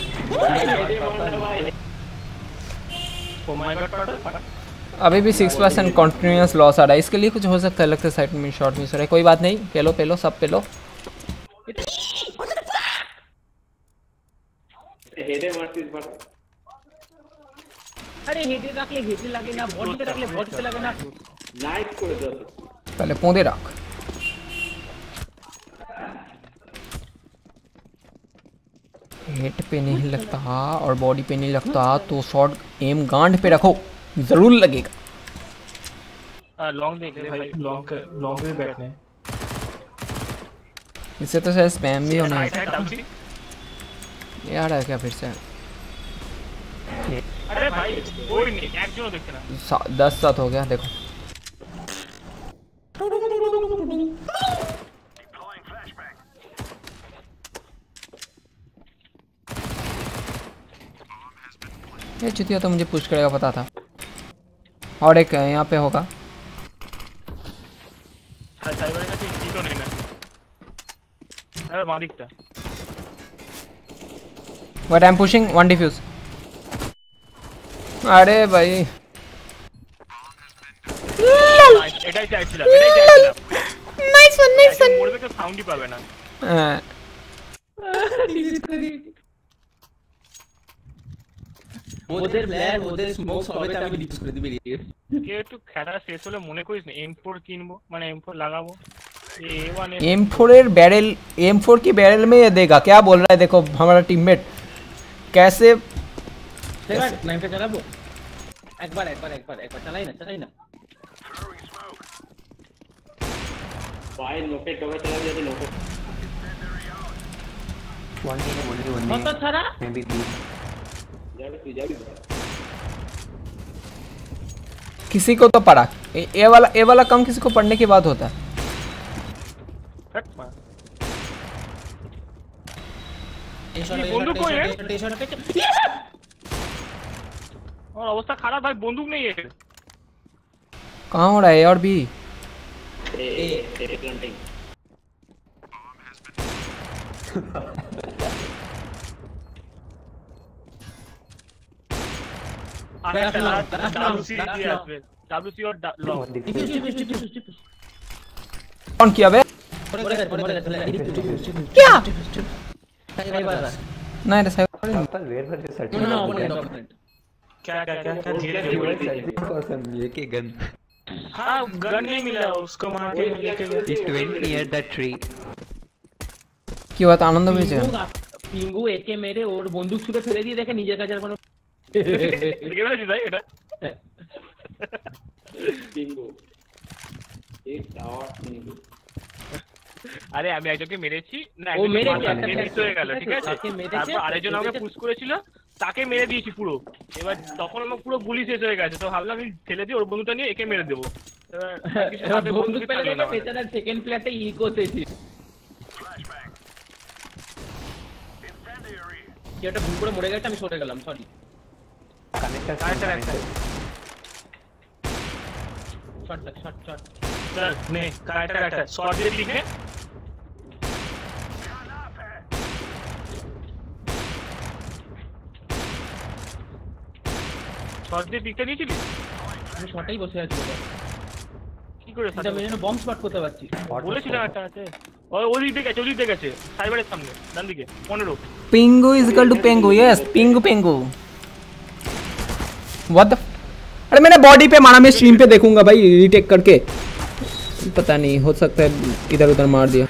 ও মাই গॉड अभी भी सिक्स परसेंट कॉन्टिन्यूस लॉस आ रहा है इसके लिए कुछ हो सकता है लगता है साइड में शॉट मिस हो रहा है कोई बात नहीं पेलो पेलो सब पेलो হেডে মারছিস বাট আরে হেডে রাখলে হেডে লাগে না বডিতে রাখলে বডিতে লাগে না নাইস করে দাও पहले पौधे रख हेड पे नहीं लगता और बॉडी पे नहीं लगता तो शॉट एम गांड पे रखो जरूर लगेगा लॉन्ग देख ले भाई लॉन्ग लॉन्ग में बैठने इससे तो शायद स्पैम भी होना है साइड डाउन ये आ रहा है क्या फिर से अरे भाई कोई नहीं একজনও দেখছে না सा- दस सात हो गया देखो ये चुतिया तो मुझे पुश करेगा पता था और एक यहाँ पे होगा সাইবারের কাছে কি তো নেই না আরে মালিকটা but I am pushing one defuse अरे भाई এটাই চাইছিলাম এটাই চাইছিলাম नाइस वन नाइस वन মরবে তো সাউন্ডই পাবে না হ্যাঁ ওদের প্লেয়ার ওদের স্মোক সবেতে আমি ডিপস করে দিই বেরিয়ে কে একটু খেলা শেষ হলে মনে করিস না এম ফোর কিনবো মানে এম ফোর লাগাবো A one M four uh barrel M four की बैरल में ये देगा क्या बोल रहा है देखो हमारा टीममेट कैसे नाइन पे चलाबो एक बार एक बार एक बार एक बार चलाई ना चलाई ना भाई नोके कवर चला जाते नोके वन टी ओनली वन मत छरा मे बी बी जाओ तू जाओ किसी को तो पढ़ा ए, ए वाला ए वाला कम किसी को पढ़ने के बाद होता है हट मार এই শট ये बंदूक कोई है এই শট और अवस्था खराब भाई बंदूक नहीं है कहाँ हो रहा है और भी A A A planting WC WC और लॉन्ग कौन किया बे क्या नहीं रे साहब where were this search no opponent क्या क्या क्या क्या धीरे धीरे पर्सन ये के गन हाँ गन नहीं मिला उसको मार के लेके गया is twenty near that tree কি বাত আনন্দ পেয়েছে পিঙ্গু একে মেরে ওর বন্দুক ছুড়ে ফেলে দিয়ে দেখে নিজের কাছে আর কোনো দেখে না ভাই এটা बिंगो एक टावर बिंगो আরে আমি একজনকে মেরেছি না ও মেরে মিস হয়ে গেল ঠিক আছে তারপর আরেকজন আমাকে পুশ করেছিল তাকে মেরে দিয়েছি পুরো এবার তখন আমার পুরো গুলি শেষ হয়ে গেছে তো ভাবলাম আমি ঠেলে দিয়ে ওর বন্ধুটা নিয়ে একে মেরে দেবো এবার বন্দুক পেলে দেখে পেছনের সেকেন্ড প্লেয়ারটা ইকো হয়েছে কি একটা ভুল করে মরে গেছে আমি সরে গেলাম sorry connector shot shot shot चल नहीं करेक्ट करेक्ट शॉट दे ठीक है শট দিয়ে পিকটা নিয়েছিলি আমি শটেই বসে আছি কি করে এটা মেরে বম্ব স্পট করতে পারছি বলেছিলাম একটা আছে ওই ওই দিকে গেছে ওই দিকে গেছে সাইবারের সামনে ডান দিকে পনেরো Pingu is equal to Pengu yes Pingu Pengu what the अरे मैंने बॉडी पे मारा मैं स्ट्रीम पे देखूंगा भाई रीटेक करके पता नहीं हो सकता है इधर उधर मार दिया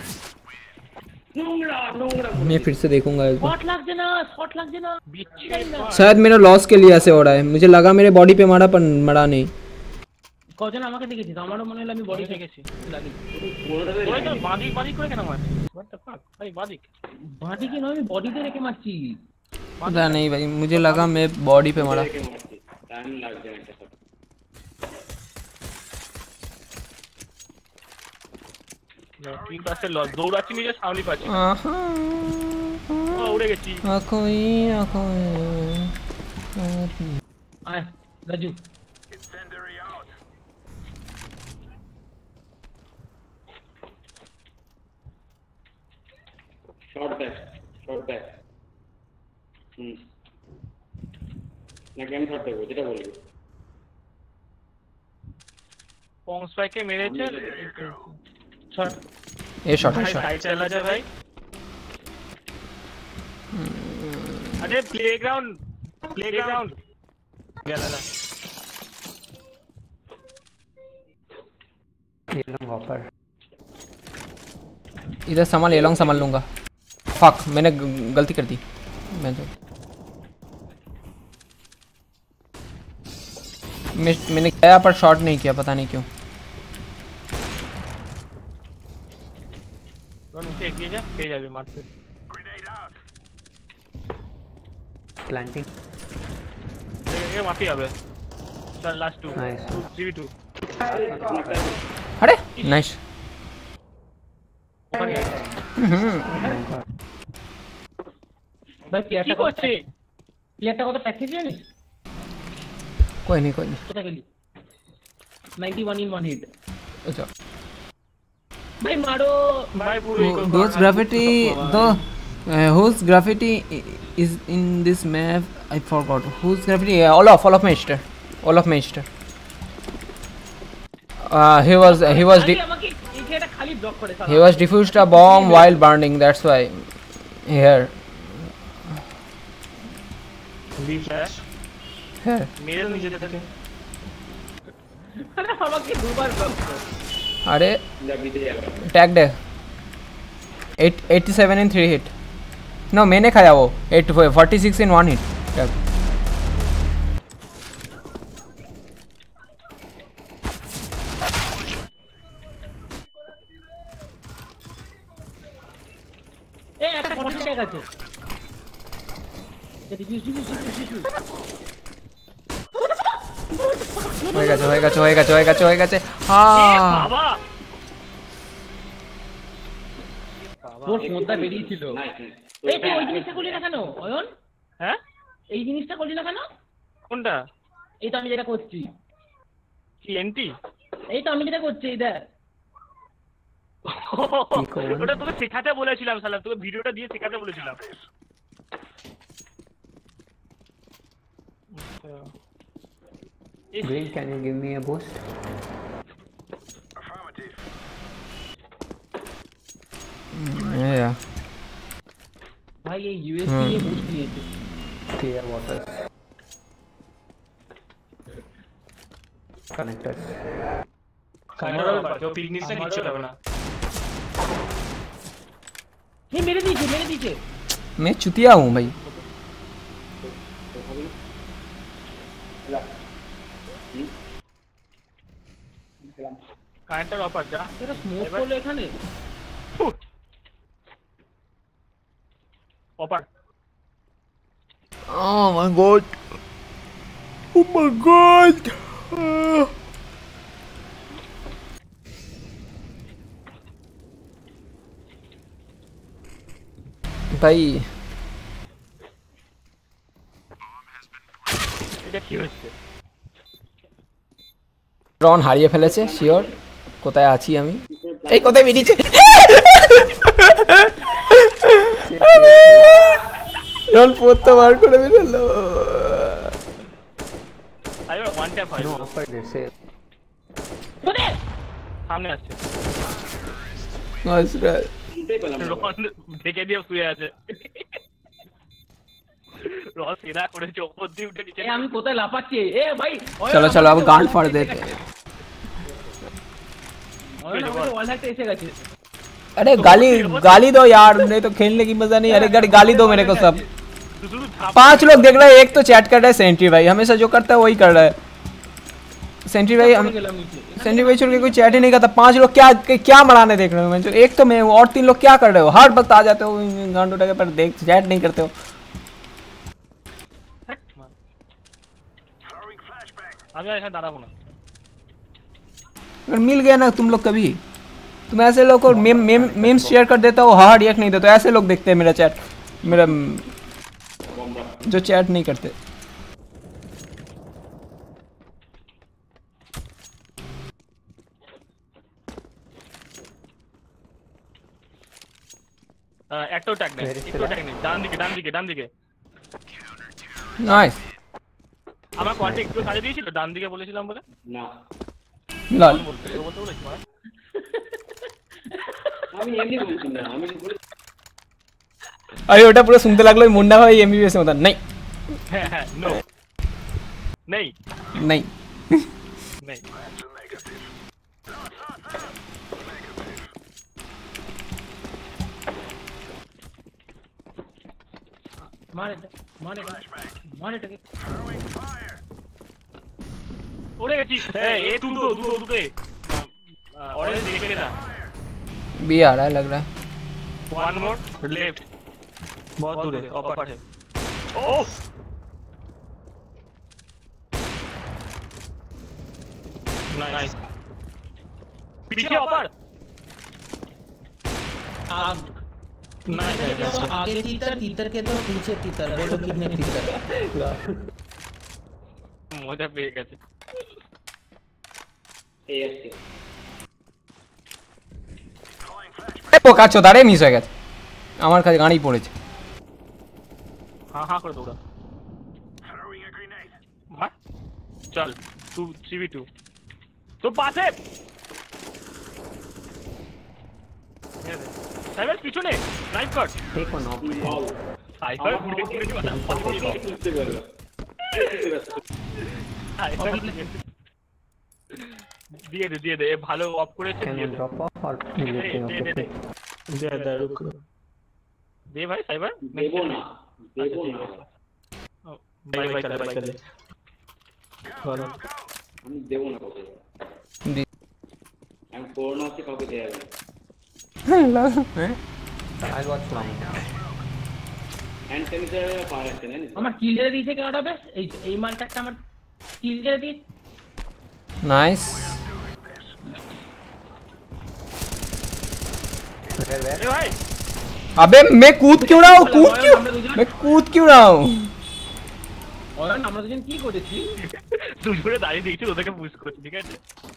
मैं फिर से देखूंगा एक बार শট লাগছে না শট লাগছে না शायद मेरा लॉस के लिए ऐसे हो रहा है मुझे लगा मेरे बॉडी पे मारा पर मरा नहीं কজন আমাকে দেখেছিস আমারও মনে হলো আমি বডি দেখেছি লাগি ওই তো বাদি বাদি করে কেন মারছিস হোয়াট দ্য ফাক ভাই বাদি বাডি কি নয় আমি বডিতে রেখে মারছি पता नहीं भाई मुझे लगा मैं बॉडी पे मारा टाइम लग जाएगा सब ঠিক আছে লস দৌড়াচ্ছি নিজে সামনে পাচ্ছি आहा ও উড়ে গেছি आकोई आकोई আয় Raju Incendiary out. Shot back shot back হুম না কেন শট দেবো যেটা বলবি পংস ভাইকে মেরেছে শট ये शॉट है भाई शॉट साइड चला जा भाई अरे प्लेग्राउंड प्लेग्राउंड गया ना ये लो हॉपर इधर संभाल ये लॉन्ग संभाल लूंगा फक मैंने ग- गलती कर दी मैं तो मैं मैंने किया पर शॉट नहीं किया पता नहीं क्यों तो नीचे एगिए जा पे जाबे मारते Grenade out. प्लांटिंग ये ये माफी आवे चल last two Nice. Three two अरे नाइस ভাই প্লেয়ারটা কি করছে প্লেয়ারটা কত প্র্যাকটিস জানিস कोई नहीं कोई नहीं কোথায় গেলি ninety one in one hit अच्छा ভাই মারো भाई पूरे those graffiti the uh, whose graffiti i- is in this map I forgot whose graffiti yeah, Olaf Olaf Meister Olaf Meister uh, he was he was আরে de- আমাকে এই জায়গাটা খালি भाई ब्लॉक करे He was diffused a bomb while burning. That's why. Here. B flash Here. मेरे नीचे देखे अरे আমাকে দুবার ব্লক করে अरे जब भी दे टैग दे eight eighty-seven in three hit. No, मैंने खाया वो eight forty-six in one hit. Tag. এ একটা ফটো ট্যাগ আছে এটা ডিফিউজ ডিফিউজ ডিফিউজ হয়ে গেছে হয়ে গেছে হয়ে গেছে হয়ে গেছে হয়ে গেছে হ্যাঁ বাবা তোর ফোনটা বেরিয়েছিল नाइस এই তুই ওই জিনিসটা করলি না কেন অয়ন হ্যাঁ এই জিনিসটা করলি না কেন কোনটা এই তো আমি যেটা করছি কি এনটি এই তো আমি যেটা করছি এই দেখ ওটা তোকে শেখাতে বলেছিলাম শালা তোকে ভিডিওটা দিয়ে শেখাতে বলেছিলাম Green, can you give me a boost? Affirmative. Yeah. ভাই এই ইউএসবি নিয়ে বুস্ট দিয়েছে Clear water. Connected. কানাডা কেউ পিকনিক না কিচ্ছু হবে না হে মেরে দিয়েছে মেরে দিয়েছে मैं चुतिया हूँ भाई কারেন্টের অফার যা এটা স্মোক করলো এখানে offer Oh my god. Oh my god. ভাই এটা কি হচ্ছে রন হারিয়ে ফেলেছে শিওর কোথায় আছি আমি এই কোথায় বেরিয়েছে রন পড়তে বার করে বেরোলো আরে ওয়ান ট্যাপ হয় No, offer this. eh. কোনে সামনে আসছে নাইস রাইট রন দেখে দিয়ে শুয়ে আছে রন সিধা করেছে ওপর দিয়ে উঠে নিচে এ আমি কোথায় লাফাচ্ছি এ ভাই चलो चलो अब गांड फाड़ देते অয়ন আমাকে ওয়াল হ্যাকটা এসে গেছে अरे गाली गाली दो यार नहीं तो खेलने की मजा नहीं अरे गाली गाली दो मेरे को सब শুধু ধাপ पांच लोग देख रहे हैं एक तो चैट कर रहा है सेंट्री भाई हमेशा जो करता है वही कर रहा है सेंट्री भाई हम গেলাম নিচে सेंट्री भाई छोड़ के कोई चैट ही नहीं करता पांच लोग क्या क्या मराने देख रहे हो मैं एक तो मैं हूँ और तीन लोग क्या कर रहे हो हर वक्त आ जाते हो गांड उठा के पर देख चैट नहीं करते हो Throwing flashbang. আমি আর এখানে দাঁড়াবো না अगर मिल गया ना तुम लोग कभी तुम ऐसे लोग को मेम मेम मेम्स शेयर कर देता हो हाँ रिएक्ट नहीं देता ऐसे लोग देखते हैं मेरा चैट मेरा जो चैट नहीं करते আহ, একটাও ট্যাগ নেই একটাও ট্যাগ নেই ডান দিকে ডান দিকে ডান দিকে नाइस আমার কন্ট্যাক্ট একটু কাজে দিয়েছিল ডান দিকে বলেছিলাম বলে না लॉल বলতে বলতে বলেছি মানে আমি এমনি বলছি না আমি বলে अरे ওটা পুরো শুনতে লাগলো ওই মুন্না ভাই এমবিবিএস মতন नहीं হ্যাঁ হ্যাঁ নো নেই नहीं নেই মারে মারে মারে এটাকে ওরে গেছি এই এ দুটো দুটো দুটো অরেঞ্জ দেখে না बी आ रहा है लग रहा है वन मोर लेफ्ट बहुत दूर है ऊपर है ओह नाइस पीछे ऊपर आग नाइस आगे तीतर तीतर के तो पीछे तीतर बोलो कितने तीतर মজা পেয়ে গেছে এই আসছে এ পোকা চোদা রে মিস হয়ে গেছে আমার কাছে গাড়ি পড়েছে हाँ हाँ कर दौड़ा Throwing a grenade. मार चल टू थ्री वी टू तो पास है সাইবার পিছনে লাইভ কর Take one off. সাইবার বুড়ে বুড়ে কথা বুঝতে পারলাম সাইবার দিয়ে দে দিয়ে দে এ ভালো অফ করেছে Can দিয়ে one they drop off or they anything they of they the দে দে দে রুক দে ভাই সাইবার দেবো না দেবো না বাই বাই চলে বাই চলে বলো আমি দেবো না কাউকে দি আমি করোনা আছে কাউকে দেয়া যাবে হ্যাঁ I'll watch long. Hand sanitiser পাওয়া যাচ্ছে না আমার কিল জেলে দিয়েছে কেন হবে এই এই মালটাকে আমার কিল জেলে দিয়ে नाइस এ ভাই अबे मैं कूद क्यों रहा हूँ कूद क्यों मैं कूद क्यों रहा हूँ অয়ন আমরা দুজন কি করেছি দুজনে দাঁড়িয়ে দেখছি ওদেরকে পুশ করছি ঠিক আছে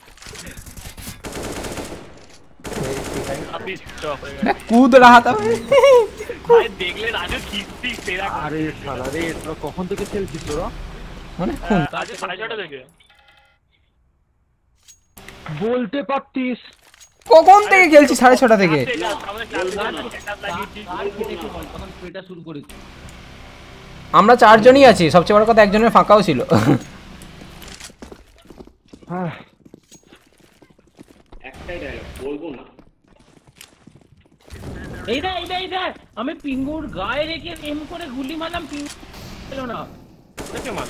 আপনি স্টপ হয়ে গেছে मैं कूद रहा था मैं ভাই দেখলে রাজু খিস্তি তেরা আরে শালা রে তোরা কখন থেকে খেলছিস তোরা মানে কোন রাজু সাড়ে ছটা থেকে বলতে পারতিস কখন থেকে খেলছি সাড়ে ছটা থেকে আমাদের ক্লাস লাগিয়েছি আর খেতে একটু বল তখন স্প্রেটা শুরু করেছি আমরা চারজনই আছি সবচেয়ে বড় কথা একজনের ফাঁকাও ছিল একটাই ডায়লগ বলবো না এইটা এইটা এইটা আমি পিঙ্গুর গায়ে রেখে এম করে গুলি মারলাম পিঙ্গু ছিল না দেখে মার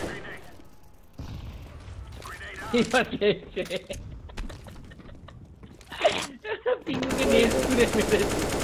এবার খেয়েছে পিঙ্গুকে নেট করে মেরেছে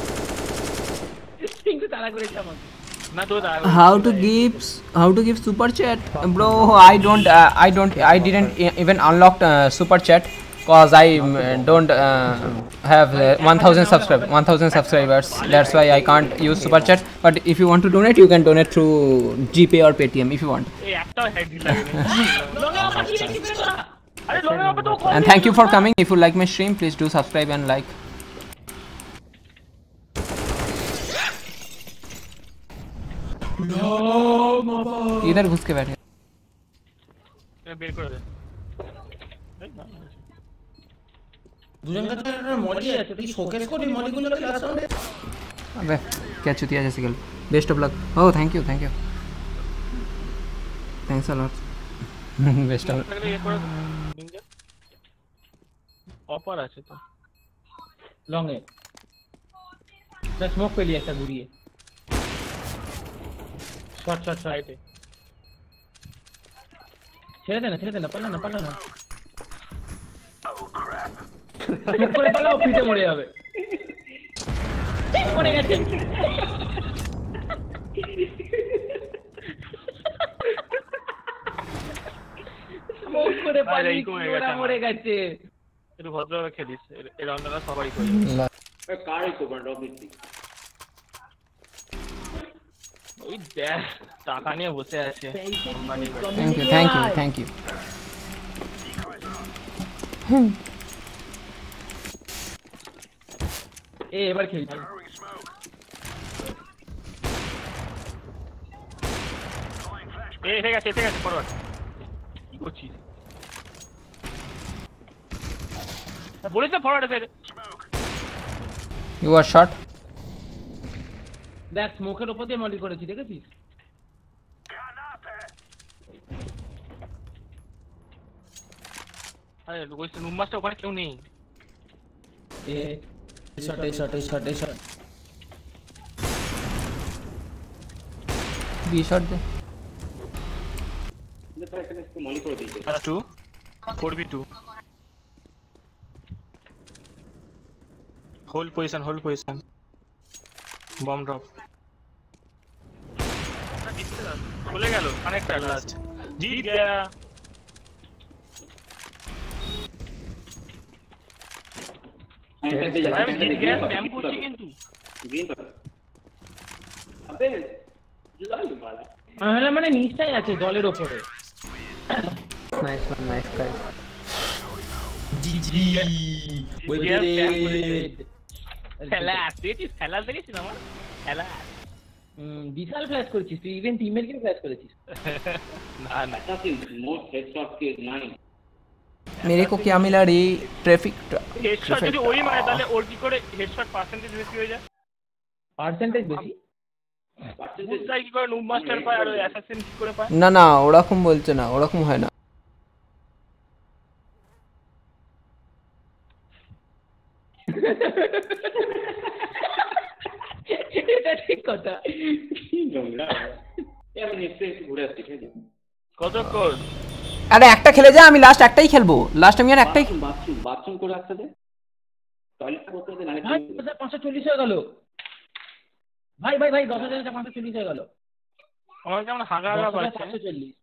পিঙ্গু তাড়া করেছে আমাকে না তো দাঁড়া how to give how to give super chat bro I don't uh, I don't I didn't e- even unlock uh, super chat cause I um, don't uh, have uh, one thousand subscribers one thousand subscribers that's why I can't use super chat but if you want to donate you can donate through GPay or Paytm if you want এই একটাও head দিল লাগে লগে আমার কি রেখে ফেলে না আরে লগে হবে তো and thank you for coming if you like my stream please do subscribe and like इधर घुस के बैठे বের করে দে দুজন কাছে একটা মলি আছে তুই শোকেস করি মলিগুলোকে লাস্ট রাউন্ডে अबे क्या चुतिया जैसे गल best of luck oh thank you thank you thanks a lot best of থাকলে এ করে নিনজা অফার আছে তো লং এ স্মোক পেলি একটা ঘুরিয়ে শট শট সাইডে ছেড়ে দে না ছেড়ে দে না পালা না পালা না মুখ করে পালাও পিঠে মরে যাবে মরে গেছে মুখ করে পালি ওরা মরে গেছে একটু ভদ্রভাবে খেলিস এই রাউন্ডটা সবাই করে কার এই কোপার ডব দিচ্ছি ওই দেখ টাকা নিয়ে বসে আছে thank you thank you thank you এ এবার খেলি এই ঠিক আছে ঠিক আছে ফরওয়ার্ড কি করছিস বলিস ফরওয়ার্ড আছে you are shot দেখ স্মোকের উপর দিয়ে মলি করেছি দেখেছিস আরে ওই রুম মাস্টার ওখানে কেউ নেই A shot A shot A shot A shot B shot दे একটু মলি করে দিয়েছে two four B two hold position hold position bomb drop চলে গেল কানেক্টর লাস্ট জিত গয়া আমি জিত গয়া স্প্যাম করছি কিন্তু গ্রিন পার আবে লাল মালা তাহলে মানে নিচটাই আছে জলের উপরে Nice one, nice guys. জিজি খেলা দেখেছিস খেলা দেখেছিস আমার খেলা বিশাল ফ্ল্যাশ করেছিস তুই ইভেন টিমের কে ফ্ল্যাশ করেছিস না না assassin most headshot kill nine मेरे को क्या मिला रे ट्रैफिक হেডশট যদি ওই মারে তাহলে ওর কি করে হেডশট পার্সেন্টেজ বেশি হয়ে যায়? পার্সেন্টেজ বেশি বুঝতাই কি করে নুব মাস্টার পায় আর অ্যাসাসিন কি করে পায়? না না ওরকম বলছে না, ওরকম হয় না। এটা ঠিক কথা। কি নোংরা এ আমি নেক্সট একটু ঘুরে আসছি ঠিক আছে কত কোড? আরে একটা খেলে যা, আমি লাস্ট একটাই খেলবো, লাস্ট আমি আর একটাই। বাথরুম বাথরুম করে আসতে দে, টয়লেট করতে দে, নালে ভাই পাঁচশো চল্লিশ হয়ে গেল ভাই ভাই ভাই দশ হাজার পাঁচশো চল্লিশ হয়ে গেল। আমার কেমন হাগা হাগা পাচ্ছে। পাঁচশো চল্লিশ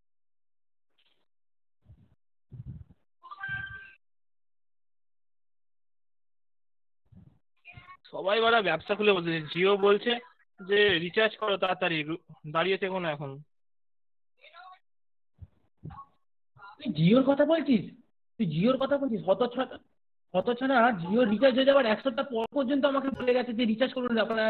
সবাই বলা ব্যবসা খুলে বলছে, জিও বলছে যে রিচার্জ করো তাড়াতাড়ি, দাঁড়িয়ে থেকো না এখন। তুই জিওর কথা বলছিস? তুই জিওর কথা বলছিস? হত ছাড়া হত ছাড়া জিও রিচার্জ হয়ে যাওয়ার এক সপ্তাহ পর পর্যন্ত আমাকে বলে গেছে যে রিচার্জ করুন আপনারা।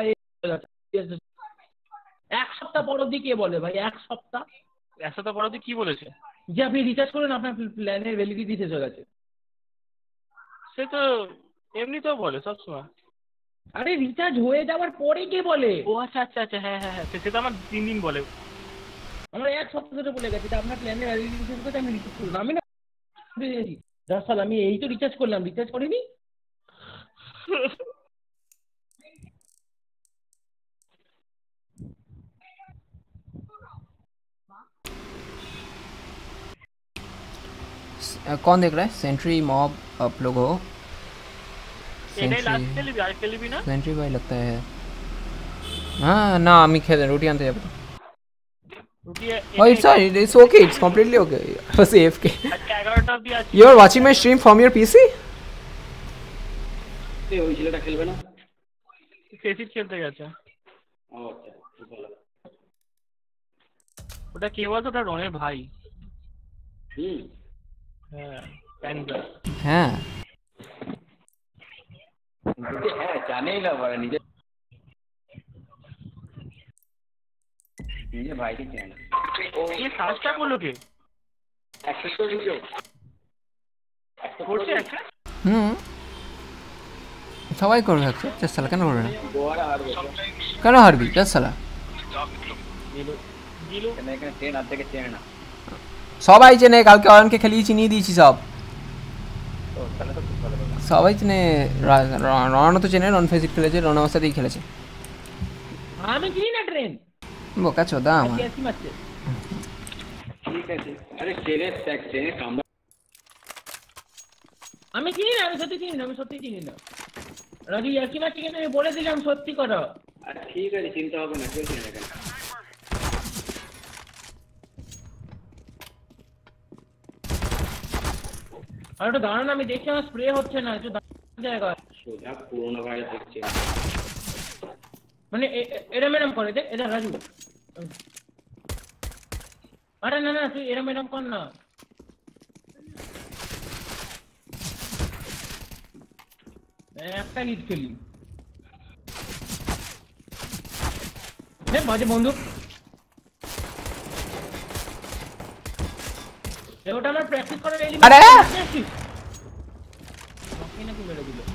এক সপ্তাহ পর অবধি কে বলে ভাই? এক সপ্তাহ এক সপ্তাহ পর অবধি কি বলেছে? যে আপনি রিচার্জ করুন আপনার প্ল্যানের ভ্যালিডিটি শেষ হয়ে গেছে। সে তো এমনিতেও বলে সবসময়। আরে রিচার্জ হয়ে যাওয়ার পরে কে বলে? ও আচ্ছা আচ্ছা আচ্ছা হ্যাঁ হ্যাঁ হ্যাঁ সে তো আমার তিন দিন বলে। আমার এক সপ্তাহ ধরে বলে গেছে যে আপনার প্ল্যানের ভ্যালিডিটি শেষ হয়ে গেছে, আমি রিচার্জ করুন। আমি না দশ সাল আমি এই তো রিচার্জ করলাম, রিচার্জ করিনি। कौन देख रहा है? सेंट्री मॉब आप लोग हो? এটাই লাস্ট খেলবি আর খেলবি না? सेंट्री भाई लगता है। हाँ ना আমি খেলে রুটি আনতে যাব। রুটি Oh it's sorry, it's okay, it's completely okay. बस A F K. আচ্ছা এগারোটা অবধি আছে। You are watching my stream from your P C? এ ওই ছেলেটা খেলবে না? ফেসিট খেলতে গেছে। ও আচ্ছা খুব ভালো। ওটা কে বলতো? ওটা রনের ভাই। হুম হ্যাঁ প্যান্ডা। হ্যাঁ হ্যাঁ জানেই না ভাই, নিজে নিজে ভাইকে চেনে না। ও এই সার্চটা করলো কে? অ্যাক্সেস করে দিও, করছে একটা। হুম সবাই করবে একটা চেষ্টা কেন করবে না? গোয়ারা হারবে কেন হারবি? চেষ্টা দিলো দিলো কেন? এখানে চেন আর থেকে চেনে না সবাই চেনে, কালকে অয়নকে খেলিয়ে চিনিয়ে দিয়েছি সব। তো তাহলে তো খুব ভালো কথা। সবাই চেনে, রনও তো চেনে, রন ফেসিট খেলেছে, রন আমার সাথেই খেলেছে। আমি চিনি না ট্রেন বোকা চোদা আমার। কি মারছে? ঠিক আছে আরে চেনে ট্যাগ চেনে কামড়া। আমি চিনি না, আমি সত্যি চিনি না, আমি সত্যি চিনি না। রাজু একই মারছে কেন? আমি বলে দিলাম সত্যি করো। আর ঠিক আছে চিন্তা হবে না, কেউ চেনে না। আর একটু দাঁড়ানো, আমি দেখছি আমার স্প্রে হচ্ছে না, একটু দাঁড়ানো জায়গা। সোজা পুরোনো ভাইরাস দেখছে মানে এরম এরম করে দেখ, এটা রাজু। আরে না না তুই এরম এরম কর না। একটা লিড খেলি বাজে বন্দুক। ওটা আমার প্র্যাকটিস করার এলিমেন্ট। আরে নাকি মেরে দিল।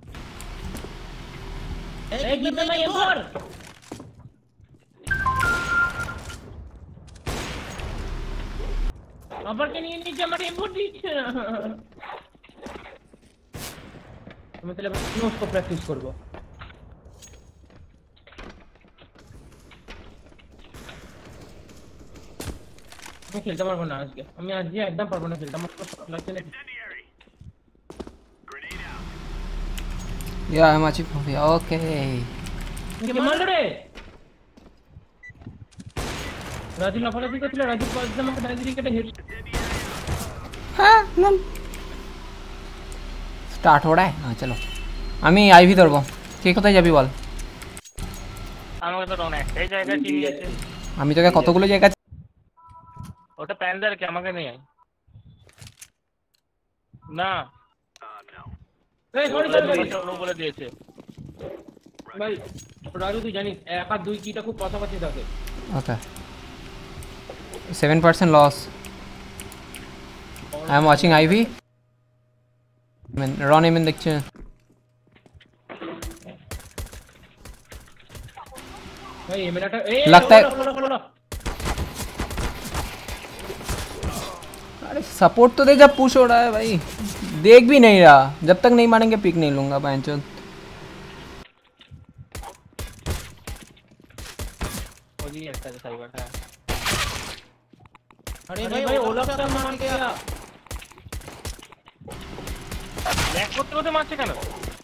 এই give me my M four. আমাকে নিয়ে নিচে আমার এম ফোর দিচ্ছে। আমি তাহলে নোস্কো প্র্যাকটিস করব। আমি খেলতে পারবো না আজকে, আমি আজকে একদম পারবো না খেলতে, আমার তো শর্ট লাগছে না। Yeah, I'm watching movie. Okay. কে মারলো রে? রাজু লাফালাফি করছিল, রাজু পাঁচ আমাকে দাঁড়িয়ে দিকে হেড। हाँ लल स्टार्ट हो रहा है। हाँ चलो আমি আইভি ধরবো। কে কোথায় যাবি বল? আমাকে তো রন একটাই জায়গা চিনিয়েছে। আমি তোকে কতগুলো জায়গা। ওটা প্যান্ডার কে? আমাকে নেই না। এই সরি সরি সরি বলে দিয়েছে ভাই। রাজু তুই জানিস এক আর দুই কিটা খুব পাশাপাশি থাকে। Okay seven percent loss. I am watching Ivy. I mean, Ron Emin দেখছে भाई ये मेरा लगता है अरे सपोर्ट तो दे जब पुश हो रहा है भाई देख भी नहीं रहा जब तक नहीं मारेंगे पिक नहीं लूंगा बैंचो ओजी একটা সাইবার है अरे भाई भाई ओला का मार गया ব্যাক করতে করতে মারছে কেন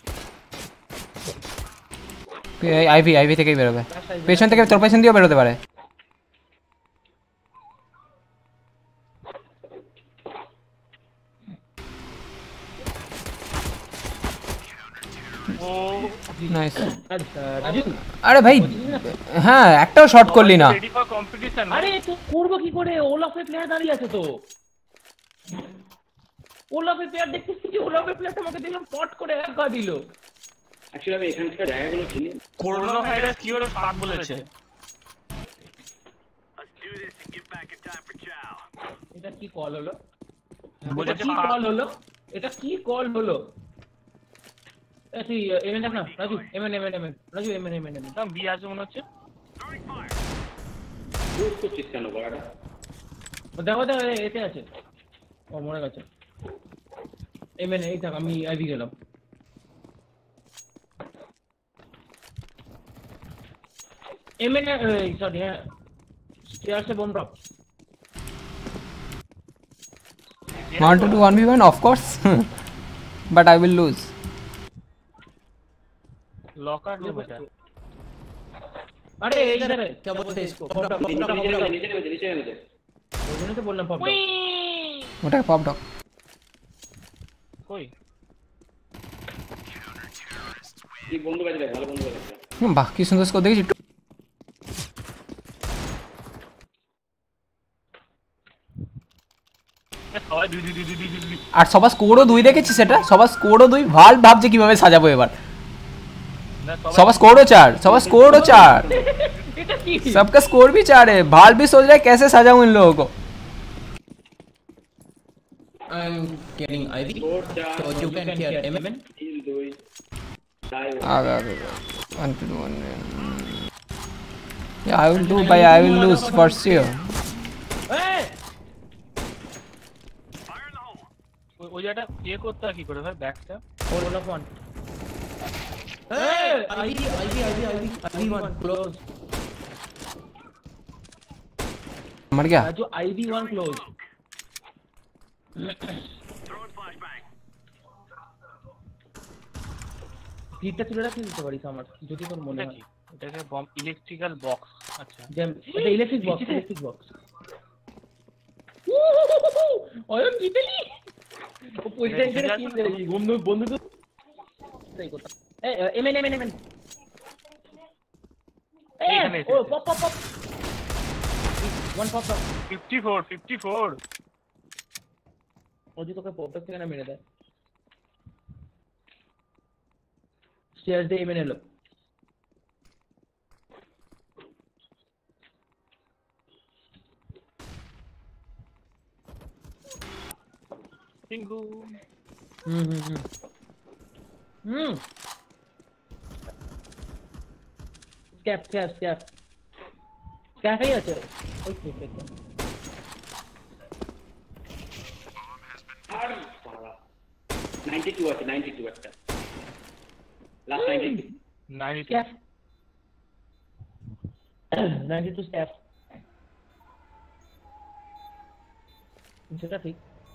আইভি আইভি থেকেই বেরোবে পেছন থেকে তোর পেছন দিয়েও বেরোতে পারে নাইস আরে ভাই হ্যাঁ একটাও শট করলি না রেডি ফর কম্পিটিশন আরে তো করব কি করে ওলাফের প্লেয়ার দাঁড়িয়ে আছে তো ওলাফের প্লেয়ার দেখতেছি যে ওলাফের প্লেয়ার আমাকে দেখলাম পট করে একা দিল অ্যাকচুয়ালি আমি এখানকার জায়গাগুলো চিনি করোনা ভাইরাস কি ওর সাত বলেছে এটা কি কল হলো বলেছে কি কল হলো এটা কি কল হলো তুই এমএন দেখ না Raju MN MN MN Raju MN MN MN তো বি আছে মনে হচ্ছে বুঝ করছিস কেন বড়টা দেখো দেখো এতে আছে ও মরে গেছে এমএন এই থাক আমি আইভি গেলাম एमएन सॉरी है स्टेयर से bomb drop want to do one v one of course but I will lose locker जो बचा अरे इधर है क्या बोलते हैं इसको पॉप ड्रॉप नीचे नीचे नीचे नीचे नीचे बोलने तो बोलना पॉप ड्रॉप ওটা পপ ডগ কই কি বন্ধু বাজে ভালো বন্ধু বাজে বাহ কি সুন্দর স্কোর দেখেছি আর সবার স্কোরও দুই দেখেছি সেটা সবার স্কোরও দুই ভাল ভাবছে কিভাবে সাজাবো এবার सवा स्कोर हो चार सवा स्कोर हो चार सबका स्कोर भी चार है भाल भी सोच रहा है कैसे सजाऊं इन लोगों को I'm getting Ivy so you can hear MN आ गया one to one yeah I will do by I will lose for sure ওই যেটা এ করতে কি করে ভাই ব্যাকটা और वाला one Hey, Ivy, Ivy, Ivy, Ivy, Ivy one close. मर गया जो Ivy one close. পিকটা তুলে রাখতে দিতে পারিস আমার যদি তোর মনে হয় এটাকে বম ইলেকট্রিক্যাল বক্স আচ্ছা জ্যাম এটা ইলেকট্রিক বক্স ইলেকট্রিক বক্স ওই জিতেলি ও পয়সা এনে কিনতে বন্ধু বন্ধু তো সেই কথা A M N M N M N A oh pop pop pop one pop pop fifty-four fifty-four ओजी तो का पॉप तक ना मेरे दे स्टेयर्स दे एमएन लो टिंगू hmm hmm hmm Scap, scap, scap. Scap ही আছে ওই ঠিক আছে আর বাবা ninety-two আছে ninety-two একটা last ninety-two ninety-two scap ninety-two scap সেটা ঠিক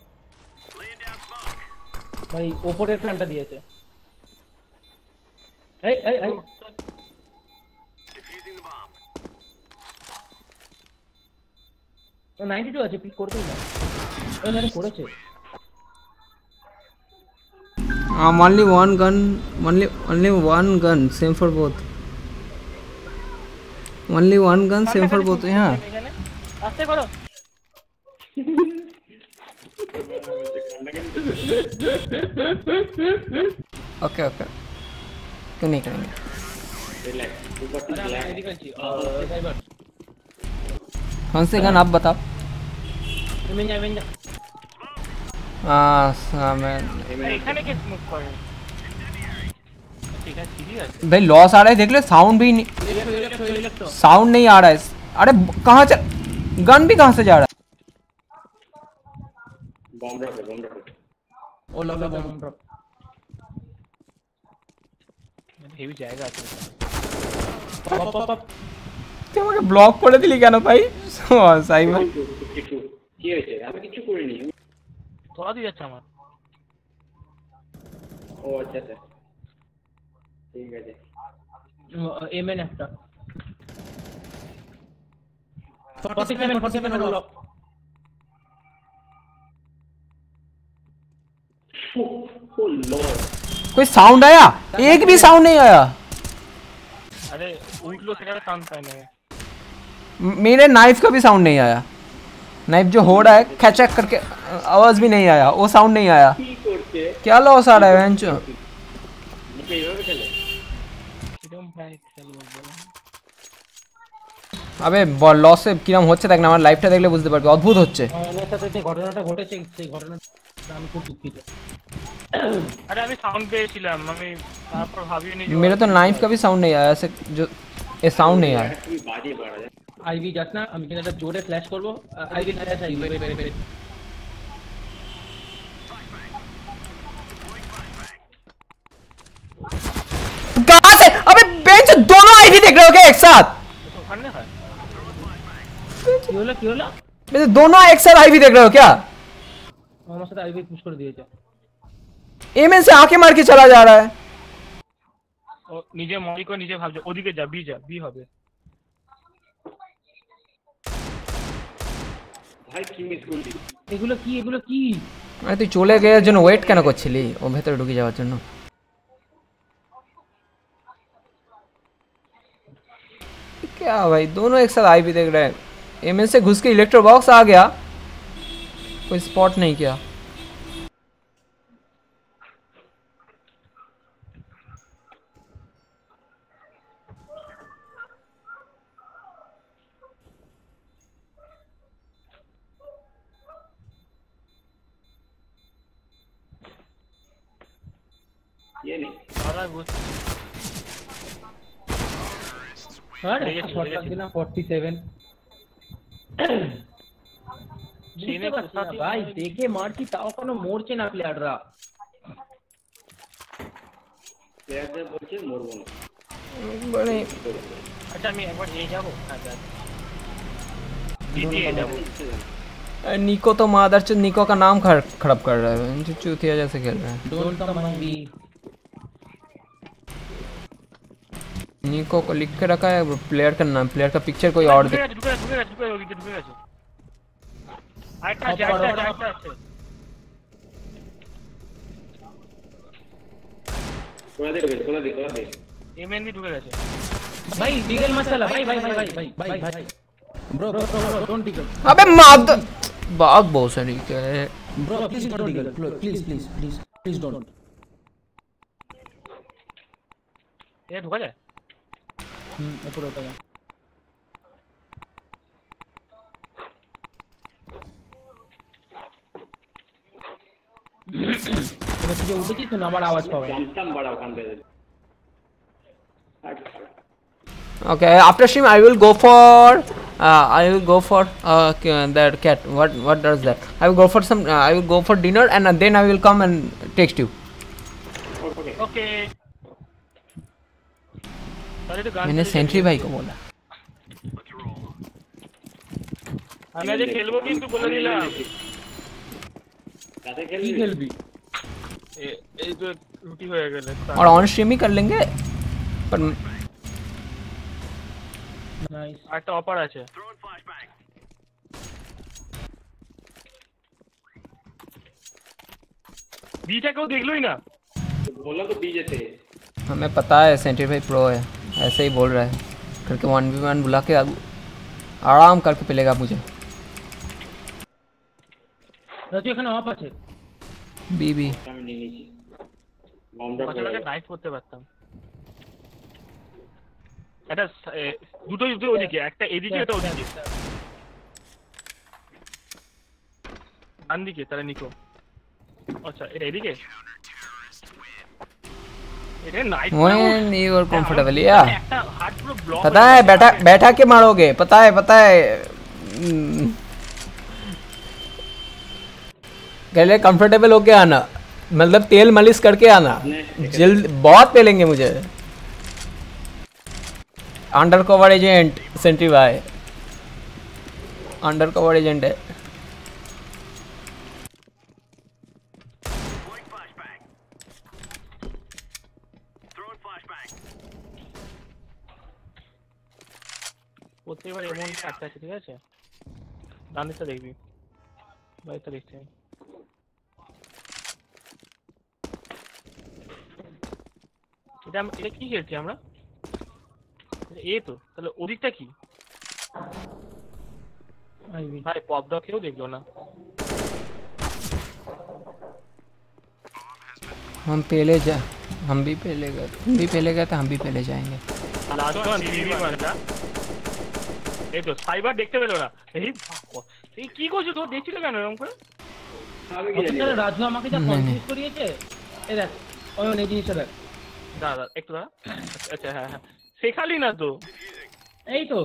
ভাই উপরের ফ্যানটা দিয়েছে এই এই এই तो ninety-two আছে পিক করতেই না ওই মানে করেছে um only one gun only only one gun same for both only one gun same for both yeah আস্তে করো ओके ओके क्यों नहीं करेंगे रिलैक्स ऊपर से अरे रिलैक्स मैं दिखाई छी साइबर कौन से गन आप बताओ मैं जा मैं जा আহ, मैं এখানে কে স্মোক করে ঠিক আছে সিরিয়াস भाई लॉस आ रहा है देख ले साउंड भी नहीं साउंड नहीं आ रहा है अरे कहाँ चल गन भी कहाँ से जा रहा है बॉम्ब ड्रॉप है बॉम्ब ड्रॉप ओ लगा बम ड्रॉप হেভি জায়গা আছে পপ পপ পপ তুই আমাকে ব্লক করে দিলি কেন ভাই সাইমন কি হয়েছে আমি কিছু করিনি তোরা দিয়ে যাচ্ছে আমার ও আচ্ছা আচ্ছা ঠিক আছে এমএন একটা forty-seven forty-seven হলো ओ लॉर्ड कोई साउंड आया एक भी साउंड नहीं आया अरे उठलो সেখানে সাউন্ड পাই না म- मेरे नाइफ का भी साउंड नहीं आया नाइफ जो हो रहा है खैचक करके आवाज भी नहीं आया वो साउंड नहीं आया কি করতে क्या लॉस आ रहा है बेंच মুখে এইভাবে খেলে কিরম ভাই খেলবো বল আবে লস এ কিরম হচ্ছে দেখ না আমার লাইফটা দেখলে বুঝতে পারবি অদ্ভুত হচ্ছে আমার সাথে যে ঘটনাটা ঘটেছে সেই ঘটনাটা আমি খুব দুঃখিত আরে আমি সাউন্ড পেয়েছিলাম আমি তারপর ভাবিনি যে मेरे तो नाइफ का भी साउंड नहीं आया ऐसे जो ये साउंड नहीं आया তুমি বাজে পড়া যায় আইভি যাস না আমি কিন্তু একটা জোরে ফ্ল্যাশ করব আইভি ফ্ল্যাশ আইভি বেরে বেরে বেরে कहाँ से अबे बेंच दोनों आईडी देख रहे हो क्या एक साथ তো ওখানে হয় কি হলো কি হলো वैसे दोनों एक साथ आईवी देख रहे हो क्या আমার সাথে আইভি পুশ করে দিয়েছে एम से आके मार के चला जा रहा है ও নিজে মরি করে নিজে ভাবছে ওদিকে যা বি যা বি হবে ভাই কি মিস করলি এগুলো কি এগুলো কি আরে তুই চলে গিয়ে জন্য ওয়েট কেন করছিলি ও ভেতরে ঢুকে যাওয়ার জন্য क्या भाई दोनों एक साथ आईवी देख रहे हैं एम से घुस के इलेक्ट्रो बॉक्स आ गया कोई स्पॉट नहीं किया ये नहीं সারা গুছ আরে লেগেছে, শটটা লেগেছে। দিলাম forty-seven চিনে বুঝতে পারছি না কোথায় ভাই দেখে মারছি তাও কোনো মরছে না প্লেয়াররা প্লেয়ারদের বলছে মরবো না बड़े আচ্ছা আমি একবার এ যাব আচ্ছা দিদি এ যাব निको तो मादरचोद निको का नाम खर- खराब कर रहा है जो चूतिया जैसे खेल रहा है डोंट कम माय बी निको को लिख के रखा है प्लेयर का नाम प्लेयर का पिक्चर कोई और ঢুকে दे গেছে ঢুকে গেছে ঢুকে গেছে ঢুকে গেছে ঢুকে গেছে আরেকটা আছে আরেকটা আছে আরেকটা আছে কোলা দে কোলা দে কোলা দে এমএনবি ঢুকে গেছে भाई डिगल मत चला भाई भाई भाई भाई भाई भाई भाई ब्रो ब्रो ब्रो डोंट डिगल अबे माद बाग बहुत सारी क्या है ब्रो प्लीज डोंट डिगल please please please please don't এ ঢুকা যায় हम्म ऊपर होता है তুমি কি উঠেছিস না আমার আওয়াজ পাবে জানতাম বড় ওখান থেকে Okay, after stream I will go for uh, I will go for uh, k- that cat. What what does that? I will go for some. Uh, I will go for dinner and uh, then I will come and text you. ওকে তাহলে তো গান मैंने Sentry भाई को बोला. আমি আজ খেলবো কিন্তু বলে দিলাম কাছে কি খেলবি খেলবি এ- এই তো রুটি হয়ে গেল और ऑन स्ट्रीम ही कर लेंगे. पर নাইস একটা অফার আছে বিটা কেউ দেখলোই না बोला तो बीजे थे हमें पता है सेंट्री भाई प्रो है. ऐसे ही बोल रहा है. करके वन वी वन बुला के आग- आराम करके पिलेगा मुझे. রাজু এখানে অফ আছে बी बी. আমি নিয়ে নিয়েছি বম্ব ড্রপ মাঝে মাঝে নাইট করতে পারতাম এটা স- এ, দুটো দুটো ওদিকে একটা এদিকে একটা ওদিকে ডান দিকে তাহলে নিকো अच्छा এটা এদিকে এটা night When you are comfortable, yeah. একটা হার্ট পুরো ব্লক पता है बैठा बैठा के मारोगे, पता है पता है हम्म। पहले कंफर्टेबल होके आना, मतलब तेल मालिश करके आना, जल्द बहुत पेलेंगे मुझे। अंडर कवर एजेंट सेंट्री भाई, अंडर कवर एजेंट है। Throwing flashbang. Throwing flashbang. প্রত্যেকবার এমন কাটতে আছে, ঠিক আছে? ডান দিকটা দেখবি, বাইরটা দেখতে হবে। এটা আম- এটা কি খেলছি আমরা? এটা এ তো, তাহলে ওদিকটা কি? ভাই পপ ডগ কেউ দেখলো না। हम पहले जा हम भी पहले गए, तुम भी पहले गए तो हम भी पहले जाएंगे। লাস্ট ওয়ান টিভি ওয়ানটা এই তো সাইবার দেখতে পেলো না। এই বাবা, এই কি করছো তো, দেখছিল কেন এরকম করে? আমি কি জানি অথচ রাজু আমাকে যা नहीं, কনফিউজ করিয়েছে, এই দেখ ওই এই জিনিসটা দেখ, দাদা একটু দাঁড়া। আচ্ছা হ্যাঁ হ্যাঁ, শেখালি না তো। এই তো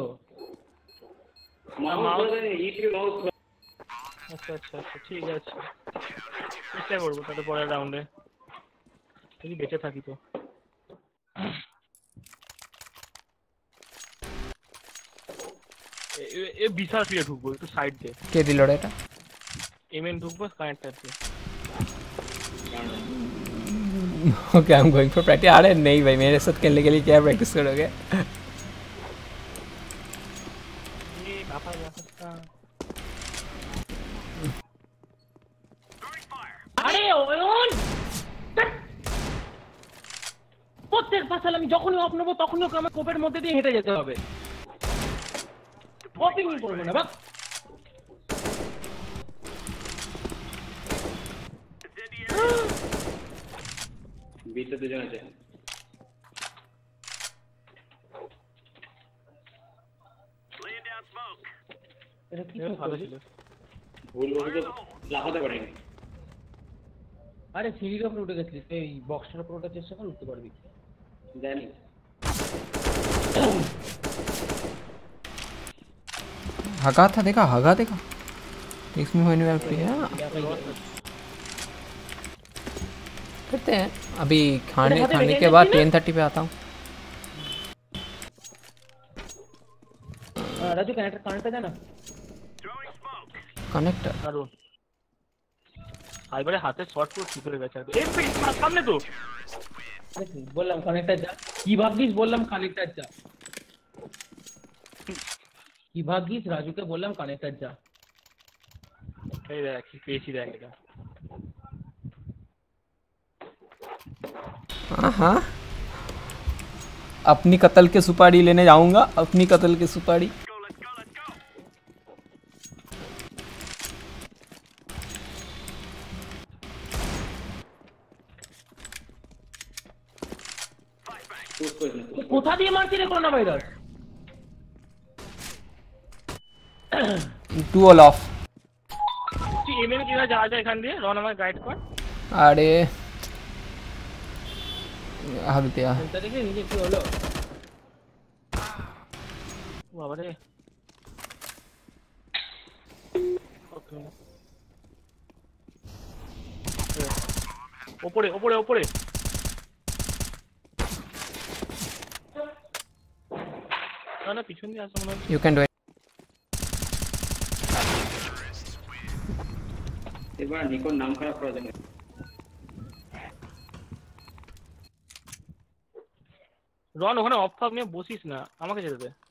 মাউস ধরে ইউটিউব মাউস আচ্ছা আচ্ছা আচ্ছা ঠিক আছে, চেষ্টা করবো তাহলে পরের রাউন্ডে যদি বেঁচে থাকি তো। এ- এ- এ বিশাল ফিরে ঢুকবো একটু সাইড দিয়ে, के दिल এটা এমএন ঢুকবো কানেক্টার দিয়ে। Okay I am going for practice. अरे नहीं भाई, मेरे साथ खेलने के लिए क्या प्रैक्टिस करोगे? ये बापा बापा Throwing fire. আরে অয়ন প্রত্যেক পাশাল আমি যখনই অফ নেবো তখনই ওকে আমার কোপের মধ্যে দিয়ে হেঁটে যেতে হবে, কপিং করবো না বাস। বিতে দুজন আছে। Laying down smoke. এটা কি এটা ভালো করবি? ছিল। ভুল বলে তো লাফাতে পারিনি। আরে সিঁড়ির উপরে উঠে গেছিলিস, এই বক্সটার উপরে ওঠার চেষ্টা কর, উঠতে পারবি। জানি हगा था, देखा हगा देखा। Text me when you are free. करते हैं अभी खाने खाने के बाद टेन थर्टी पे आता हूँ। আহ, রাজু কানেক্টর কানেক্টর জানা Throwing smoke. कनेक्टर দারুণ। সাইবারে হাতে শর্ট পুরো ঠিক হয়ে গেছে একদম। এই পেট সামনে তো। বললাম কানেক্টর যা, কি ভাবছিস বললাম কানেক্টর যা, কি ভাবছিস রাজুকে বললাম কানেক্টর যা। এই দেখ কি পেয়েছি দেখ এটা। हाँ हाँ, अपनी कत्ल के सुपारी लेने जाऊंगा, अपनी कत्ल के सुपारी। Go, let's go, let's go. Push করিস না। তো কোথা দিয়ে মারছি রে corona virus? To all off. তুই এমএন কিভাবে যাওয়া যায় এখান দিয়ে? রন আমার গাইড কর। अरे हक दिया। ফোনটা দেখে নিজে কি হলো? বাবা রে। ওকে। ওপরে ওপরে ওপরে। না না পিছন দিয়ে আসো মনে হয়। You can do it. এবার নিকোর নাম খারাপ করা যাবে। রন ওখানে অফ ফাপ নিয়ে বসিস না, আমাকে যেতে দে।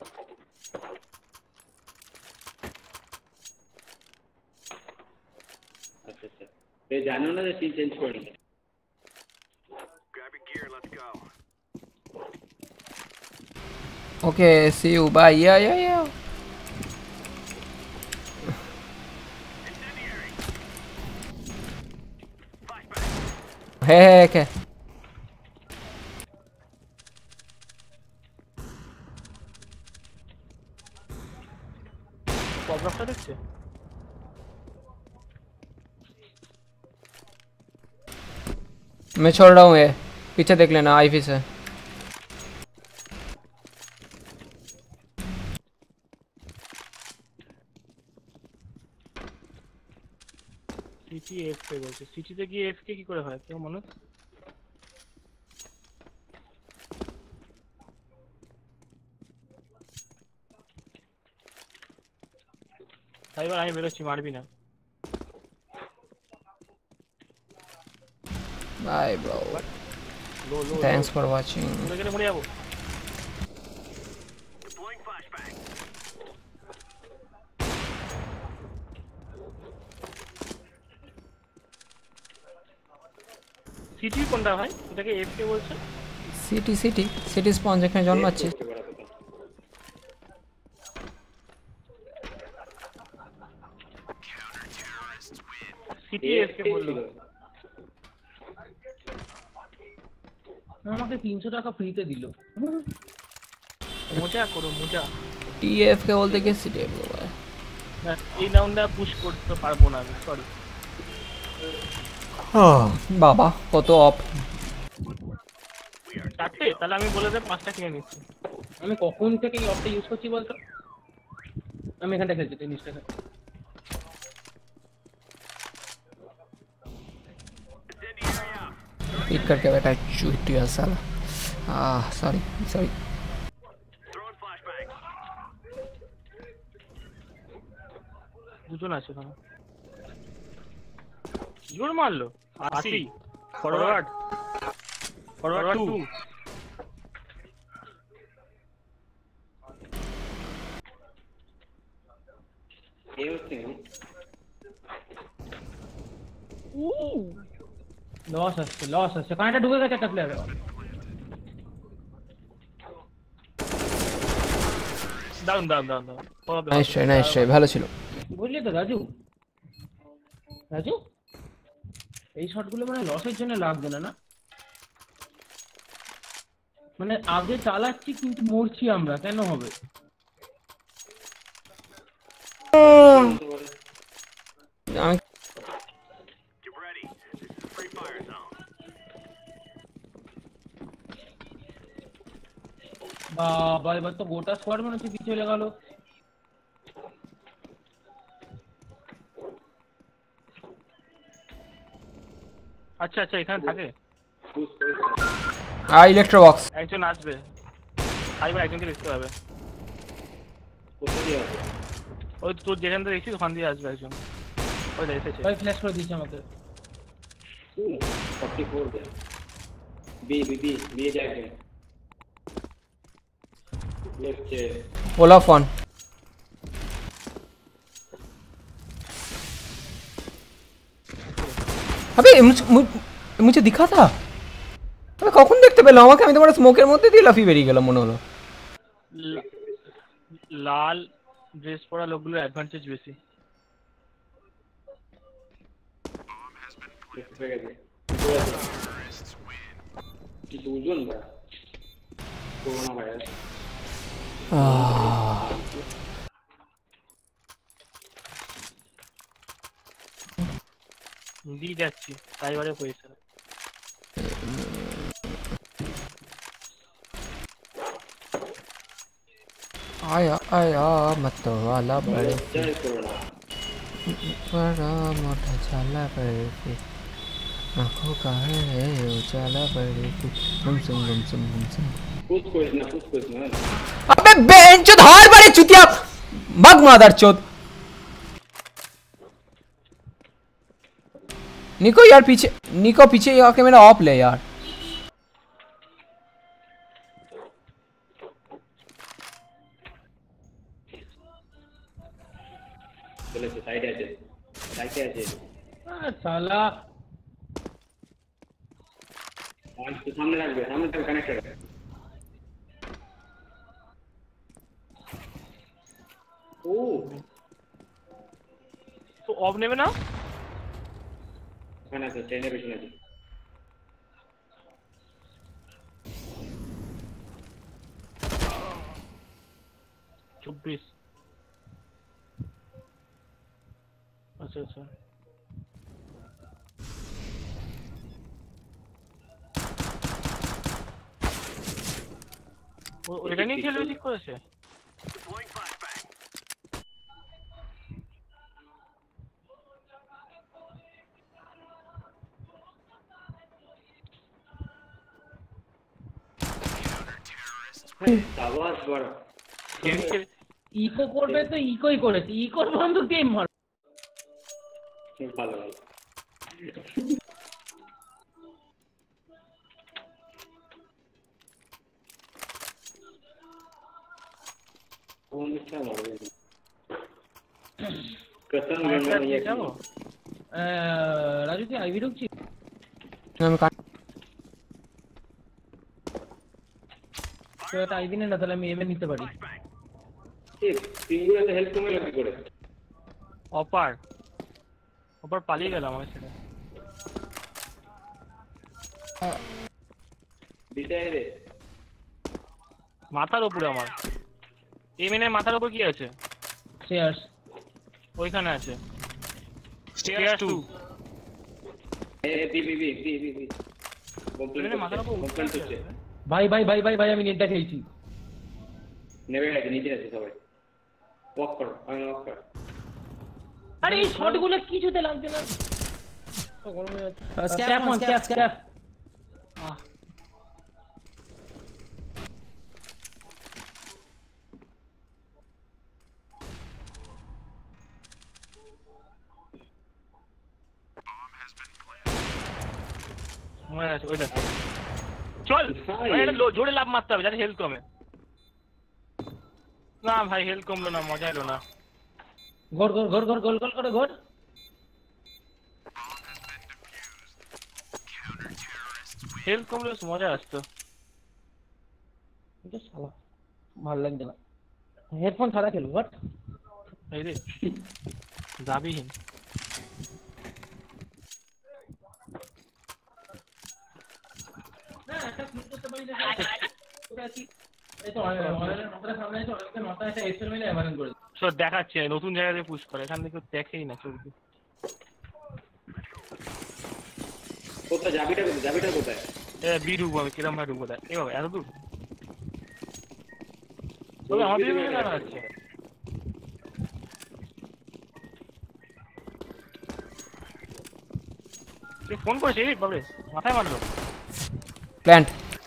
আচ্ছা আচ্ছা, এই জানো না যে সিন চেঞ্জ করিনি। Grab your gear, let's go. Okay see you bye. Yeah yeah या Incendiary. Flashbang. है है क्या? প্রবলেমটা দেখছে। मैं छोड़ रहा हूँ ये, पीछे देख लेना आईवी से। সিটি এফকে বলছে, সিটিতে গিয়ে এফকে কি করে হয় কেউ মনে? তাই এবার আমি বেরোচ্ছি, মারবি না। Bye bro. Low low Thanks for watching. মরে গেলে মরে যাবো। Deploying flashbang. সিটি কোনটা ভাই? এটাকে এফকে বলছে? সিটি সিটি সিটি স্পন যেখানে জন্মাচ্ছে। সিটি এফকে বললো। আমাকে তিনশো টাকা ফ্রিতে দিল। মজা করো মজা। টিএফকে বলতে কি সিটি বলবো? না এই রাউন্ডটা পুশ করতে পারবো না আমি, সরি। বাবা কত অফ। চারটে? তাহলে আমি বলে দেব পাঁচটা কিনে নিচ্ছি। আমি কখন থেকে এই অফটা ইউজ করছি বলতো? আমি এখানটা খেলছি, টেনিসটা খেল। पिक करके बैठा चूतिया साला। Ah sorry sorry. Throwing flashbang. দুজন আছে ওখানে। জোর মারলো। আশি। ফরওয়ার্ড। Forward two. এই হচ্ছে লস আসছে লস আসছে, কানেক্টটা ঢুকে গেছে একটা player. Down down down down. Nice try nice try, ভালো ছিল। বুঝলি তো রাজু, রাজু এই শটগুলো মানে লসের জন্য লাগবে না না, মানে আগে চালাচ্ছি কিন্তু মরছি আমরা, কেন হবে? আমি Get ready. This is free fire zone. বাবা এবার তো গোটা স্কোয়াড মনে হচ্ছে পিছিয়ে চলে গেল। আচ্ছা আচ্ছা এখানে থাকে। আ ইলেকট্রো বক্স। একজন আসবে। আইবার একজনকে দেখতে হবে। কোথায় দিয়ে আছে? ওই তোর যেখান থেকে দেখছিস ওখান দিয়ে আসবে একজন। ওই দেখ এসেছে। ভাই ফ্ল্যাশ করে দিয়েছে আমাকে। ফর্টি ফোর দে। বি বি বি বি যাবে। লেফট ओला फोन। अबे मुझे मुझे दिखा था, আমি কখন দেখতে পেলাম আমাকে? আমি তোমার স্মোকের মধ্যে দিয়ে লাফিয়ে বেরিয়ে গেলাম মনে হলো। লাল ড্রেস পরা লোকগুলোর অ্যাডভান্টেজ বেশি। দুজন না করোনা ভাইরাস। দিয়ে যাচ্ছি ড্রাইভারে পয়সা। आया आया मत वाला बड़े बड़ा मोटा चाला बड़े से आंखों का है उजाला बड़े से गुम सुम गुम सुम गुम सुम। कुछ कोई ना कुछ कोई ना। अबे बेंचोद हार बड़े चुतिया मग मादर चोद। निको यार पीछे, निको पीछे आके मेरा ऑफ ले यार। चलो साइड आ जाए साइड आ जाए। আহ, শালা पांच के सामने रख दे, सामने तक कनेक्टेड है। ओ তো অফ নেবে না? खाना तो ट्रेन पे चला दे। চব্বিশ। আচ্ছা আচ্ছা ও- ওটা নিয়ে খেলবে ঠিক করেছে। Deploying flashbang. আওয়াজ বড় গেম খেলে ইকো করবে তো ইকোই করেছে, ইকোর বন্ধু গেম মার। ভালো ভালো কোন ইচ্ছা মারবে কসম আচ্ছা, গেম নিয়ে যাবো? আহ, রাজু কি আইভি ঢুকছি? আমি কাট- তো একটা আইভি নে না, তাহলে আমি এমএ নিতে পারি। ঠিক তিনগুলোতে হেল্প কমে লাগবে করে অপার অপার পালিয়ে গেল আমার ছেলে। দিতে রে মাথার উপরে আমার এমএন এর মাথার উপর কি আছে? শেয়ার্স। ওইখানে আছে stairs two. A B B B B B B complete M N মাথার উপর কমপ্লিট হচ্ছে ভাই ভাই ভাই ভাই ভাই আমি নেটটা খেয়েছি। নেমে গেছে নিচে আছে সবাই ওয়াক কর আমি ওয়াক কর আরে এই শটগুলো কিছুতে লাগছে না। তো গরম হয়ে যাচ্ছে। স্ক্যাপ অন স্ক্যাপ স্ক্যাপ। মনে আছে ওইটা। চল ভাই, এটা লো- জোরে লাভ মারতে হবে যাতে হেলথ কমে। না ভাই হেলথ কমলো না, মজা এলো না। গোল গোল গোল গোল গোল গোল করে গোল। হেলথ কমলে বেশ মজা আসতো। এটা শালা ভালো লাগছে না। হেডফোন ছাড়া খেলবো বাট এই রে যাবিহীন। না একটা ক্লিক করতে পারি না। কোথায় আছি? এই তো অনলাইনের মাথার সামনে আছে, অনেকটা মাথায় একটা এক্সেল মেলে এভারেন করে। সো দেখাচ্ছে নতুন জায়গাতে পুশ করে, এখান থেকে দেখেই না চলবে। কোথায় যাবিটা কোথায় যাবিটা কোথায় এ বি ঢুকবো আমি, কিরম ভাই ঢুকবো দেখ। এ বাবা এত দূর তবে আমাদের এখানে জানা আছে। তুই ফোন করেছিস বাবরে, মাথায় মারলো। প্ল্যান্ট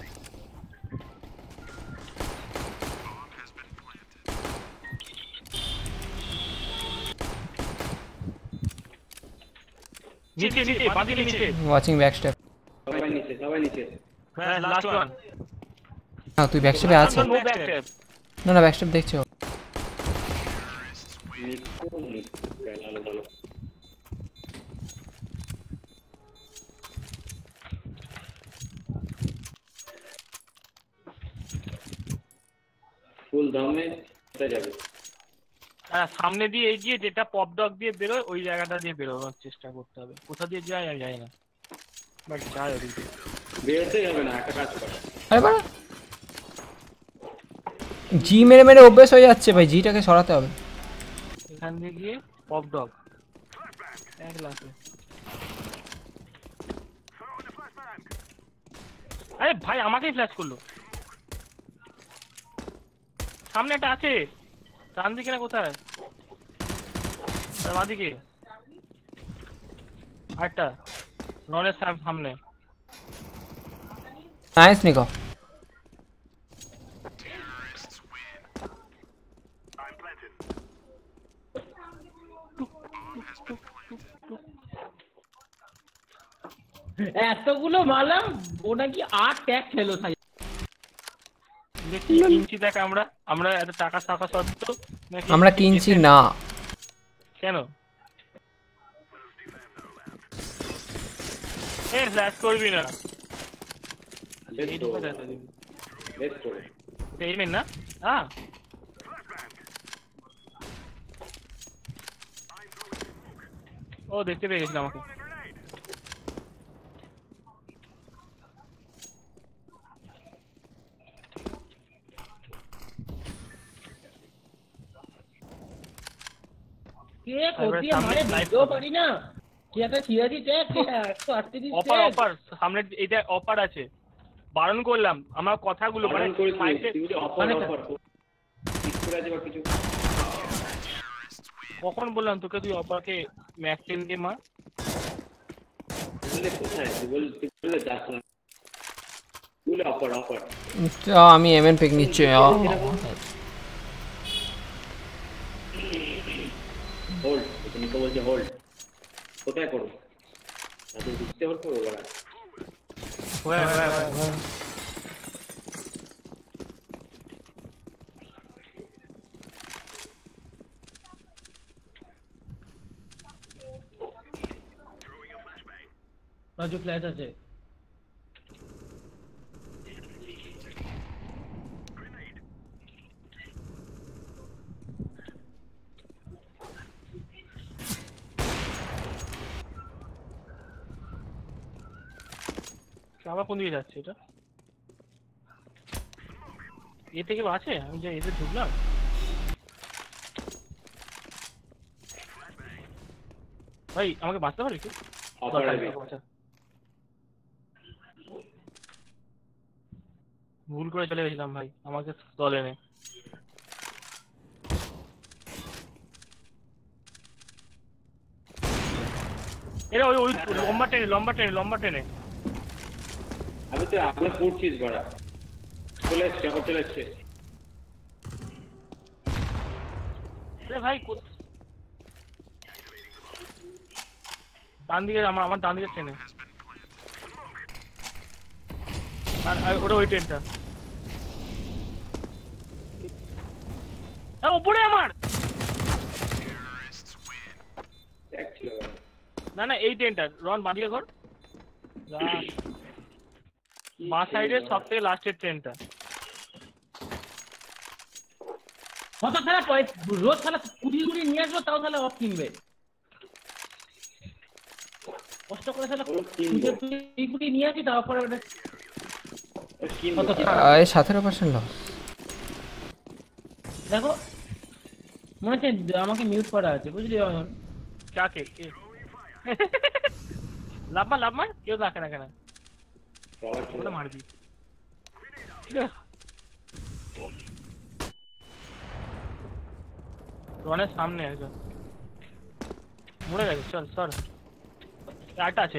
নিচে নিচে বাদিকে নিচে। Watching back step. সবাই নিচে সবাই নিচে হ্যাঁ লাস্ট ওয়ান। না তুই ব্যাক স্টেপে আছে। No back step. না না ব্যাক স্টেপ দেখছো। ভালো ভালো ফুল দমে কোথায় যাবে হ্যাঁ সামনে দিয়ে এগিয়ে যেটা পপ ডগ দিয়ে বেরোয় ওই জায়গাটা দিয়ে বেরোনোর চেষ্টা করতে হবে। কোথা দিয়ে যায় আমি জানি না, বাট যায় ওদিক দিয়ে। বেরোতেই হবে না, একটা কাজ কর আরে বাড়া জি মেরে মেরে অভ্যেস হয়ে যাচ্ছে ভাই, জিটাকে সরাতে হবে। এখান দিয়ে গিয়ে পপ ডগ এক লাখে। আরে ভাই আমাকেই ফ্ল্যাশ করলো। সামনে একটা আছে, ডান দিকে না কোথায়? বাঁ দিকে আরেকটা ননের সামনে। Nice Nico. I'm planted. এতগুলো মারলাম, ও নাকি আট ট্যাগ খেলো সাই। দেখি কিনছি দেখ আমরা আমরা এত টাকা টাকা সত্ত্বেও নাকি আমরা কিনছি না কেন? এ ফ্ল্যাশ করবি না। এই ঢুকে যাচ্ছে দেখবি। লেটস গো পেমেন্ট না হ্যাঁ ও দেখতে পেয়ে গেছিল আমাকে। কে কোথায় মারে বুঝতেও পারি না। কি একটা ছিয়াশি ট্যাগ, কে একশো আটত্রিশ অফার ট্যাগ। অফার সামনে এটা অফার আছে। বারণ করলাম আমার কথাগুলো মানে বারণ করেছি, সাইডে তুমি যে অফার অফার ঠিক করে আছে বা কিছু কখন বললাম তোকে তুই অপাকে ম্যাক টেন দিয়ে মার বললে কোথায় তুই বল তুই বলে যাস না বলে অফার অফার চ আমি এমএন পিক নিচ্ছি হোল্ড তুমি তো বলছে হোল্ড কোথায় করো আপনি বুঝতে পারছো ওরা ওয়া ওয়া ওয়া রাজু ফ্ল্যাশ আছে আবার কোন দিকে যাচ্ছে এটা এ থেকে আছে আমি যে এতে ঢুকলাম ভাই আমাকে বাঁচতে পারে কি ভুল করে চলে গেছিলাম ভাই আমাকে দলে নে এরা ওই ওই লম্বা টেনে লম্বা টেনে লম্বা টেনে আমি তো আপনি পড়ছিস বড়া চলে এসছে আবার চলে এসছে আরে ভাই ডান দিকে আমার আমার ডান দিকে ট্রেনে আর ওটা ওই ট্রেনটা উপরে আমার না না এই ট্রেনটা রন বাঁ দিকে কর বাঁ সাইডের সব থেকে লাস্টের ট্রেনটা কত খেলা রোজ খেলা কুড়ি কুড়ি নিয়ে আসবো তাও তাহলে অফ কিনবে কষ্ট করে খেলা কুড়ি কুড়ি নিয়ে আসি তারপরে ওটা এই সতেরো পার্সেন্ট লস দেখো মনে হচ্ছে আমাকে মিউট করা আছে বুঝলি কাকে লাভ মা লাভ মা কেউ দেখে না কেন ওটা মারবি রনের সামনে একজন মরে গেছে চল সর আটটা আছে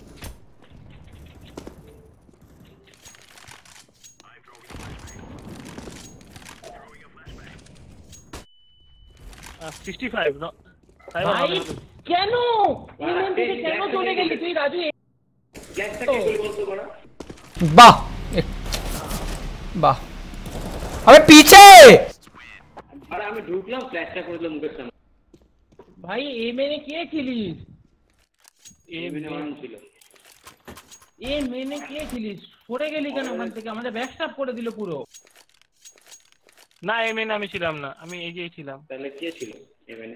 সিক্সটি ফাইভ কেন কেন চলে গেলি তুই রাজু বাহ বাহ আরে পিছে আরে আমি ঢুকলাম ফ্ল্যাশটা করে দিলাম মুখের সামনে ভাই এ মেনে কে ছিলিস এ মেনে মান ছিল এ মেনে কে ছিলিস সরে গেলি কেন ওখান থেকে আমাদের ব্যাকস্টাপ করে দিল পুরো না এ মেনে আমি ছিলাম না আমি এগিয়ে ছিলাম তাহলে কে ছিল এ মেনে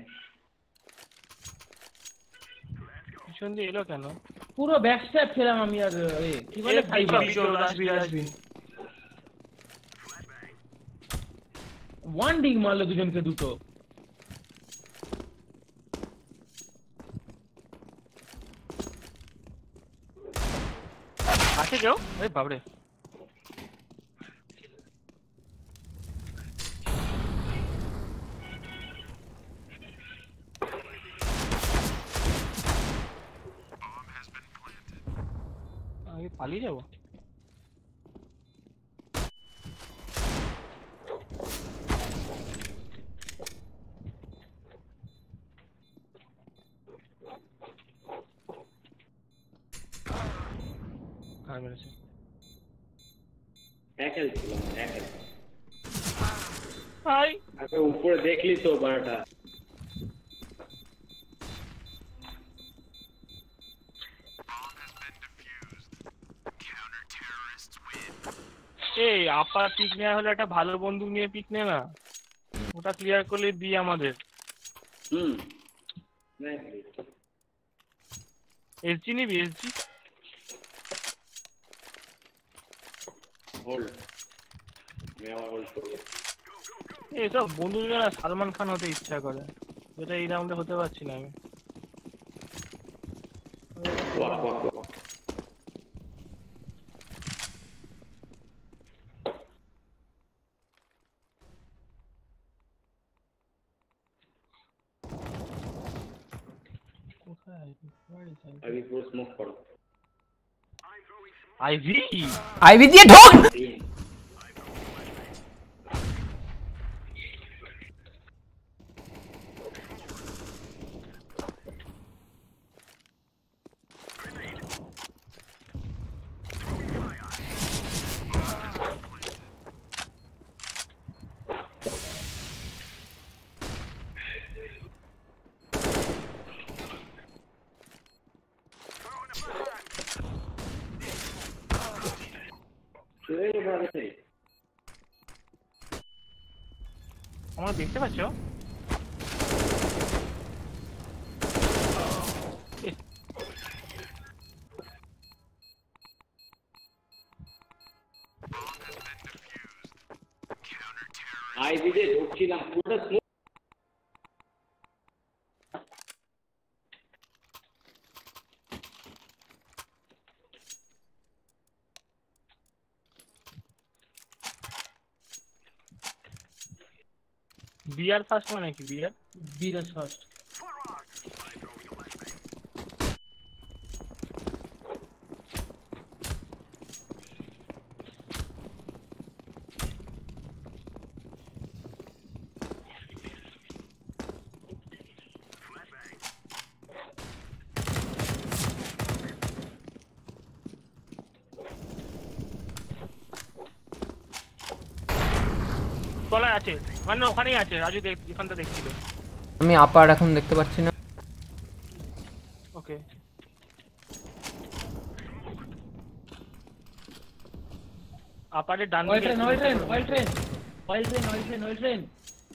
পিছন দিয়ে এলো কেন পুরো ব্যাকস্টাপ ছিলাম আমি আর কি বলে ফাইভ রাজবি রাজবি ওয়ান ডিগ মারলো দুজনকে দুটো আছে কেউ আরে বাবরে আমি পালিয়ে যাবো আর মেরেছে এক হেল ছিল এক হেল ভাই আরে উপরে দেখলি তো বারটা এই আপার পিক নেওয়া হলে একটা ভালো বন্দুক নিয়ে পিক নে না ওটা ক্লিয়ার করলে দিই আমাদের হুম এসজি নিবি এসজি হোল্ড আমি আবার হোল্ড করবো এইসব বন্ধুরা সালমান খান হতে ইচ্ছা করে যেটা এই রাউন্ডে হতে পারছি না আমি अभी पूरा स्मोक करो आईवी आईवी दिए ढोक তোমরা দেখতে পাচ্ছো आईवी दे ढुकছিলাম পুরো স্মোক বিআর ফার্স্ট মানে কি বিআর বিরাজ ফার্স্ট তলায় আছে মানে ওখানেই আছে রাজু দেখ এখানটা দেখছিল আমি আপার এখন দেখতে পাচ্ছি না ওকে আপারে ডান অয়েল দিকে train oil train oil train oil train oil train oil train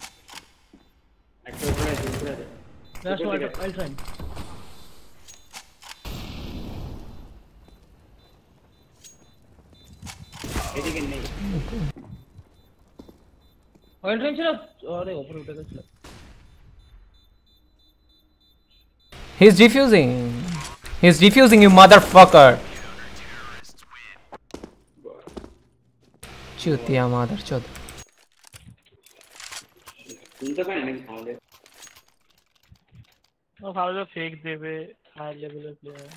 একটা উপরে উপরে লাস্ট অয়েল ট্রেন এদিকে নেই অয়েল ট্রেন ছিল আরে উপরে উঠে গেছিল he is defusing he is defusing you motherfucker চুতিয়া মাদার চোদ শুনতে পাই না সাউন্ড ও ভালো ফেক দেবে হাই লেভেলের প্লেয়ার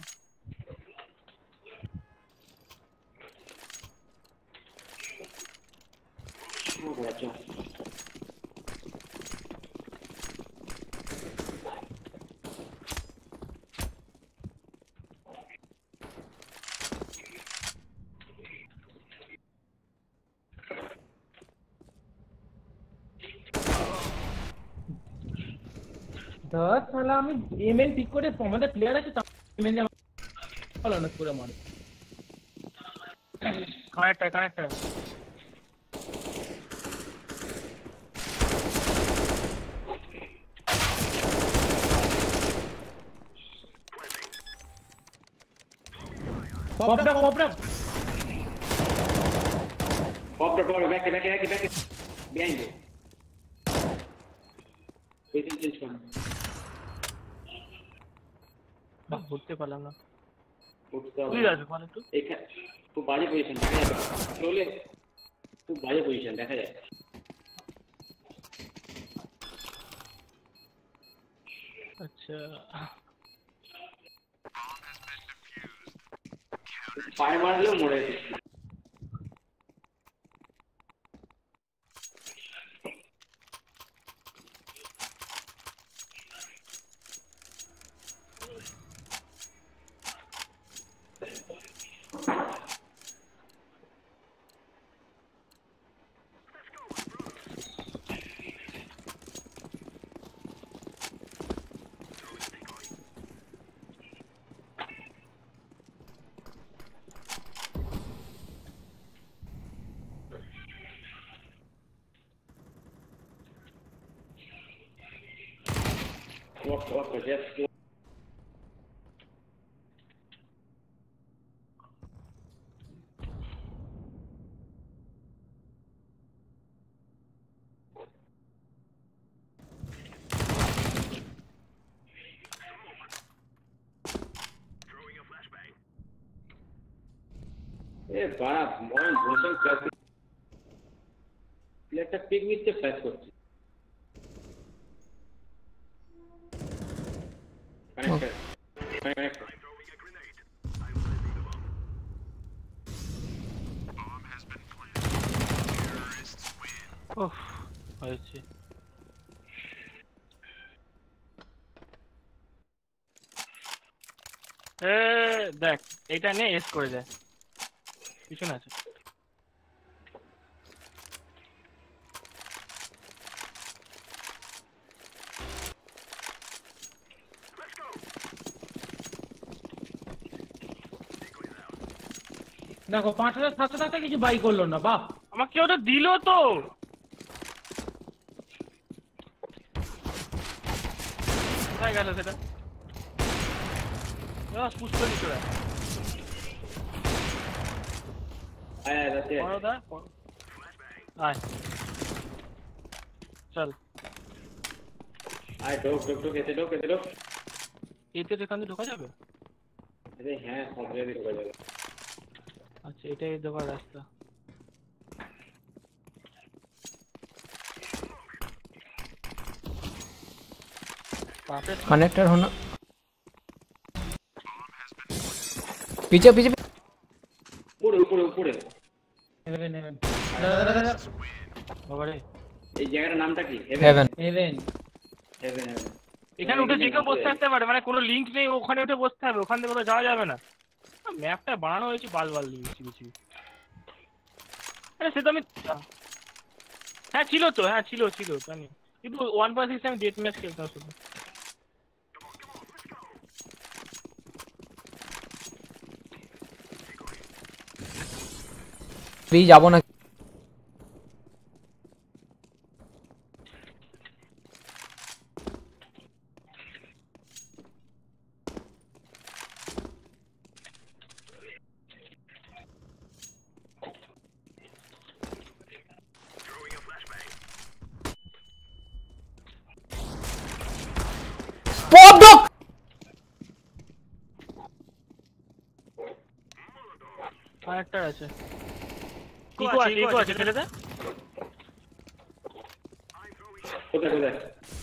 আচ্ছা দশ শালা আমি এমএল পিক করে আমাদের প্লেয়ার আছে এমএল ভালো না করে মারে connect connect pop duck pop duck Pop the ball, back, back, back, back. Behind you. Waiting change one. বাহ বুঝতে পারলাম না উঠতে তুই যাবে মানে একটু এখানে খুব বাজে পজিশন দেখা যাবে চলে খুব বাজে পজিশন দেখা যায় আচ্ছা পায়ে মারলেও মরে যাচ্ছে Walk, walk, just go. A बड़ा मॉन भूषण क्लास प्लेटा पिक विथ द फ्लैश করছে কানেক্টর connect. ওহ হয়েছে। এ দেখ এটা নিয়ে এস করে যায় পিছনে আছে। দেখো পাঁচ হাজার সাতশো টাকা কিছু বাই করলো না বাপ। আমাকে ওটা দিল তো। কোথায় গেল সেটা? বাস পুশ করে দিতে হবে। আয় আয় যাচ্ছে। পড়ো দা আয় চল আয় ঢোক ঢোক ঢোক এতে ঢোক এতে ঢোক। এতে এখান দিয়ে ঢোকা যাবে? আরে হ্যাঁ সব জায়গায় ঢোকা যাবে। আচ্ছা এটাই ঢোকার রাস্তা। कनेक्टर होना पीछे पीछे উপরে উপরে উপরে। হেভেন হেভেন বাবারে এই জায়গাটার নামটা কি? Heaven heaven heaven heaven. এখানে উঠে যে কেউ বসতে আসতে পারে, মানে কোনো লিঙ্ক নেই, ওখানে উঠে বসতে হবে, ওখান থেকে কোথাও যাওয়া যাবে না। ম্যাপটা বানানো হয়েছে বাল বাল বেশি বেশি। আরে সে তো আমি হ্যাঁ ছিল তো, হ্যাঁ ছিল ছিল জানি, কিন্তু ওয়ান পয়েন্ট সিক্স আমি ডেট ম্যাচ খেলতাম শুধু। भी যাবো না। পপ ডক আরেকটা আছে, ইকো আছে, ইকো আছে ফেলে দে। কোথায় কোথায়?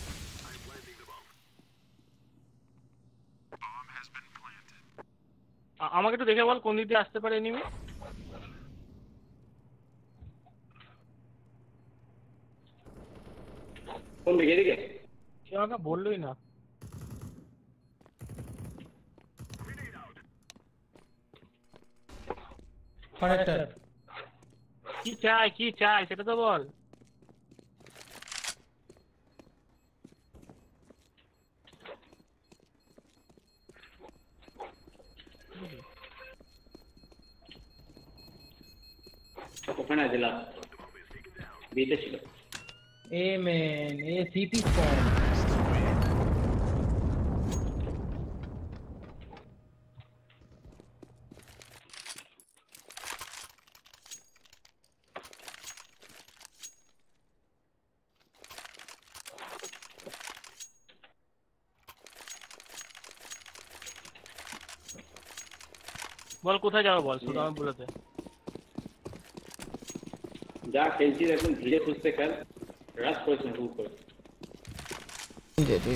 আ- আমাকে একটু দেখে বল কোন দিক দিয়ে আসতে পারে এনিমি। কোন দিকে? এদিকে? সে আমাকে বললোই না। কানেক্টর কি চাই কি চাই সেটা তো বল। ওখানে আছে লাস্ট বিতে ছিল। এ ম্যান এ সিটি স্পন বল কোথায় যাবো বল, শুধু আমি বলে দে। যা খেলছি এখন ধীরে সুস্থে খেল, রাশ করিস না হুক করে। दे दे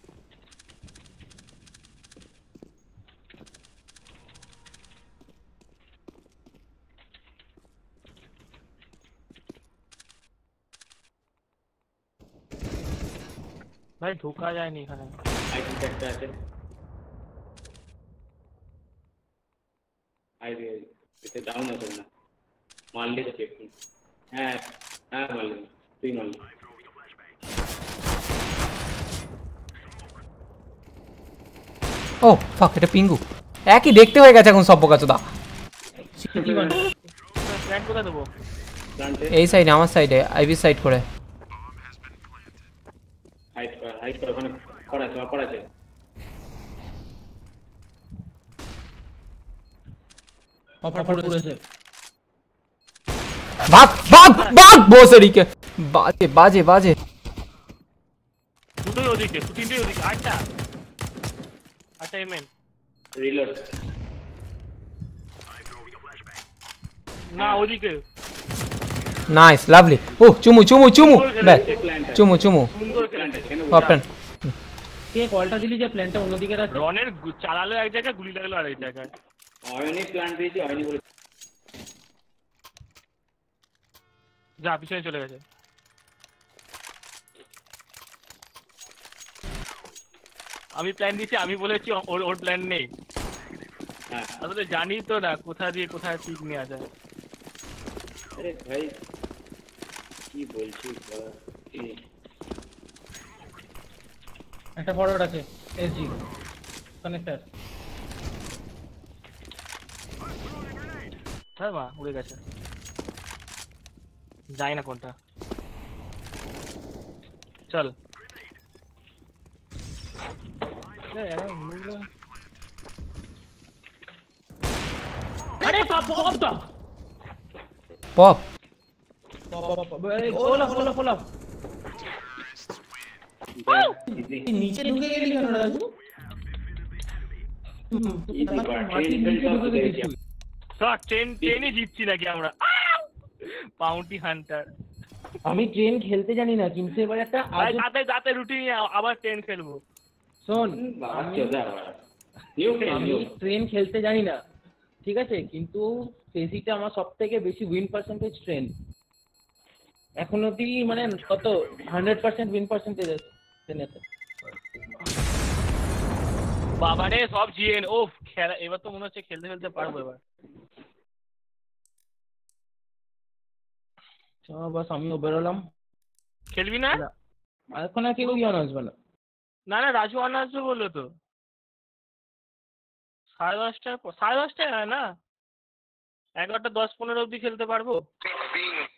ভাই ঢোকা যায়নি এখানে। আইটি একটা আছে। আইডি এতে ডাউন আছে না, মারলি তো চেক। হ্যাঁ হ্যাঁ মারলি, তুই মারলি। ও ফাক এটা পিঙ্গু একই দেখতে হয়ে গেছে এখন সব বোকাচোদা। সিটি ওয়ান প্ল্যান কোথায় দেবো? প্লান্টে এই সাইডে আমার সাইডে আইভি সাইড করে হাইট কর, হাইট কর, ওখানে করা আছে করা আছে। অফার করেছে ভাগ ভাগ ভাগ বসেরি কে বাজে বাজে বাজে। দুটোই ওদিকে, তিনটেই ওদিকে। আটটা আটটা এমএন রিলোড। না ওদিকে। Nice lovely. ও চুমু চুমু চুমু বে চুমু চুমু সুন্দর খেলেছে। কেন ওপেন কে কলটা দিলি যে প্ল্যানটা অন্যদিকে রাখ। রনের গু- চালালো এক জায়গায়, গুলি লাগলো আরেক জায়গায়। অয়নি প্ল্যান দিয়েছি, অয়নি বলে যা পিছনে চলে গেছে। আমি প্ল্যান দিয়েছি, আমি বলেছি ওর ওর প্ল্যান নেই। হ্যাঁ। আসলে জানি তো না কোথা দিয়ে কোথায় ঠিক নেওয়া যায়। আরে ভাই কি বলছিস বল? এই একটা ফরওয়ার্ড আছে এসজি কানেক্টর। হ্যাঁ মা উড়ে গেছে, যাই না কোনটা। চল আরে পপ পপ তো পপ ওলা ওলা ওলা নিচে ঢুকে গেলি কেন রাজু? মাটির নিচে ঢুকে গেছিস। সব ট্রেন ট্রেনই জিতছি নাকি আমরা? পাউন্টি হান্টার। আমি ট্রেন খেলতে জানি না, কিন্তু এবার একটা ভাই আজব- যাতে যাতে রুটিন আবার ট্রেন খেলবো। শোন, বাবা আমি চোদা বাবা। নিউ ফ্রেন্ড আমি নিউ। ট্রেন খেলতে জানি না, ঠিক আছে, কিন্তু ফেসিতে আমার সব থেকে বেশি উইন পার্সেন্টেজ ট্রেন। এখন অব্দি মানে কত হান্ড্রেড পার্সেন্ট উইন পার্সেন্টেজ আছে ট্রেনেতে। বাবা রে সব জিএন। ও খেলা এবার তো মনে হচ্ছে খেলতে খেলতে পারবো এবার। চল বাস আমিও বেরোলাম। খেলবি না? আর এখন আর কেউ ইয়ে আসবে না। না না রাজু আনা আসবে বললো তো। সাড়ে দশটার পর, সাড়ে দশটায় হয় না, এগারোটা দশ পনেরো অবধি খেলতে পারবো।